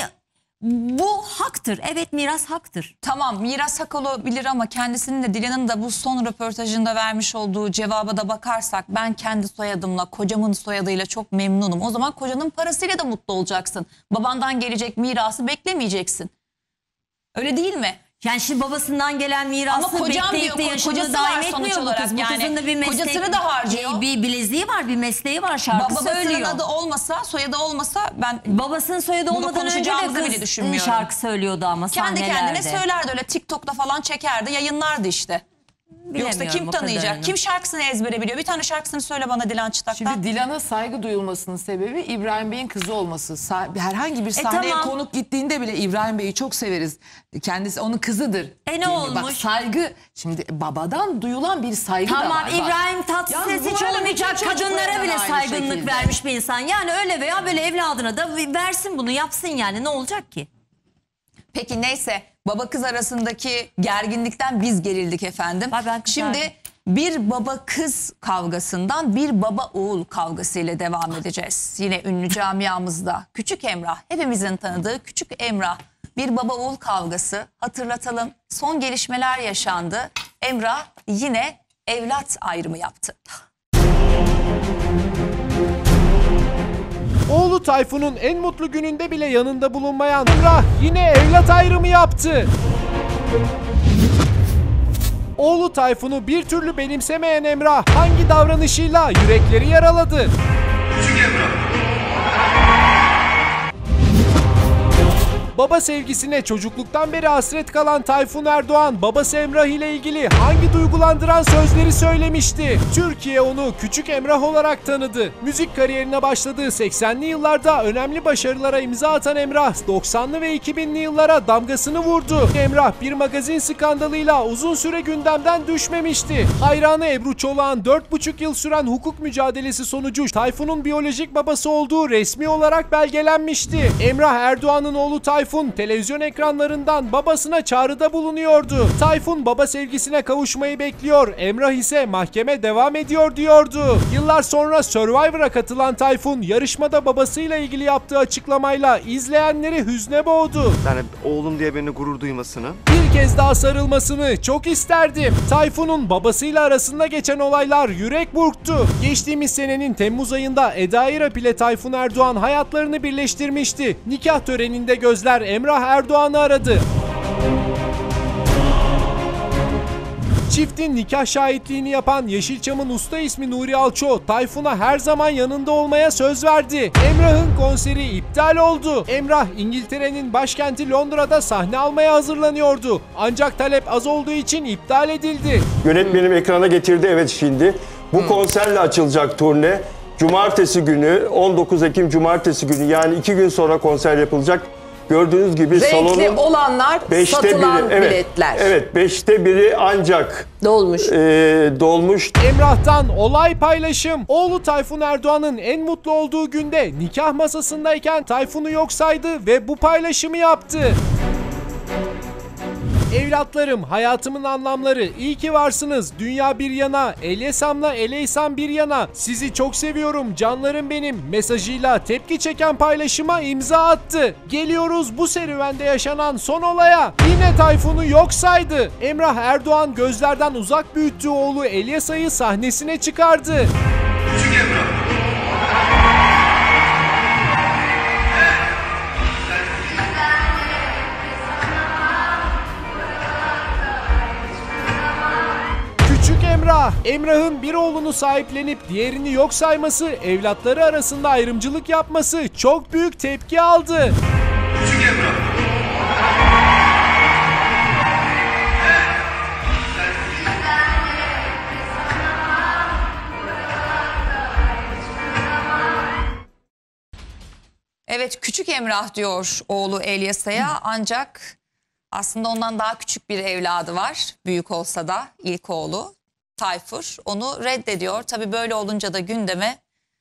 [SPEAKER 2] bu haktır. Evet miras haktır.
[SPEAKER 1] Tamam miras hak olabilir ama kendisinin de Dilan'ın da bu son röportajında vermiş olduğu cevaba da bakarsak ben kendi soyadımla kocamın soyadıyla çok memnunum. O zaman kocanın parasıyla da mutlu olacaksın. Babandan gelecek mirası beklemeyeceksin. Öyle değil mi?
[SPEAKER 2] Yani şimdi babasından gelen mirası
[SPEAKER 1] Ama kocam
[SPEAKER 2] bekleyip de
[SPEAKER 1] diyor,
[SPEAKER 2] yaşını
[SPEAKER 1] kocası
[SPEAKER 2] daim
[SPEAKER 1] var sonuç
[SPEAKER 2] etmiyor bu
[SPEAKER 1] olarak.
[SPEAKER 2] kız. Bu
[SPEAKER 1] Yani
[SPEAKER 2] kızın da bir meslek,
[SPEAKER 1] kocasını da harcıyor.
[SPEAKER 2] Bir, bir bileziği var, bir mesleği var, şarkı
[SPEAKER 1] Babasının
[SPEAKER 2] söylüyor.
[SPEAKER 1] adı olmasa, soyadı olmasa ben
[SPEAKER 2] Babasının soyadı
[SPEAKER 1] bunu
[SPEAKER 2] olmadan önce de
[SPEAKER 1] konuşacağımızı bile
[SPEAKER 2] kız
[SPEAKER 1] düşünmüyorum.
[SPEAKER 2] şarkı söylüyordu ama
[SPEAKER 1] Kendi
[SPEAKER 2] sahnelerde.
[SPEAKER 1] kendine söylerdi öyle TikTok'ta falan çekerdi, yayınlardı işte. Yoksa
[SPEAKER 2] Bilemiyorum
[SPEAKER 1] kim
[SPEAKER 2] o
[SPEAKER 1] tanıyacak?
[SPEAKER 2] kadarını.
[SPEAKER 1] Kim şarkısını ezbere biliyor? Bir tane şarkısını söyle bana Dilan Çıtak'tan.
[SPEAKER 4] Şimdi Dilan'a saygı duyulmasının sebebi İbrahim Bey'in kızı olması. Sa- herhangi bir sahneye
[SPEAKER 2] tamam.
[SPEAKER 4] konuk gittiğinde bile İbrahim Bey'i çok severiz. Kendisi onun kızıdır.
[SPEAKER 2] E ne
[SPEAKER 4] Değil mi?
[SPEAKER 2] olmuş?
[SPEAKER 4] Bak saygı şimdi babadan duyulan bir saygı da
[SPEAKER 2] Tamam
[SPEAKER 4] var. Bak.
[SPEAKER 2] İbrahim
[SPEAKER 4] Ya
[SPEAKER 2] Tatlıses
[SPEAKER 4] bu
[SPEAKER 2] hiç
[SPEAKER 4] arada
[SPEAKER 2] olmayacak
[SPEAKER 4] bütün
[SPEAKER 2] kadınlara
[SPEAKER 4] çocuklara
[SPEAKER 2] bile
[SPEAKER 4] da aynı
[SPEAKER 2] saygınlık
[SPEAKER 4] şekilde.
[SPEAKER 2] vermiş bir insan. Yani öyle veya böyle evladına da versin bunu yapsın yani ne olacak ki?
[SPEAKER 1] Peki neyse baba kız arasındaki gerginlikten biz gerildik efendim.
[SPEAKER 2] ben
[SPEAKER 1] Şimdi
[SPEAKER 2] kızardım.
[SPEAKER 1] bir baba kız kavgasından bir baba oğul kavgasıyla devam edeceğiz. Yine ünlü camiamızda Küçük Emrah, hepimizin tanıdığı Küçük Emrah, bir baba oğul kavgası. Hatırlatalım, son gelişmeler yaşandı. Emrah yine evlat ayrımı yaptı.
[SPEAKER 5] Oğlu Tayfun'un en mutlu gününde bile yanında bulunmayan Emrah yine evlat ayrımı yaptı. Oğlu Tayfun'u bir türlü benimsemeyen Emrah hangi davranışıyla yürekleri yaraladı?
[SPEAKER 11] Küçük Emrah.
[SPEAKER 5] Baba sevgisine çocukluktan beri hasret kalan Tayfun Erdoğan, babası Emrah ile ilgili hangi duygulandıran sözleri söylemişti? Türkiye onu Küçük Emrah olarak tanıdı. Müzik kariyerine başladığı seksenli yıllarda önemli başarılara imza atan Emrah, doksanlı ve iki binli yıllara damgasını vurdu. Emrah bir magazin skandalıyla uzun süre gündemden düşmemişti. Hayranı Ebru Çolak'ın dört buçuk yıl süren hukuk mücadelesi sonucu Tayfun'un biyolojik babası olduğu resmi olarak belgelenmişti. Emrah Erdoğan'ın oğlu Tayfun Tayfun televizyon ekranlarından babasına çağrıda bulunuyordu. Tayfun baba sevgisine kavuşmayı bekliyor, Emrah ise mahkeme devam ediyor diyordu. Yıllar sonra Survivor'a katılan Tayfun yarışmada babasıyla ilgili yaptığı açıklamayla izleyenleri hüzne boğdu.
[SPEAKER 11] Yani oğlum diye beni gurur duymasını.
[SPEAKER 5] Bir kez daha sarılmasını çok isterdim. Tayfun'un babasıyla arasında geçen olaylar yürek burktu. Geçtiğimiz senenin Temmuz ayında Eda İrap ile Tayfun Erdoğan hayatlarını birleştirmişti. Nikah töreninde gözler Emrah Erdoğan'ı aradı. Çiftin nikah şahitliğini yapan Yeşilçam'ın usta ismi Nuri Alço, Tayfun'a her zaman yanında olmaya söz verdi. Emrah'ın konseri iptal oldu. Emrah, İngiltere'nin başkenti Londra'da sahne almaya hazırlanıyordu. Ancak talep az olduğu için iptal edildi.
[SPEAKER 3] Yönetmenim ekrana getirdi, evet şimdi. Bu hmm. konserle açılacak turne. Cumartesi günü, on dokuz Ekim Cumartesi günü, yani iki gün sonra konser yapılacak. Gördüğünüz gibi
[SPEAKER 4] renkli
[SPEAKER 3] salonun
[SPEAKER 4] olanlar satılan
[SPEAKER 3] biri, evet,
[SPEAKER 4] biletler.
[SPEAKER 3] Evet, beşte biri ancak
[SPEAKER 4] dolmuş.
[SPEAKER 3] E, dolmuş.
[SPEAKER 5] Emrah'tan olay paylaşım. Oğlu Tayfun Erdoğan'ın en mutlu olduğu günde nikah masasındayken Tayfun'u yok saydı ve bu paylaşımı yaptı. Evlatlarım, hayatımın anlamları, iyi ki varsınız. Dünya bir yana, Elyesam'la Eleysam bir yana. Sizi çok seviyorum, canlarım benim mesajıyla tepki çeken paylaşıma imza attı. Geliyoruz bu serüvende yaşanan son olaya. Yine Tayfun'u yok saydı. Emrah Erdoğan gözlerden uzak büyüttüğü oğlu Elyasa'yı sahnesine çıkardı.
[SPEAKER 12] Küçük Emrah.
[SPEAKER 5] Küçük Emrah, Emrah'ın bir oğlunu sahiplenip diğerini yok sayması, evlatları arasında ayrımcılık yapması çok büyük tepki aldı.
[SPEAKER 12] Küçük Emrah.
[SPEAKER 1] Evet, küçük Emrah diyor oğlu Elyasa'ya, ancak aslında ondan daha küçük bir evladı var. Büyük olsa da ilk oğlu Tayfur onu reddediyor. Tabii böyle olunca da gündeme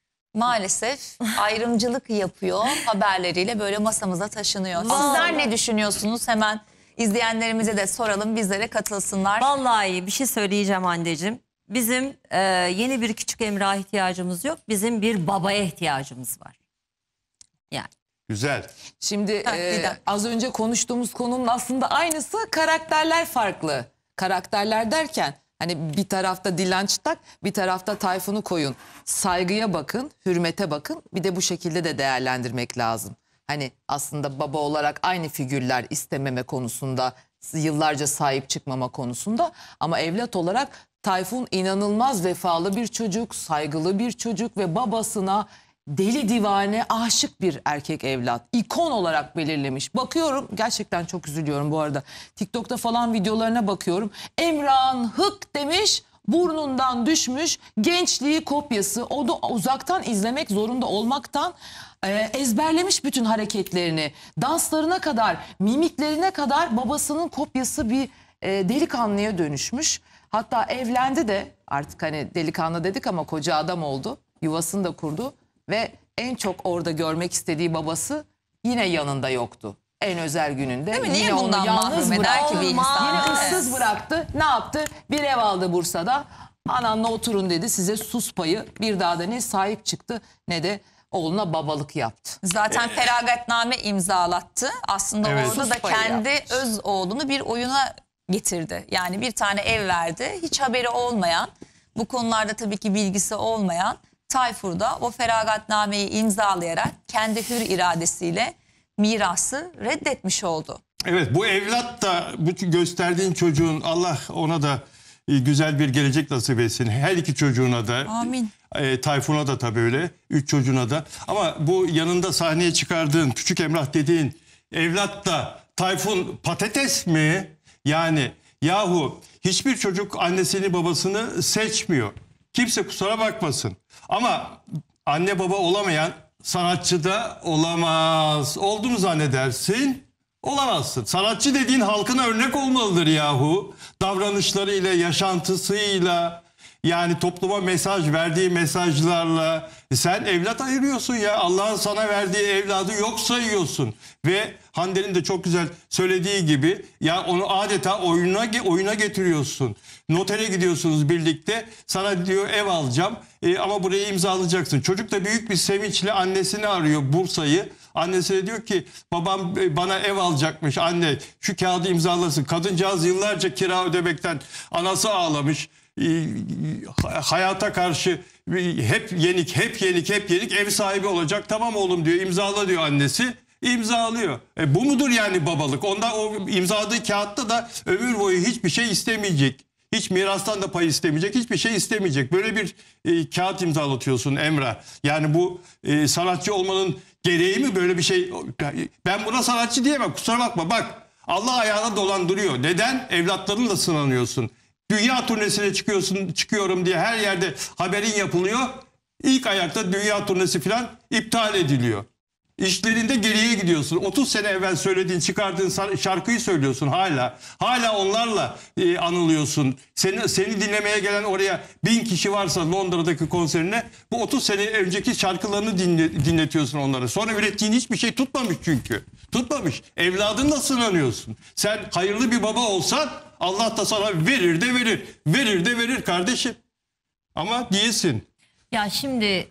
[SPEAKER 1] maalesef ayrımcılık yapıyor haberleriyle böyle masamıza taşınıyor. Sizler ne düşünüyorsunuz? Hemen izleyenlerimize de soralım, bizlere katılsınlar.
[SPEAKER 2] Vallahi bir şey söyleyeceğim anneciğim. Bizim e, yeni bir küçük Emrah ihtiyacımız yok. Bizim bir babaya ihtiyacımız var. Yani.
[SPEAKER 3] Güzel.
[SPEAKER 4] Şimdi
[SPEAKER 1] Ha,
[SPEAKER 4] e, az önce konuştuğumuz konunun aslında aynısı, karakterler farklı. Karakterler derken hani bir tarafta Dilan Çıtak, bir tarafta Tayfun'u koyun. Saygıya bakın, hürmete bakın. Bir de bu şekilde de değerlendirmek lazım. Hani aslında baba olarak aynı figürler istememe konusunda, yıllarca sahip çıkmama konusunda, ama evlat olarak Tayfun inanılmaz vefalı bir çocuk, saygılı bir çocuk ve babasına deli divane aşık bir erkek evlat. İkon olarak belirlemiş. Bakıyorum, gerçekten çok üzülüyorum bu arada. TikTok'ta falan videolarına bakıyorum. Emrah'ın hık demiş, burnundan düşmüş, gençliği kopyası. O da uzaktan izlemek zorunda olmaktan e, ezberlemiş bütün hareketlerini. Danslarına kadar, mimiklerine kadar babasının kopyası bir e, delikanlıya dönüşmüş. Hatta evlendi de, artık hani delikanlı dedik ama koca adam oldu. Yuvasını da kurdu. Ve en çok orada görmek istediği babası yine yanında yoktu. En özel gününde.
[SPEAKER 1] Değil mi?
[SPEAKER 4] Yine
[SPEAKER 1] Niye
[SPEAKER 4] onu
[SPEAKER 1] bundan
[SPEAKER 4] yalnız
[SPEAKER 1] mahrum eder ki bir insan?
[SPEAKER 4] Yine
[SPEAKER 1] Evet.
[SPEAKER 4] ıssız bıraktı. Ne yaptı? Bir ev aldı Bursa'da. Ananla oturun dedi, size sus payı. Bir daha da ne sahip çıktı ne de oğluna babalık yaptı.
[SPEAKER 1] Zaten feragatname imzalattı. Aslında
[SPEAKER 3] Evet.
[SPEAKER 1] orada da
[SPEAKER 4] Sus payı
[SPEAKER 1] kendi
[SPEAKER 4] yapmış.
[SPEAKER 1] öz oğlunu bir oyuna getirdi. Yani bir tane ev verdi. Hiç haberi olmayan, bu konularda tabii ki bilgisi olmayan Tayfur da o feragatnameyi imzalayarak kendi hür iradesiyle mirası reddetmiş oldu.
[SPEAKER 3] Evet, bu evlat da, bu gösterdiğin çocuğun, Allah ona da güzel bir gelecek nasip etsin. Her iki çocuğuna da.
[SPEAKER 1] Amin.
[SPEAKER 3] E, Tayfun'a da tabii öyle. Üç çocuğuna da. Ama bu yanında sahneye çıkardığın, küçük Emrah dediğin evlat da Tayfun patates mi? Yani yahu hiçbir çocuk annesini babasını seçmiyor. Kimse kusura bakmasın. Ama anne baba olamayan sanatçı da olamaz. Oldu mu zannedersin? Olamazsın. Sanatçı dediğin halkına örnek olmalıdır yahu. Davranışlarıyla, yaşantısıyla, yani topluma mesaj verdiği mesajlarla, Sen evlat ayırıyorsun ya. Allah'ın sana verdiği evladı yok sayıyorsun. Ve Hande'nin de çok güzel söylediği gibi ya onu adeta oyuna oyuna getiriyorsun. Notere gidiyorsunuz birlikte. Sana diyor ev alacağım e, ama buraya imzalayacaksın. Çocuk da büyük bir sevinçle annesini arıyor, Bursa'yı. Annesi diyor ki babam bana ev alacakmış, anne şu kağıdı imzalasın. Kadıncağız yıllarca kira ödemekten anası ağlamış. Hayata karşı hep yenik, hep yenik, hep yenik, ev sahibi olacak. Tamam oğlum diyor, imzala diyor annesi. İmzalıyor. E bu mudur yani babalık? Ondan o imzaladığı kağıtta da ömür boyu hiçbir şey istemeyecek. Hiç mirastan da pay istemeyecek, hiçbir şey istemeyecek. Böyle bir e, kağıt imzalatıyorsun Emrah. Yani bu e, sanatçı olmanın gereği mi böyle bir şey? Ben buna sanatçı diyemem, kusura bakma. Bak Allah ayağına dolandırıyor. Neden? Evlatlarınla sınanıyorsun. Dünya turnesine çıkıyorsun, çıkıyorum diye her yerde haberin yapılıyor. İlk ayakta dünya turnesi falan iptal ediliyor. İşlerinde geriye gidiyorsun. otuz sene evvel söylediğin, çıkardığın şarkıyı söylüyorsun hala. Hala onlarla e, anılıyorsun. Seni, seni dinlemeye gelen oraya bin kişi varsa Londra'daki konserine bu otuz sene önceki şarkılarını dinle, dinletiyorsun onlara. Sonra ürettiğin hiçbir şey tutmamış çünkü. Tutmamış. Evladınla sınanıyorsun. Sen hayırlı bir baba olsan Allah da sana verir de verir. Verir de verir kardeşim. Ama değilsin.
[SPEAKER 2] Ya şimdi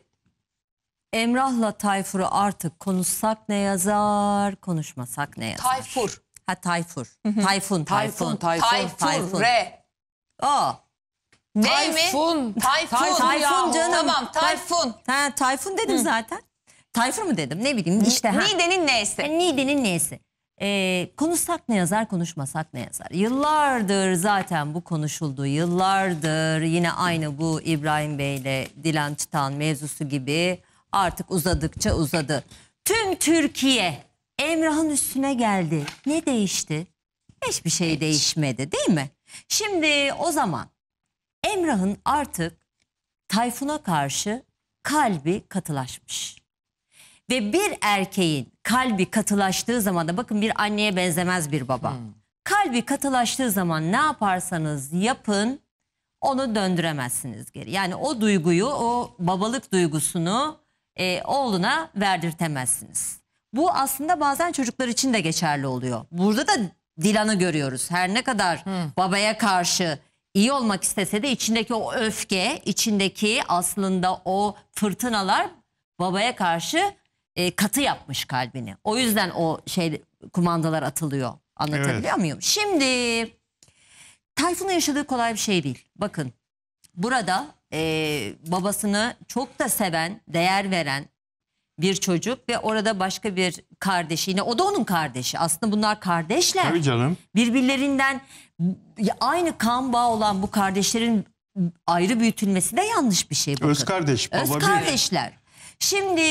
[SPEAKER 2] Emrah'la Tayfur'u artık konuşsak ne yazar, konuşmasak ne yazar?
[SPEAKER 1] Tayfur.
[SPEAKER 2] Ha Tayfur. Tayfun, Tayfun.
[SPEAKER 1] Tayfun. Tayfur. R.
[SPEAKER 2] O.
[SPEAKER 1] Ne
[SPEAKER 4] Tayfun.
[SPEAKER 1] mi? Tayfun.
[SPEAKER 2] Tayfun canım.
[SPEAKER 1] Tamam Tayfun.
[SPEAKER 2] Ha, Tayfun dedim zaten. Tayfur mu dedim ne bileyim işte. Ha.
[SPEAKER 1] Niğde'nin neyse.
[SPEAKER 2] E, Niğde'nin neyse. Ee, konuşsak ne yazar, konuşmasak ne yazar? Yıllardır zaten bu konuşuldu. Yıllardır yine aynı bu İbrahim Bey'le Dilan Çıtan mevzusu gibi artık uzadıkça uzadı. Tüm Türkiye Emrah'ın üstüne geldi. Ne değişti? Hiçbir şey Hiç. değişmedi değil mi? Şimdi o zaman Emrah'ın artık Tayfun'a karşı kalbi katılaşmış. Ve bir erkeğin kalbi katılaştığı zaman da bakın bir anneye benzemez bir baba. Hmm. Kalbi katılaştığı zaman ne yaparsanız yapın onu döndüremezsiniz geri. Yani o duyguyu, o babalık duygusunu e, oğluna verdirtemezsiniz. Bu aslında bazen çocuklar için de geçerli oluyor. Burada da Dilan'ı görüyoruz. Her ne kadar hmm. babaya karşı iyi olmak istese de içindeki o öfke, içindeki aslında o fırtınalar babaya karşı E, katı yapmış kalbini. O yüzden o şey kumandalar atılıyor. Anlatabiliyor evet. muyum? Şimdi Tayfun'un yaşadığı kolay bir şey değil. Bakın burada e, babasını çok da seven, değer veren bir çocuk ve orada başka bir kardeşi. Yine o da onun kardeşi. Aslında bunlar kardeşler.
[SPEAKER 3] Tabii canım.
[SPEAKER 2] Birbirlerinden aynı kan bağı olan bu kardeşlerin ayrı büyütülmesi de yanlış bir şey. Bakın.
[SPEAKER 3] Öz kardeş. Baba
[SPEAKER 2] Öz kardeşler. Bir. Şimdi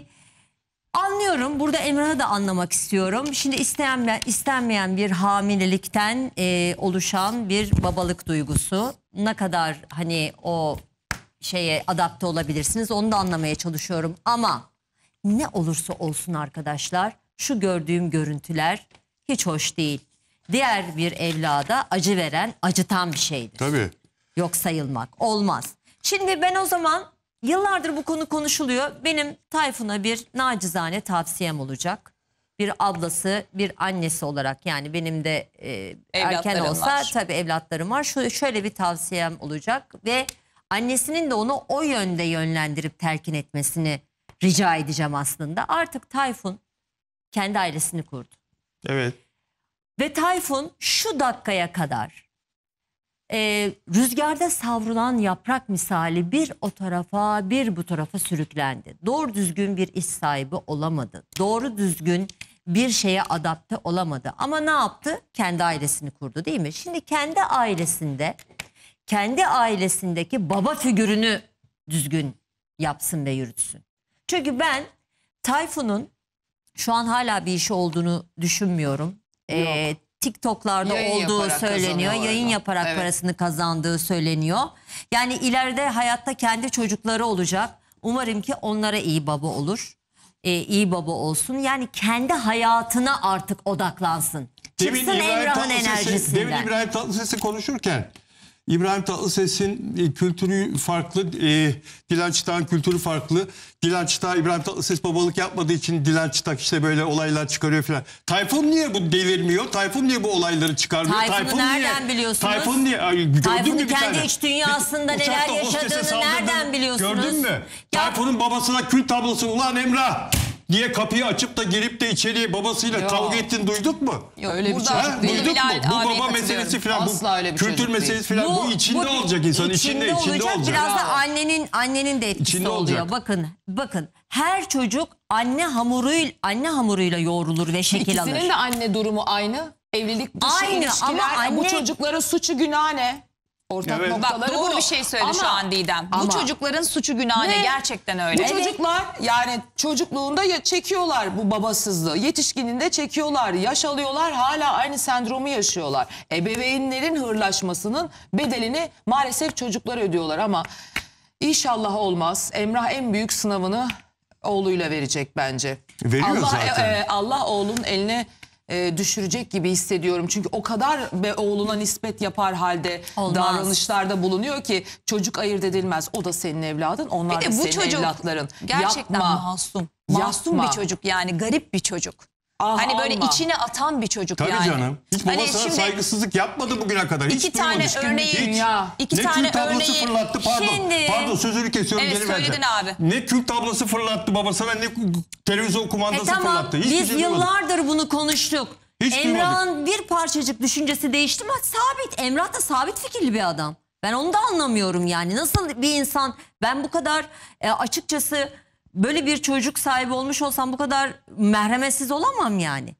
[SPEAKER 2] anlıyorum. Burada Emrah'ı da anlamak istiyorum. Şimdi istenmeyen, istenmeyen bir hamilelikten e, oluşan bir babalık duygusu. Ne kadar hani o şeye adapte olabilirsiniz onu da anlamaya çalışıyorum. Ama ne olursa olsun arkadaşlar şu gördüğüm görüntüler hiç hoş değil. Diğer bir evlada acı veren, acıtan bir şeydir.
[SPEAKER 3] Tabii.
[SPEAKER 2] Yok sayılmak olmaz. Şimdi ben o zaman yıllardır bu konu konuşuluyor. Benim Tayfun'a bir nacizane tavsiyem olacak. Bir ablası, bir annesi olarak yani benim de e, erken olsa var. Tabii evlatlarım var. Şu, şöyle bir tavsiyem olacak ve annesinin de onu o yönde yönlendirip telkin etmesini rica edeceğim aslında. Artık Tayfun kendi ailesini kurdu.
[SPEAKER 3] Evet.
[SPEAKER 2] Ve Tayfun şu dakikaya kadar e, rüzgarda savrulan yaprak misali bir o tarafa bir bu tarafa sürüklendi. Doğru düzgün bir iş sahibi olamadı. Doğru düzgün bir şeye adapte olamadı. Ama ne yaptı? Kendi ailesini kurdu değil mi? Şimdi kendi ailesinde, kendi ailesindeki baba figürünü düzgün yapsın ve yürütsün. Çünkü ben Tayfun'un şu an hala bir işi olduğunu düşünmüyorum. Ee, TikTok'larda
[SPEAKER 4] Yayın
[SPEAKER 2] olduğu söyleniyor. Yayın
[SPEAKER 4] orada.
[SPEAKER 2] yaparak
[SPEAKER 4] Evet.
[SPEAKER 2] parasını kazandığı söyleniyor. Yani ileride hayatta kendi çocukları olacak. Umarım ki onlara iyi baba olur. Ee, iyi baba olsun. Yani kendi hayatına artık odaklansın. Çıksın Emrah'ın enerjisinden.
[SPEAKER 3] Demin İbrahim Tatlıses'i konuşurken İbrahim Tatlıses'in e, kültürü farklı, e, Dilan Çıtak'ın kültürü farklı. Dilan Çıtak, İbrahim Tatlıses babalık yapmadığı için Dilan Çıtak işte böyle olaylar çıkarıyor falan. Tayfun niye bu delirmiyor? Tayfun niye bu olayları çıkarmıyor?
[SPEAKER 2] Tayfun'u nereden
[SPEAKER 3] niye,
[SPEAKER 2] biliyorsunuz?
[SPEAKER 3] Tayfun niye? Ay, gördün
[SPEAKER 2] Tayfun'un
[SPEAKER 3] mü bir
[SPEAKER 2] kendi
[SPEAKER 3] tane?
[SPEAKER 2] iç dünyasında
[SPEAKER 3] Bir-
[SPEAKER 2] neler
[SPEAKER 3] uçakta hostese
[SPEAKER 2] yaşadığını
[SPEAKER 3] saldırdın.
[SPEAKER 2] nereden biliyorsunuz?
[SPEAKER 3] Gördün mü? Tayfun'un babasına kül tablosu ulan Emrah diye kapıyı açıp da girip de içeriye babasıyla
[SPEAKER 4] Yok.
[SPEAKER 3] kavga ettin duyduk mu?
[SPEAKER 4] Yok, öyle bir
[SPEAKER 3] Burada-
[SPEAKER 4] çocuk değil.
[SPEAKER 3] Duyduk mu?
[SPEAKER 4] Bilal
[SPEAKER 3] Bu
[SPEAKER 4] abiye
[SPEAKER 3] baba meselesi
[SPEAKER 4] katılıyorum.
[SPEAKER 3] falan,
[SPEAKER 4] Asla öyle
[SPEAKER 3] bu
[SPEAKER 4] bir
[SPEAKER 3] kültür
[SPEAKER 4] çocuk
[SPEAKER 3] meselesi
[SPEAKER 4] değil.
[SPEAKER 3] falan bu, içinde olacak insan, içinde içinde olacak.
[SPEAKER 2] Biraz da
[SPEAKER 4] Bravo.
[SPEAKER 2] annenin annenin de etkisi
[SPEAKER 3] İçinde
[SPEAKER 2] oluyor.
[SPEAKER 3] olacak.
[SPEAKER 2] Bakın bakın her çocuk anne hamuruyla anne hamuruyla yoğrulur ve şekil alır.
[SPEAKER 4] İkisinin de anne durumu aynı. Evlilik dışı
[SPEAKER 2] Aynı
[SPEAKER 4] ilişkiler.
[SPEAKER 2] ama anne-
[SPEAKER 4] Bu çocukların suçu günah ne? Ortak
[SPEAKER 3] Evet.
[SPEAKER 4] noktaları
[SPEAKER 1] Bak doğru
[SPEAKER 4] bu.
[SPEAKER 1] bir şey söyledi şu
[SPEAKER 4] Ama-
[SPEAKER 1] an Didem. Bu
[SPEAKER 4] ama-
[SPEAKER 1] çocukların suçu günahı ne?
[SPEAKER 4] Ne?
[SPEAKER 1] Gerçekten öyle.
[SPEAKER 4] Bu çocuklar yani çocukluğunda ya- çekiyorlar bu babasızlığı. Yetişkininde çekiyorlar, yaş alıyorlar, hala aynı sendromu yaşıyorlar. Ebeveynlerin hırlaşmasının bedelini maalesef çocuklar ödüyorlar ama inşallah olmaz. Emrah en büyük sınavını oğluyla verecek bence.
[SPEAKER 3] Veriyor
[SPEAKER 4] Allah,
[SPEAKER 3] zaten.
[SPEAKER 4] e, Allah oğlunun eline e, düşürecek gibi hissediyorum. Çünkü o kadar be oğluna nispet yapar halde
[SPEAKER 2] Olmaz.
[SPEAKER 4] davranışlarda bulunuyor ki çocuk ayırt edilmez. O da senin evladın, onlar
[SPEAKER 1] Bir
[SPEAKER 4] da
[SPEAKER 1] de bu
[SPEAKER 4] senin
[SPEAKER 1] çocuk
[SPEAKER 4] evlatların.
[SPEAKER 1] gerçekten
[SPEAKER 4] Yapma.
[SPEAKER 1] masum. Masum
[SPEAKER 4] Yapma.
[SPEAKER 1] bir çocuk yani, garip bir çocuk.
[SPEAKER 4] Ah,
[SPEAKER 1] hani böyle
[SPEAKER 4] alma.
[SPEAKER 1] içine atan bir çocuk
[SPEAKER 3] Tabii
[SPEAKER 1] yani.
[SPEAKER 3] canım. Hiç
[SPEAKER 1] Hani
[SPEAKER 3] babasına
[SPEAKER 1] şimdi
[SPEAKER 3] saygısızlık yapmadı bugüne kadar. Hiç
[SPEAKER 1] iki tane
[SPEAKER 3] duymadık.
[SPEAKER 1] örneği,
[SPEAKER 3] Hiç.
[SPEAKER 4] Dünya.
[SPEAKER 1] iki
[SPEAKER 3] ne
[SPEAKER 1] tane
[SPEAKER 3] kül tablosu
[SPEAKER 1] örneği.
[SPEAKER 3] fırlattı pardon.
[SPEAKER 2] Şimdi-
[SPEAKER 3] Pardon sözünü kesiyorum,
[SPEAKER 1] Evet,
[SPEAKER 3] geri vereceğim.
[SPEAKER 1] söyledin abi.
[SPEAKER 3] Ne kül tablosu fırlattı babasına, ne televizyon
[SPEAKER 2] E
[SPEAKER 3] kumandası
[SPEAKER 2] tamam
[SPEAKER 3] fırlattı. Hiçbir
[SPEAKER 2] biz
[SPEAKER 3] şey duymadık.
[SPEAKER 2] yıllardır bunu konuştuk.
[SPEAKER 3] Hiç
[SPEAKER 2] Emrah'ın bir parçacık düşüncesi değişti mi? Sabit. Emrah da sabit fikirli bir adam. Ben onu da anlamıyorum yani. Nasıl bir insan, ben bu kadar e, açıkçası böyle bir çocuk sahibi olmuş olsam bu kadar merhametsiz olamam yani.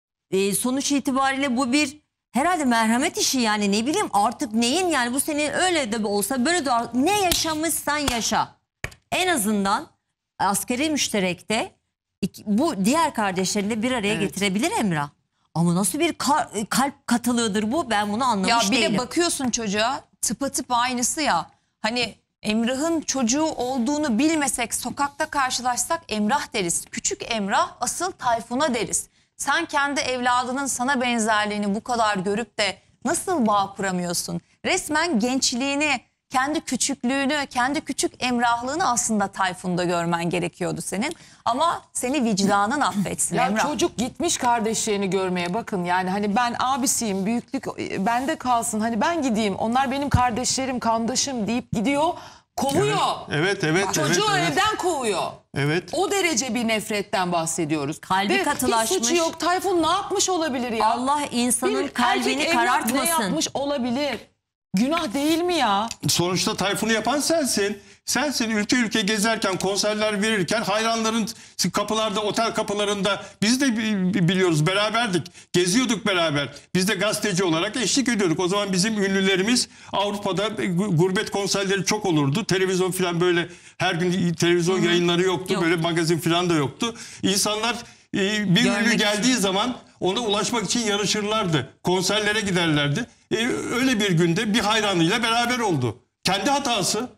[SPEAKER 2] E, sonuç itibariyle bu bir herhalde merhamet işi yani, ne bileyim artık neyin yani, bu senin öyle de olsa böyle de ne yaşamışsan yaşa. En azından askeri müşterekte iki- bu diğer kardeşlerini de bir araya
[SPEAKER 4] Evet.
[SPEAKER 2] getirebilir Emrah. Ama nasıl bir ka- kalp katılığıdır bu, ben bunu anlamış
[SPEAKER 1] ya bir
[SPEAKER 2] değilim.
[SPEAKER 1] de bakıyorsun çocuğa, tıpatıp aynısı ya. Hani Emrah'ın çocuğu olduğunu bilmesek, sokakta karşılaşsak Emrah deriz. Küçük Emrah, asıl Tayfun'a deriz. Sen kendi evladının sana benzerliğini bu kadar görüp de nasıl bağ kuramıyorsun? Resmen gençliğini, kendi küçüklüğünü, kendi küçük Emrahlığını aslında Tayfun'da görmen gerekiyordu senin. Ama seni vicdanın affetsin
[SPEAKER 4] Ya
[SPEAKER 1] Emrah.
[SPEAKER 4] çocuk gitmiş kardeşlerini görmeye, bakın yani hani ben abisiyim, büyüklük e, bende kalsın, hani ben gideyim, onlar benim kardeşlerim, kandaşım deyip gidiyor, kovuyor.
[SPEAKER 3] Evet, evet,
[SPEAKER 4] Çocuğu
[SPEAKER 3] evet, evet.
[SPEAKER 4] evden kovuyor.
[SPEAKER 3] Evet.
[SPEAKER 4] O derece bir nefretten bahsediyoruz.
[SPEAKER 2] Kalbi
[SPEAKER 4] Ve
[SPEAKER 2] katılaşmış.
[SPEAKER 4] hiç suçu yok. Tayfun ne yapmış olabilir ya?
[SPEAKER 2] Allah insanın
[SPEAKER 4] Bir
[SPEAKER 2] kalbini
[SPEAKER 4] erkek evlat
[SPEAKER 2] karartmasın.
[SPEAKER 4] ne yapmış olabilir? Günah değil mi ya?
[SPEAKER 3] Sonuçta Tayfun'u yapan sensin. Sensin ülke ülke gezerken, konserler verirken hayranların kapılarda, otel kapılarında biz de bi- biliyoruz, beraberdik. Geziyorduk beraber. Biz de gazeteci olarak eşlik ediyorduk. O zaman bizim ünlülerimiz Avrupa'da gu- gurbet konserleri çok olurdu. Televizyon falan böyle her gün televizyon yayınları yoktu.
[SPEAKER 2] Yok.
[SPEAKER 3] Böyle magazin falan da yoktu. İnsanlar e, bir ünlü
[SPEAKER 2] Görmek
[SPEAKER 3] geldiği zaman ona ulaşmak için yarışırlardı. Konserlere giderlerdi. E, öyle bir günde bir hayranıyla beraber oldu. Kendi hatası.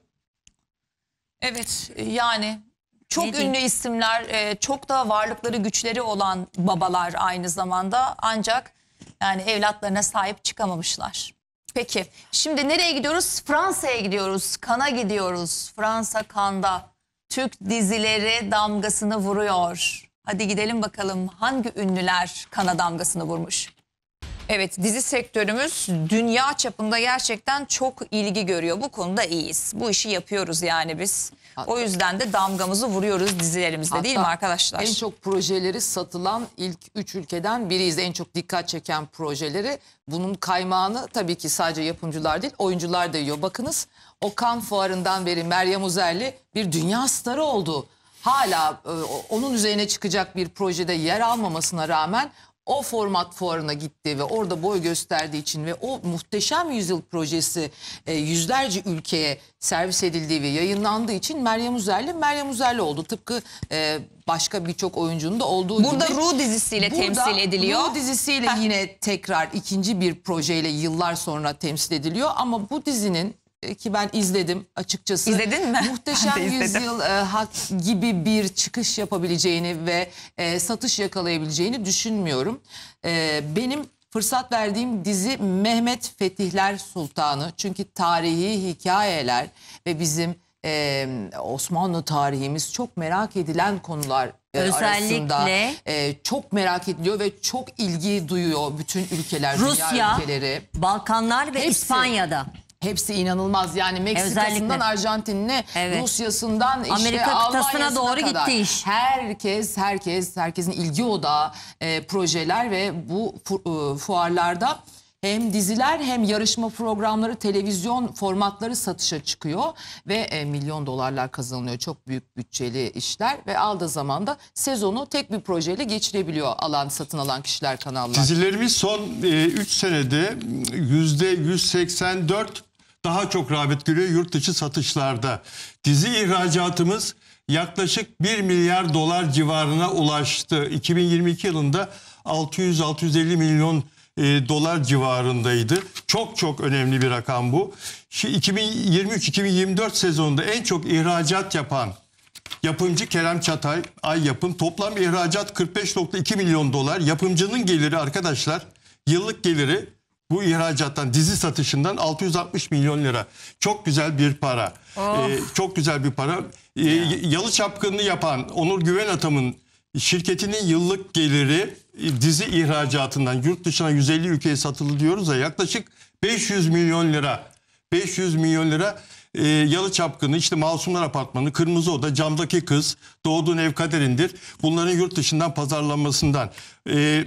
[SPEAKER 1] Evet yani çok
[SPEAKER 2] Ne diyeyim?
[SPEAKER 1] ünlü isimler, e, çok da varlıkları, güçleri olan babalar aynı zamanda, ancak yani evlatlarına sahip çıkamamışlar. Peki şimdi nereye gidiyoruz? Fransa'ya gidiyoruz, Cannes'a gidiyoruz. Fransa Cannes'da Türk dizileri damgasını vuruyor. Hadi gidelim bakalım hangi ünlüler Cannes'a damgasını vurmuş. Evet, dizi sektörümüz dünya çapında gerçekten çok ilgi görüyor. Bu konuda iyiyiz. Bu işi yapıyoruz yani biz. O yüzden de damgamızı vuruyoruz dizilerimizde, değil mi
[SPEAKER 4] Hatta
[SPEAKER 1] arkadaşlar?
[SPEAKER 4] En çok projeleri satılan ilk üç ülkeden biriyiz. En çok dikkat çeken projeleri. Bunun kaymağını tabii ki sadece yapımcılar değil, oyuncular da yiyor. Bakınız, o Cannes fuarından beri Meryem Uzerli bir dünya starı oldu. Hala e, onun üzerine çıkacak bir projede yer almamasına rağmen o format fuarına gitti ve orada boy gösterdiği için ve o muhteşem yüzyıl projesi e, yüzlerce ülkeye servis edildiği ve yayınlandığı için Meryem Uzerli Meryem Uzerli oldu. Tıpkı e, başka birçok oyuncunun da olduğu
[SPEAKER 1] Burada
[SPEAKER 4] gibi.
[SPEAKER 1] Ru dizisiyle temsil ediliyor.
[SPEAKER 4] Ru dizisiyle yine tekrar ikinci bir projeyle yıllar sonra temsil ediliyor. Ama bu dizinin e, ki ben izledim açıkçası.
[SPEAKER 1] İzledin mi?
[SPEAKER 4] Muhteşem
[SPEAKER 1] Ben de izledim.
[SPEAKER 4] Yüzyıl e, hak gibi bir çıkış yapabileceğini ve e, satış yakalayabileceğini düşünmüyorum. E, benim fırsat verdiğim dizi Mehmet Fetihler Sultanı. Çünkü tarihi hikayeler ve bizim e, Osmanlı tarihimiz çok merak edilen konular e,
[SPEAKER 2] Özellikle
[SPEAKER 4] arasında. E, çok merak ediliyor ve çok ilgi duyuyor bütün ülkeler,
[SPEAKER 2] Rusya,
[SPEAKER 4] dünya ülkeleri.
[SPEAKER 2] Balkanlar ve
[SPEAKER 4] Hepsi.
[SPEAKER 2] İspanya'da.
[SPEAKER 4] Hepsi inanılmaz yani Meksika'sından
[SPEAKER 2] Özellikle.
[SPEAKER 4] Arjantin'ine,
[SPEAKER 2] Evet.
[SPEAKER 4] Rusya'sından işte
[SPEAKER 2] Amerika kıtasına
[SPEAKER 4] Almanya'sına
[SPEAKER 2] doğru
[SPEAKER 4] kadar.
[SPEAKER 2] gitti iş.
[SPEAKER 4] Herkes, herkes, herkesin ilgi odağı e, projeler ve bu fu, e, fuarlarda hem diziler hem yarışma programları, televizyon formatları satışa çıkıyor ve e, milyon dolarlar kazanılıyor. Çok büyük bütçeli işler ve aldığı zaman da sezonu tek bir projeyle geçirebiliyor alan satın alan kişiler, kanallar.
[SPEAKER 3] Dizilerimiz son üç senede yüzde yüz seksen dört daha çok rağbet görüyor yurt dışı satışlarda. Dizi ihracatımız yaklaşık bir milyar dolar civarına ulaştı. iki bin yirmi iki yılında altı yüz altı yüz elli milyon dolar civarındaydı. Çok çok önemli bir rakam bu. iki bin yirmi üç iki bin yirmi dört sezonunda en çok ihracat yapan yapımcı Kerem Çatay, Ay Yapım. Toplam ihracat kırk beş nokta iki milyon dolar. Yapımcının geliri arkadaşlar, yıllık geliri bu ihracattan, dizi satışından altı yüz altmış milyon lira. Çok güzel bir para.
[SPEAKER 2] Oh.
[SPEAKER 3] Ee, çok güzel bir para. Ee, Yalı Çapkını'nı yapan Onur Güvenatam'ın şirketinin yıllık geliri dizi ihracatından yurt dışına yüz elli ülkeye satıldı diyoruz ya, yaklaşık beş yüz milyon lira. beş yüz milyon lira. E, Yalı Çapkını, işte Masumlar Apartmanı, Kırmızı Oda, Camdaki Kız, Doğduğun Ev Kaderindir. Bunların yurt dışından pazarlanmasından. E,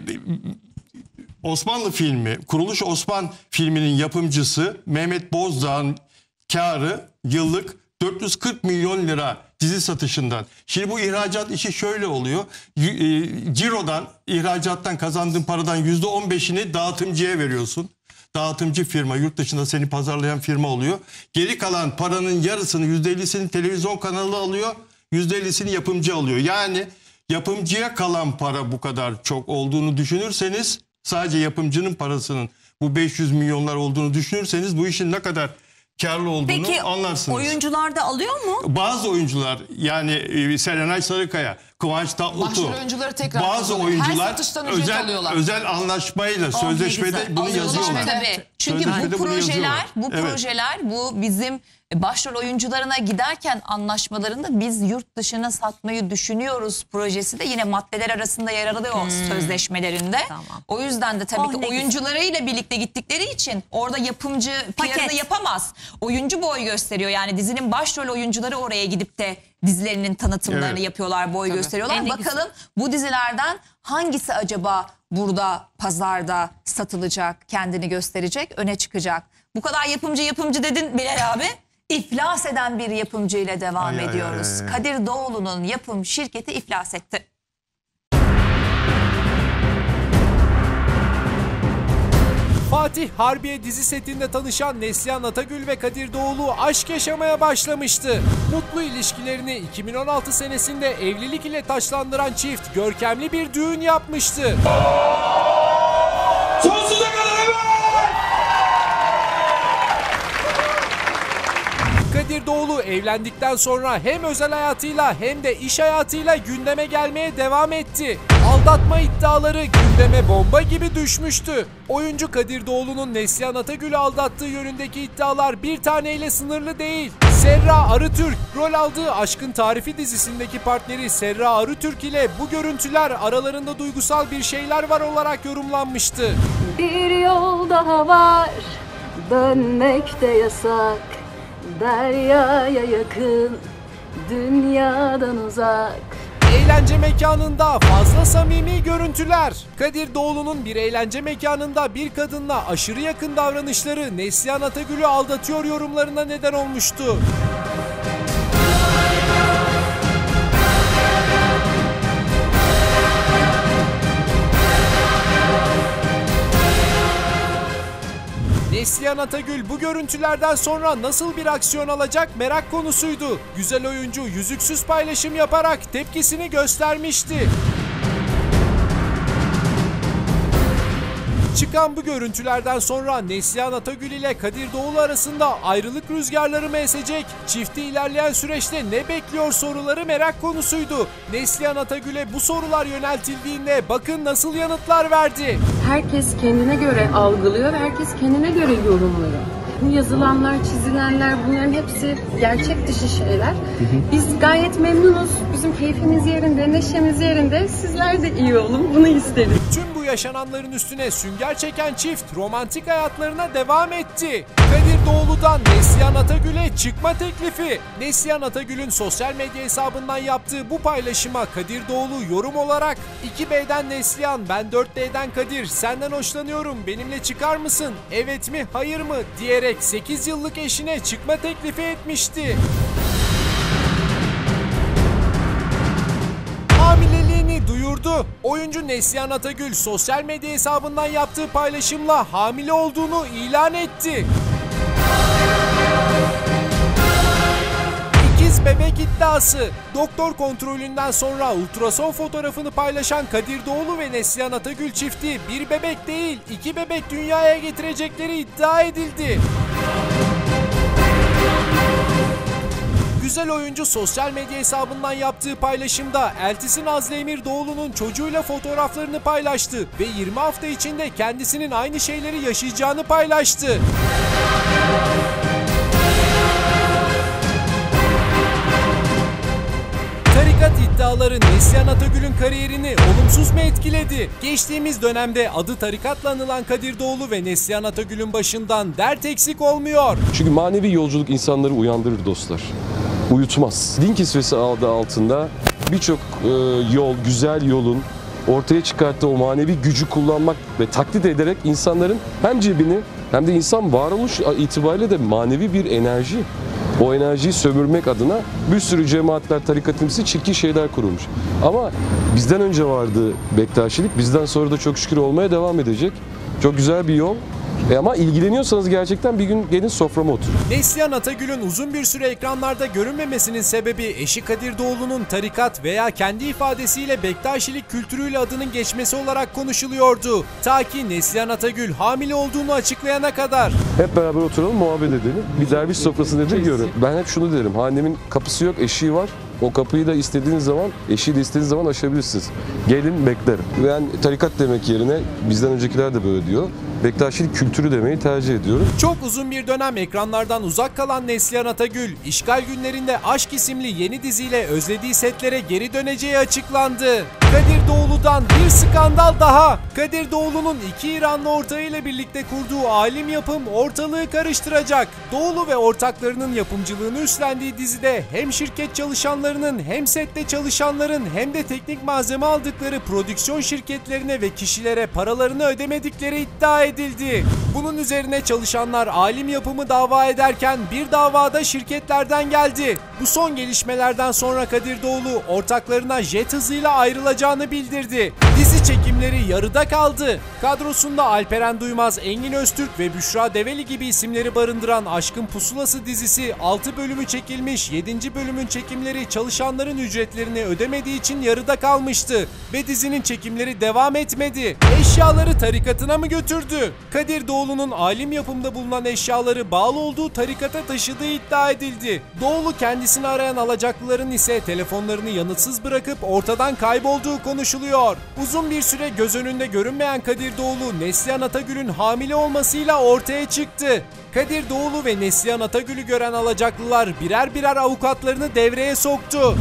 [SPEAKER 3] Osmanlı filmi, Kuruluş Osman filminin yapımcısı Mehmet Bozdağ'ın karı yıllık dört yüz kırk milyon lira dizi satışından. Şimdi bu ihracat işi şöyle oluyor. E, cirodan, ihracattan kazandığın paradan yüzde on beşini dağıtımcıya veriyorsun. Dağıtımcı firma, yurt dışında seni pazarlayan firma oluyor. Geri kalan paranın yarısını, yüzde ellisini televizyon kanalı alıyor. yüzde ellisini yapımcı alıyor. Yani yapımcıya kalan para bu kadar çok olduğunu düşünürseniz, sadece yapımcının parasının bu beş yüz milyonlar olduğunu düşünürseniz bu işin ne kadar karlı olduğunu
[SPEAKER 2] Peki,
[SPEAKER 3] anlarsınız.
[SPEAKER 2] oyuncular da alıyor mu?
[SPEAKER 3] Bazı oyuncular, yani e, Serenay Sarıkaya, Kıvanç Tatlıtuğ,
[SPEAKER 4] Başrol oyuncuları tekrar
[SPEAKER 3] bazı
[SPEAKER 4] kazanıyor.
[SPEAKER 3] oyuncular
[SPEAKER 4] Her satıştan ücret
[SPEAKER 3] özel,
[SPEAKER 4] alıyorlar.
[SPEAKER 3] özel anlaşmayla,
[SPEAKER 2] Oh,
[SPEAKER 3] sözleşmede
[SPEAKER 2] güzel.
[SPEAKER 3] bunu
[SPEAKER 2] Alıyorlar.
[SPEAKER 3] yazıyorlar.
[SPEAKER 1] Tabii. Çünkü
[SPEAKER 3] Sözleşmede
[SPEAKER 1] bu
[SPEAKER 3] bunu
[SPEAKER 1] projeler,
[SPEAKER 3] yazıyorlar.
[SPEAKER 1] bu
[SPEAKER 3] Evet.
[SPEAKER 1] projeler bu bizim başrol oyuncularına giderken anlaşmalarında biz yurt dışına satmayı düşünüyoruz projesi de yine maddeler arasında yer alıyor
[SPEAKER 2] Hmm.
[SPEAKER 1] sözleşmelerinde.
[SPEAKER 2] Tamam.
[SPEAKER 1] O yüzden de tabii
[SPEAKER 2] Oh,
[SPEAKER 1] ki
[SPEAKER 2] ne
[SPEAKER 1] oyuncularıyla birlikte gittikleri için orada yapımcı
[SPEAKER 2] Paket.
[SPEAKER 1] P R'ını yapamaz. Oyuncu boy gösteriyor, yani dizinin başrol oyuncuları oraya gidip de dizilerinin tanıtımlarını
[SPEAKER 3] Evet.
[SPEAKER 1] yapıyorlar, boy
[SPEAKER 4] Tabii.
[SPEAKER 1] gösteriyorlar.
[SPEAKER 2] En de
[SPEAKER 1] Bakalım bu dizilerden hangisi acaba burada pazarda satılacak, kendini gösterecek, öne çıkacak. Bu kadar yapımcı yapımcı dedin Bilal abi. İflas eden bir yapımcı ile devam
[SPEAKER 3] Ay, ay,
[SPEAKER 1] ediyoruz.
[SPEAKER 3] ay, ay.
[SPEAKER 1] Kadir Doğulu'nun yapım şirketi iflas etti.
[SPEAKER 5] Fatih Harbiye dizi setinde tanışan Neslihan Atagül ve Kadir Doğulu aşk yaşamaya başlamıştı. Mutlu ilişkilerini iki bin on altı senesinde evlilik ile taçlandıran çift görkemli bir düğün yapmıştı.
[SPEAKER 12] Sonsuza kadar
[SPEAKER 5] Kadir Doğulu evlendikten sonra hem özel hayatıyla hem de iş hayatıyla gündeme gelmeye devam etti. Aldatma iddiaları gündeme bomba gibi düşmüştü. Oyuncu Kadir Doğulu'nun Neslihan Atagül'ü aldattığı yönündeki iddialar bir taneyle sınırlı değil. Serra Arıtürk, rol aldığı Aşkın Tarifi dizisindeki partneri Serra Arıtürk ile bu görüntüler aralarında duygusal bir şeyler var olarak yorumlanmıştı.
[SPEAKER 13] Bir yol daha var, dönmek de yasak. Deryaya yakın, dünyadan uzak.
[SPEAKER 5] Eğlence mekanında fazla samimi görüntüler. Kadir Doğulu'nun bir eğlence mekanında bir kadınla aşırı yakın davranışları Neslihan Atagül'ü aldatıyor yorumlarına neden olmuştu. Neslihan Atagül bu görüntülerden sonra nasıl bir aksiyon alacak merak konusuydu. Güzel oyuncu yüzüksüz paylaşım yaparak tepkisini göstermişti. Çıkan bu görüntülerden sonra Neslihan Atagül ile Kadir Doğulu arasında ayrılık rüzgarları mı esecek? Çifti ilerleyen süreçte ne bekliyor soruları merak konusuydu. Neslihan Atagül'e bu sorular yöneltildiğinde bakın nasıl yanıtlar verdi.
[SPEAKER 21] Herkes kendine göre algılıyor ve herkes kendine göre yorumluyor. Bu yazılanlar, çizilenler bunların hepsi gerçek dışı şeyler. Biz gayet memnunuz. Bizim keyfimiz yerinde, neşemiz yerinde. Sizler de iyi olun. Bunu isteriz.
[SPEAKER 5] Tüm bu yaşananların üstüne sünger çeken çift romantik hayatlarına devam etti. Kadir Doğulu'dan Neslihan Atagül'e çıkma teklifi. Neslihan Atagül'ün sosyal medya hesabından yaptığı bu paylaşıma Kadir Doğulu yorum olarak iki B'den Neslihan, ben dört D'den Kadir, senden hoşlanıyorum, benimle çıkar mısın, evet mi hayır mı diyerek sekiz yıllık eşine çıkma teklifi etmişti. Hamileliğini duyurdu. Oyuncu Neslihan Atagül sosyal medya hesabından yaptığı paylaşımla hamile olduğunu ilan etti. İkiz bebek iddiası. Doktor kontrolünden sonra ultrason fotoğrafını paylaşan Kadir Doğulu ve Neslihan Atagül çifti bir bebek değil iki bebek dünyaya getirecekleri iddia edildi. Güzel oyuncu sosyal medya hesabından yaptığı paylaşımda eltisi Nazlı Emir Doğulu'nun çocuğuyla fotoğraflarını paylaştı ve yirmi hafta içinde kendisinin aynı şeyleri yaşayacağını paylaştı. Tarikat iddiaları Neslihan Atagül'ün kariyerini olumsuz mu etkiledi? Geçtiğimiz dönemde adı tarikatla anılan Kadir Doğulu ve Neslihan Atagül'ün başından dert eksik olmuyor.
[SPEAKER 14] Çünkü manevi yolculuk insanları uyandırır dostlar. Uyutmaz. Din kisvesi adı altında birçok e, yol, güzel yolun ortaya çıkarttığı o manevi gücü kullanmak ve taklit ederek insanların hem cebini hem de insan varoluş itibariyle de manevi bir enerji. O enerjiyi sömürmek adına bir sürü cemaatler, tarikatımsı çirkin şeyler kurulmuş. Ama bizden önce vardı Bektaşilik, bizden sonra da çok şükür olmaya devam edecek. Çok güzel bir yol. E ama ilgileniyorsanız gerçekten bir gün gelin soframa oturun.
[SPEAKER 5] Neslihan Atagül'ün uzun bir süre ekranlarda görünmemesinin sebebi eşi Kadir Doğulu'nun tarikat veya kendi ifadesiyle Bektaşilik kültürüyle adının geçmesi olarak konuşuluyordu. Ta ki Neslihan Atagül hamile olduğunu açıklayana kadar.
[SPEAKER 14] Hep beraber oturalım, muhabbet edelim. Bir derviş sofrası nedir görün. Ben hep şunu derim, hanemin kapısı yok, eşiği var. O kapıyı da istediğiniz zaman, eşiği de istediğiniz zaman aşabilirsiniz. Gelin beklerim. Ben tarikat demek yerine, bizden öncekiler de böyle diyor, Bektaşilik kültürü demeyi tercih ediyorum.
[SPEAKER 5] Çok uzun bir dönem ekranlardan uzak kalan Neslihan Atagül, işgal günlerinde Aşk isimli yeni diziyle özlediği setlere geri döneceği açıklandı. Kadir Doğulu'dan bir skandal daha. Kadir Doğulu'nun iki İranlı ortağıyla birlikte kurduğu Alim Yapım ortalığı karıştıracak. Doğulu ve ortaklarının yapımcılığını üstlendiği dizide hem şirket çalışanlarının hem sette çalışanların hem de teknik malzeme aldıkları prodüksiyon şirketlerine ve kişilere paralarını ödemedikleri iddia edildi. Bunun üzerine çalışanlar Alim Yapımı dava ederken bir davada şirketlerden geldi. Bu son gelişmelerden sonra Kadir Doğulu ortaklarına jet hızıyla ayrılacağını bildirdi. Dizi çekimleri yarıda kaldı. Kadrosunda Alperen Duymaz, Engin Öztürk ve Büşra Develi gibi isimleri barındıran Aşkın Pusulası dizisi altı bölümü çekilmiş, yedinci bölümün çekimleri çalışanların ücretlerini ödemediği için yarıda kalmıştı ve dizinin çekimleri devam etmedi. Eşyaları tarikatına mı götürdü? Kadir Doğulu'nun Alim Yapım'da bulunan eşyaları bağlı olduğu tarikata taşıdığı iddia edildi. Doğulu kendisini arayan alacaklıların ise telefonlarını yanıtsız bırakıp ortadan kaybolduğu konuşuluyor. Uzun bir süre göz önünde görünmeyen Kadir Doğulu, Neslihan Atagül'ün hamile olmasıyla ortaya çıktı. Kadir Doğulu ve Neslihan Atagül'ü gören alacaklılar birer birer avukatlarını devreye soktu.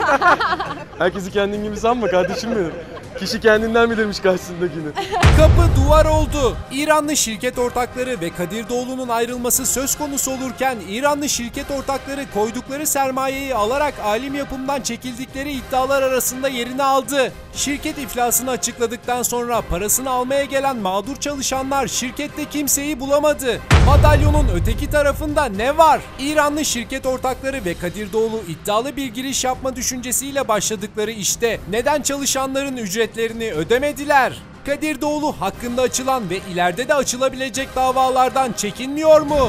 [SPEAKER 14] Herkesi kendin gibi sanma kardeşim benim. Kişi kendinden bilirmiş karşısındakini.
[SPEAKER 5] Kapı duvar oldu. İranlı şirket ortakları ve Kadir Doğulu'nun ayrılması söz konusu olurken İranlı şirket ortakları koydukları sermayeyi alarak Alim Yapım'dan çekildikleri iddialar arasında yerini aldı. Şirket iflasını açıkladıktan sonra parasını almaya gelen mağdur çalışanlar şirkette kimseyi bulamadı. Madalyonun öteki tarafında ne var? İranlı şirket ortakları ve Kadir Doğulu iddialı bir giriş yapma düşüncesiyle başladıkları işte neden çalışanların ücretlerini ödemediler? Kadir Doğulu hakkında açılan ve ileride de açılabilecek davalardan çekinmiyor mu?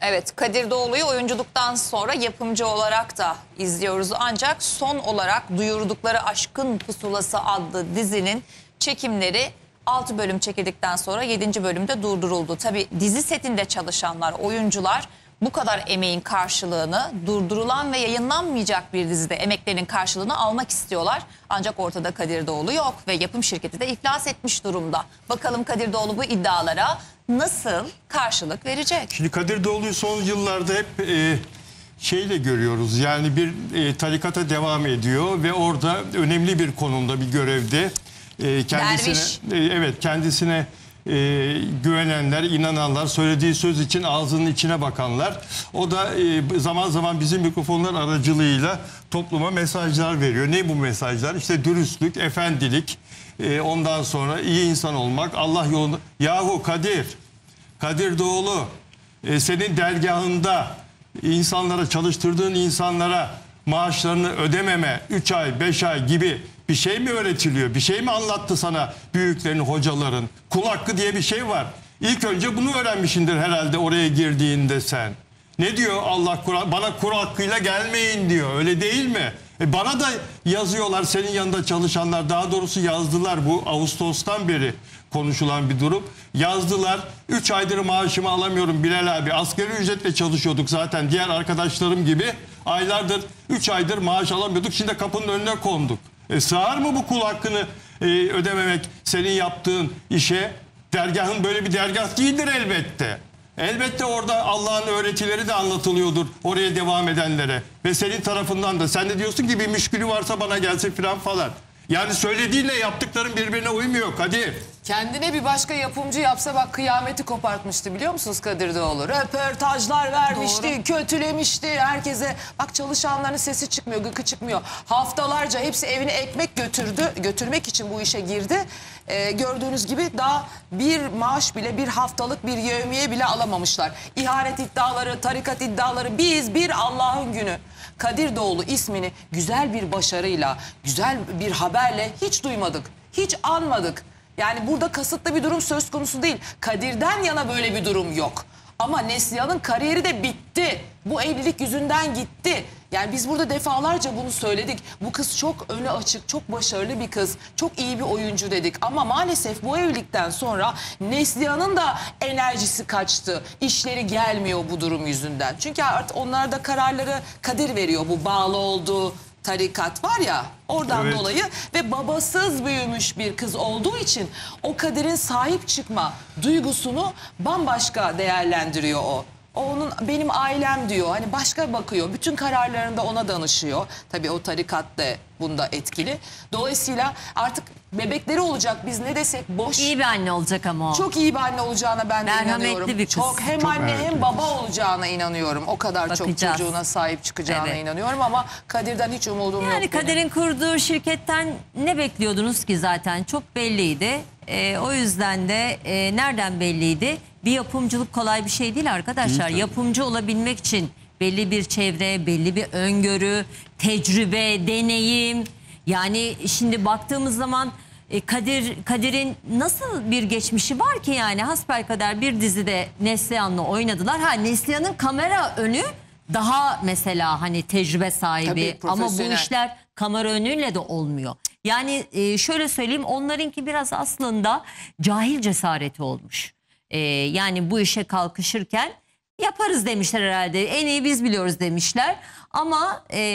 [SPEAKER 1] Evet, Kadir Doğulu'yu oyunculuktan sonra yapımcı olarak da izliyoruz. Ancak son olarak duyurdukları Aşkın Pusulası adlı dizinin çekimleri altı bölüm çekildikten sonra yedinci bölümde durduruldu. Tabii dizi setinde çalışanlar, oyuncular bu kadar emeğin karşılığını, durdurulan ve yayınlanmayacak bir dizide emeklerinin karşılığını almak istiyorlar. Ancak ortada Kadir Doğulu yok ve yapım şirketi de iflas etmiş durumda. Bakalım Kadir Doğulu bu iddialara nasıl karşılık verecek?
[SPEAKER 3] Şimdi Kadir Doğulu'yu son yıllarda hep e, şeyle görüyoruz. Yani bir e, tarikata devam ediyor ve orada önemli bir konumda, bir görevde e, kendisine e, evet kendisine e, güvenenler, inananlar, söylediği söz için ağzının içine bakanlar. O da e, zaman zaman bizim mikrofonlar aracılığıyla topluma mesajlar veriyor. Ne bu mesajlar? İşte dürüstlük, efendilik, e, ondan sonra iyi insan olmak, Allah yolunda. Yahu Kadir, Kadir Doğulu, e, senin dergahında insanlara, çalıştırdığın insanlara maaşlarını ödememe, üç ay, beş ay gibi bir şey mi öğretiliyor? Bir şey mi anlattı sana büyüklerin, hocaların? Kul hakkı diye bir şey var. İlk önce bunu öğrenmişsindir herhalde oraya girdiğinde sen. Ne diyor Allah Kur'an? Bana kul hakkıyla gelmeyin diyor. Öyle değil mi? E bana da yazıyorlar, senin yanında çalışanlar, daha doğrusu yazdılar, bu Ağustos'tan beri konuşulan bir durum. Yazdılar, üç aydır maaşımı alamıyorum Bilal abi. Asgari ücretle çalışıyorduk zaten diğer arkadaşlarım gibi. Aylardır, üç aydır maaş alamıyorduk. Şimdi kapının önüne konduk. E sığar mı bu kul hakkını e, ödememek senin yaptığın işe? Dergahın böyle bir dergah değildir elbette. Elbette orada Allah'ın öğretileri de anlatılıyordur oraya devam edenlere. Ve senin tarafından da. Sen de diyorsun ki bir müşkülü varsa bana gelsin falan falan. Yani söylediğinle yaptıkların birbirine uymuyor Kadir.
[SPEAKER 4] Kendine bir başka yapımcı yapsa bak kıyameti kopartmıştı biliyor musunuz Kadir Doğulu? Röportajlar vermişti, doğru, kötülemişti herkese. Bak çalışanların sesi çıkmıyor, gıkı çıkmıyor. Haftalarca hepsi evine ekmek götürdü, götürmek için bu işe girdi. Ee, gördüğünüz gibi daha bir maaş bile, bir haftalık bir yevmiye bile alamamışlar. İhanet iddiaları, tarikat iddiaları, biz bir Allah'ın günü. Kadir Doğulu ismini güzel bir başarıyla, güzel bir haberle hiç duymadık, hiç anmadık. Yani burada kasıtlı bir durum söz konusu değil. Kadir'den yana böyle bir durum yok. Ama Neslihan'ın kariyeri de bitti. Bu evlilik yüzünden gitti. Yani biz burada defalarca bunu söyledik. Bu kız çok önü açık, çok başarılı bir kız. Çok iyi bir oyuncu dedik. Ama maalesef bu evlilikten sonra Neslihan'ın da enerjisi kaçtı. İşleri gelmiyor bu durum yüzünden. Çünkü artık onlar da kararları Kadir veriyor. Bu bağlı olduğu tarikat var ya, oradan evet, dolayı ve babasız büyümüş bir kız olduğu için o Kadir'in sahip çıkma duygusunu bambaşka değerlendiriyor o. O onun benim ailem diyor, hani başka bakıyor, bütün kararlarında ona danışıyor. Tabii o tarikat da bunda etkili. Dolayısıyla artık bebekleri olacak, biz ne desek boş.
[SPEAKER 2] İyi bir anne olacak ama o.
[SPEAKER 4] Çok iyi bir anne olacağına ben de
[SPEAKER 2] merhametli
[SPEAKER 4] inanıyorum.
[SPEAKER 2] Bir kız.
[SPEAKER 4] Çok hem çok anne hem baba olacağına inanıyorum. O kadar bakacağız, çok çocuğuna sahip çıkacağına evet, inanıyorum ama Kadir'den hiç umudum
[SPEAKER 2] yani
[SPEAKER 4] yok.
[SPEAKER 2] Yani Kadir'in kurduğu şirketten ne bekliyordunuz ki zaten? Çok belliydi. Ee, o yüzden de e, nereden belliydi? Bir yapımcılık kolay bir şey değil arkadaşlar. Değil, yapımcı olabilmek için belli bir çevre, belli bir öngörü, tecrübe, deneyim. Yani şimdi baktığımız zaman e, Kadir Kadir'in nasıl bir geçmişi var ki yani hasbelkader bir dizide Neslihan'la oynadılar. Ha, Neslihan'ın kamera önü daha mesela hani tecrübe sahibi. Tabii, ama bu işler kamera önüyle de olmuyor. Yani e, şöyle söyleyeyim, onlarınki biraz aslında cahil cesareti olmuş. E, yani bu işe kalkışırken yaparız demişler herhalde. En iyi biz biliyoruz demişler. Ama e,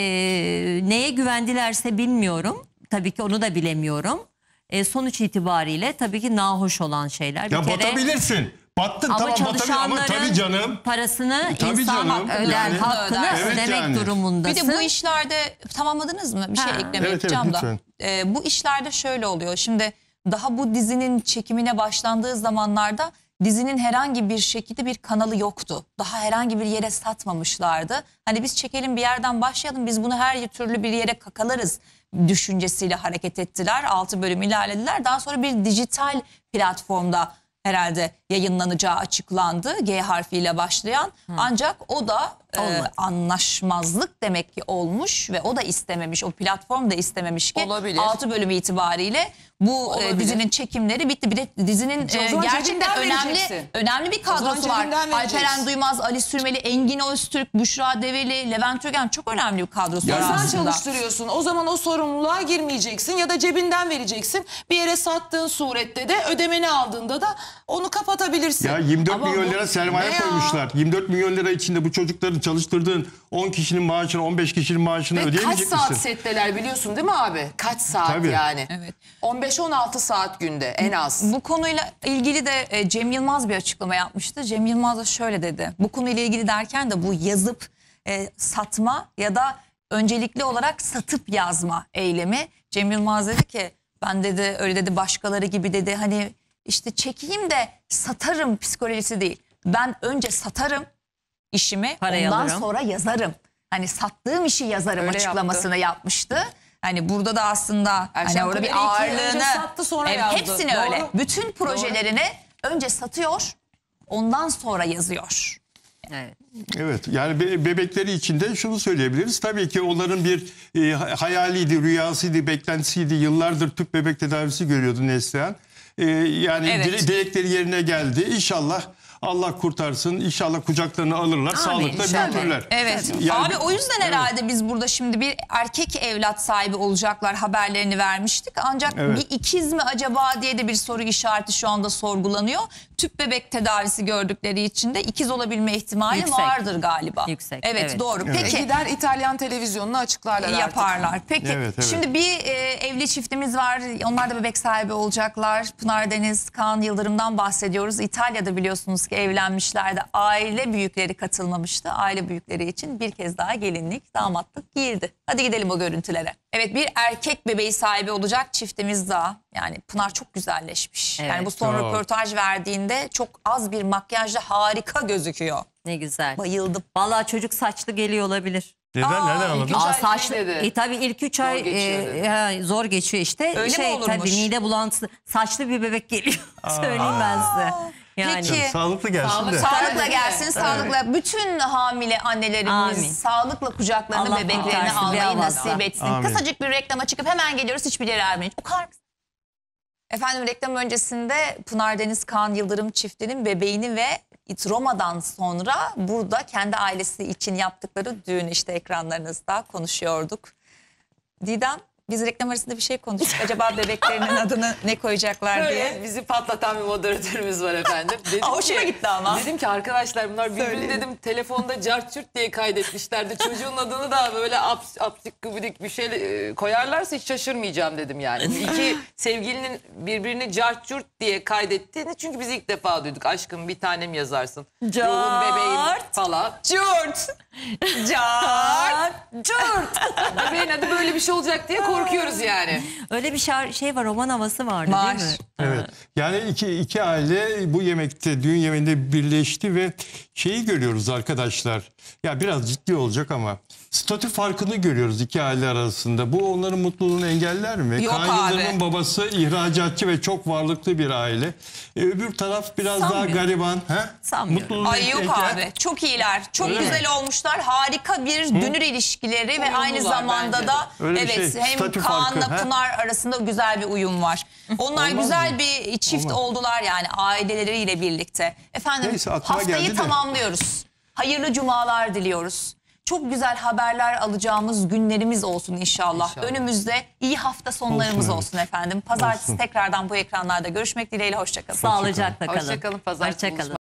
[SPEAKER 2] neye güvendilerse bilmiyorum. Tabii ki onu da bilemiyorum. E, sonuç itibariyle tabii ki nahoş olan şeyler. Bir
[SPEAKER 3] ya kere, batabilirsin. Battın
[SPEAKER 2] ama
[SPEAKER 3] tamam batabilir ama tabii canım.
[SPEAKER 2] Parasını
[SPEAKER 3] tabii
[SPEAKER 2] insan
[SPEAKER 3] canım,
[SPEAKER 2] öder,
[SPEAKER 3] yani,
[SPEAKER 2] hakkını
[SPEAKER 3] evet
[SPEAKER 2] ödemek
[SPEAKER 3] yani,
[SPEAKER 2] durumundasın.
[SPEAKER 1] Bir de bu işlerde tamamladınız mı? Bir ha, şey eklemek
[SPEAKER 3] evet,
[SPEAKER 1] isteyeceğim
[SPEAKER 3] evet,
[SPEAKER 1] da. Ee, bu işlerde şöyle oluyor. Şimdi daha bu dizinin çekimine başlandığı zamanlarda dizinin herhangi bir şekilde bir kanalı yoktu. Daha herhangi bir yere satmamışlardı. Hani biz çekelim bir yerden başlayalım, biz bunu her türlü bir yere kakalarız düşüncesiyle hareket ettiler. altı bölüm ilerlediler. Daha sonra bir dijital platformda herhalde yayınlanacağı açıklandı. G harfiyle başlayan. Hı. Ancak o da e, anlaşmazlık demek ki olmuş ve o da istememiş, o platform da istememiş ki
[SPEAKER 4] Olabilir.
[SPEAKER 1] altı bölüm itibariyle bu e,
[SPEAKER 4] Olabilir.
[SPEAKER 1] dizinin çekimleri bitti. Bir de dizinin
[SPEAKER 4] O
[SPEAKER 1] e,
[SPEAKER 4] zaman
[SPEAKER 1] gerçekten
[SPEAKER 4] cebinden
[SPEAKER 1] önemli
[SPEAKER 4] vereceksin.
[SPEAKER 1] önemli bir
[SPEAKER 4] O zaman
[SPEAKER 1] kadrosu var.
[SPEAKER 4] cebinden vereceksin.
[SPEAKER 1] Alperen Duymaz, Ali Sürmeli, Engin Öztürk, Büşra Develi, Levent Ögen, çok önemli bir kadrosu var
[SPEAKER 4] Sen
[SPEAKER 1] aslında.
[SPEAKER 4] çalıştırıyorsun. O zaman o sorumluluğa girmeyeceksin ya da cebinden vereceksin. Bir yere sattığın surette de ödemeni aldığında da onu kapatabilirsin.
[SPEAKER 3] Ya yirmi dört
[SPEAKER 4] Ama
[SPEAKER 3] milyon
[SPEAKER 4] bu-
[SPEAKER 3] lira sermaye
[SPEAKER 4] ne ya?
[SPEAKER 3] koymuşlar. yirmi dört milyon lira içinde bu çocukların çalıştırdığın on kişinin maaşını, on beş kişinin maaşını
[SPEAKER 4] Ve kaç
[SPEAKER 3] ödeyemeyecek
[SPEAKER 4] saat
[SPEAKER 3] misin?
[SPEAKER 4] setteler biliyorsun değil mi abi? Kaç saat
[SPEAKER 3] Tabii.
[SPEAKER 4] yani?
[SPEAKER 1] Evet.
[SPEAKER 4] on beş on altı saat günde en az.
[SPEAKER 1] Bu konuyla ilgili de e, Cem Yılmaz bir açıklama yapmıştı. Cem Yılmaz da şöyle dedi. Bu konuyla ilgili derken de bu yazıp e, satma ya da öncelikli olarak satıp yazma eylemi. Cem Yılmaz dedi ki ben dedi öyle dedi başkaları gibi dedi hani işte çekeyim de satarım psikolojisi değil. Ben önce satarım işimi
[SPEAKER 2] Parayı
[SPEAKER 1] ondan
[SPEAKER 2] alırım.
[SPEAKER 1] sonra yazarım. Hani sattığım işi yazarım
[SPEAKER 4] Öyle
[SPEAKER 1] açıklamasını yapmıştı. Hani burada da aslında
[SPEAKER 4] Erşen
[SPEAKER 1] hani orada bir
[SPEAKER 4] Kuneri iki önce
[SPEAKER 1] ağırlığını
[SPEAKER 4] sattı, sonra
[SPEAKER 1] Evet,
[SPEAKER 4] yazdı.
[SPEAKER 1] hepsini
[SPEAKER 4] Doğru.
[SPEAKER 1] öyle. Bütün projelerini önce satıyor, ondan sonra yazıyor.
[SPEAKER 2] Evet.
[SPEAKER 3] Evet, yani be- bebekleri için de şunu söyleyebiliriz. Tabii ki onların bir e, hayaliydi, rüyasıydı, beklentisiydi. Yıllardır tüp bebek tedavisi görüyordu Neslihan. E, yani
[SPEAKER 1] Evet.
[SPEAKER 3] dile- dilekleri yerine geldi. İnşallah Allah kurtarsın. İnşallah kucaklarını alırlar, sağlıkla
[SPEAKER 1] İnşallah.
[SPEAKER 3] büyütürler.
[SPEAKER 1] Evet.
[SPEAKER 3] Yani-
[SPEAKER 1] Abi o yüzden herhalde biz burada şimdi bir erkek evlat sahibi olacaklar haberlerini vermiştik. Ancak
[SPEAKER 3] Evet.
[SPEAKER 1] bir ikiz mi acaba diye de bir soru işareti şu anda sorgulanıyor. Tüp bebek tedavisi gördükleri için de ikiz olabilme ihtimali
[SPEAKER 2] Yüksek.
[SPEAKER 1] vardır galiba.
[SPEAKER 2] Yüksek,
[SPEAKER 1] Evet,
[SPEAKER 2] evet.
[SPEAKER 1] doğru.
[SPEAKER 3] Evet.
[SPEAKER 1] Peki.
[SPEAKER 4] E gider İtalyan televizyonuna açıklarlar artık.
[SPEAKER 1] Yaparlar. Peki
[SPEAKER 3] Evet, evet.
[SPEAKER 1] şimdi bir e, evli çiftimiz var. Onlar da bebek sahibi olacaklar. Pınar Deniz, Kaan Yıldırım'dan bahsediyoruz. İtalya'da biliyorsunuz ki evlenmişlerdi. Aile büyükleri katılmamıştı. Aile büyükleri için bir kez daha gelinlik, damatlık giyildi. Hadi gidelim o görüntülere. Evet, bir erkek bebeği sahibi olacak çiftimiz daha. Yani Pınar çok güzelleşmiş.
[SPEAKER 2] Evet.
[SPEAKER 1] Yani bu son
[SPEAKER 3] Çok.
[SPEAKER 1] röportaj verdiğinde çok az bir makyajla harika gözüküyor.
[SPEAKER 2] Ne güzel.
[SPEAKER 1] Bayıldım.
[SPEAKER 2] Vallahi çocuk saçlı geliyor olabilir.
[SPEAKER 3] Neden?
[SPEAKER 1] Aa,
[SPEAKER 3] Nereden anladın?
[SPEAKER 1] Üç
[SPEAKER 2] Aa,
[SPEAKER 1] ay
[SPEAKER 2] saçlı.
[SPEAKER 4] şey dedi.
[SPEAKER 2] E, tabii ilk üç ay
[SPEAKER 4] geçiyor
[SPEAKER 2] e,
[SPEAKER 4] dedi.
[SPEAKER 2] ha, zor geçiyor işte.
[SPEAKER 1] Öyle mi
[SPEAKER 2] şey,
[SPEAKER 1] olurmuş?
[SPEAKER 2] Tabii mide bulantısı. Saçlı bir bebek geliyor. Söyleyeyim ben size. Yani.
[SPEAKER 1] Peki.
[SPEAKER 3] Sağlıklı gelsin
[SPEAKER 4] Sağlık-
[SPEAKER 3] de.
[SPEAKER 1] Sağlıkla gelsin, sağlıkla. Bütün hamile annelerimiz
[SPEAKER 2] Amin.
[SPEAKER 1] sağlıkla kucaklarını
[SPEAKER 2] Allah
[SPEAKER 1] bebeklerini
[SPEAKER 2] kurtarsın,
[SPEAKER 1] almayı
[SPEAKER 2] bravo.
[SPEAKER 1] nasip etsin.
[SPEAKER 3] Amin.
[SPEAKER 1] Kısacık bir reklama çıkıp hemen geliyoruz, hiçbir yere ayrılmayın. O kadar. Efendim, reklam öncesinde Pınar Deniz Kaan Yıldırım çiftinin bebeğini ve Roma'dan sonra burada kendi ailesi için yaptıkları düğün işte ekranlarınızda konuşuyorduk. Didem, biz reklam arasında bir şey konuştuk. Acaba bebeklerinin adını ne koyacaklar diye.
[SPEAKER 4] Böyle bizi patlatan bir moderatörümüz var efendim. Dedim
[SPEAKER 1] Aa, hoşuma
[SPEAKER 4] ki-
[SPEAKER 1] gitti ama.
[SPEAKER 4] Dedim ki arkadaşlar bunlar birbirini
[SPEAKER 1] Söyleyin.
[SPEAKER 4] dedim telefonda carçürt diye kaydetmişlerdi. Çocuğun adını da böyle aps, apsik gıbıdık bir şey e, koyarlarsa hiç şaşırmayacağım dedim yani. İki sevgilinin birbirini carçürt diye kaydettiğini çünkü biz ilk defa duyduk. Aşkım bir tanem yazarsın. Ruhun bebeğin falan.
[SPEAKER 1] Curt. Cart. Curt.
[SPEAKER 4] Bebeğin adı böyle bir şey olacak diye korkuyoruz yani.
[SPEAKER 2] Öyle bir şar- şey var, roman havası vardı
[SPEAKER 1] Var.
[SPEAKER 2] değil mi?
[SPEAKER 3] Evet. Yani iki, iki aile bu yemekte, düğün yemeğinde birleşti ve şeyi görüyoruz arkadaşlar. Ya biraz ciddi olacak ama statü farkını görüyoruz iki aile arasında. Bu onların mutluluğunu engeller mi?
[SPEAKER 1] Yok
[SPEAKER 3] Kaan
[SPEAKER 1] abi.
[SPEAKER 3] Yıldırım'ın babası ihracatçı ve çok varlıklı bir aile. Ee, öbür taraf biraz
[SPEAKER 2] Sanmıyorum.
[SPEAKER 3] daha gariban. He?
[SPEAKER 2] Sanmıyorum.
[SPEAKER 3] Mutluluğunu
[SPEAKER 1] Ay yok
[SPEAKER 3] engeller-
[SPEAKER 1] abi, çok iyiler, çok
[SPEAKER 3] Öyle mi?
[SPEAKER 1] güzel olmuşlar, harika bir dünür ilişkileri ve
[SPEAKER 4] Uyumlular
[SPEAKER 1] aynı zamanda
[SPEAKER 4] bence de.
[SPEAKER 1] da
[SPEAKER 3] Öyle bir
[SPEAKER 1] evet
[SPEAKER 3] şey,
[SPEAKER 1] hem
[SPEAKER 3] statü
[SPEAKER 1] Kaan'la
[SPEAKER 3] farkı, he?
[SPEAKER 1] Pınar arasında güzel bir uyum var. Onlar
[SPEAKER 3] Olmaz
[SPEAKER 1] güzel
[SPEAKER 3] mı?
[SPEAKER 1] bir çift
[SPEAKER 3] Olmaz.
[SPEAKER 1] oldular yani aileleriyle birlikte. Efendim,
[SPEAKER 3] Neyse, aklıma
[SPEAKER 1] haftayı
[SPEAKER 3] geldi de.
[SPEAKER 1] tamamlıyoruz. Hayırlı cumalar diliyoruz. Çok güzel haberler alacağımız günlerimiz olsun inşallah.
[SPEAKER 4] İnşallah.
[SPEAKER 1] Önümüzde iyi hafta sonlarımız
[SPEAKER 3] Olsun,
[SPEAKER 1] olsun,
[SPEAKER 3] evet.
[SPEAKER 1] efendim. Pazartesi
[SPEAKER 3] Olsun.
[SPEAKER 1] tekrardan bu ekranlarda görüşmek dileğiyle, hoşçakalın.
[SPEAKER 2] Sağlıcakla kalın.
[SPEAKER 4] Hoşçakalın, pazartesi
[SPEAKER 2] Hoşça kalın.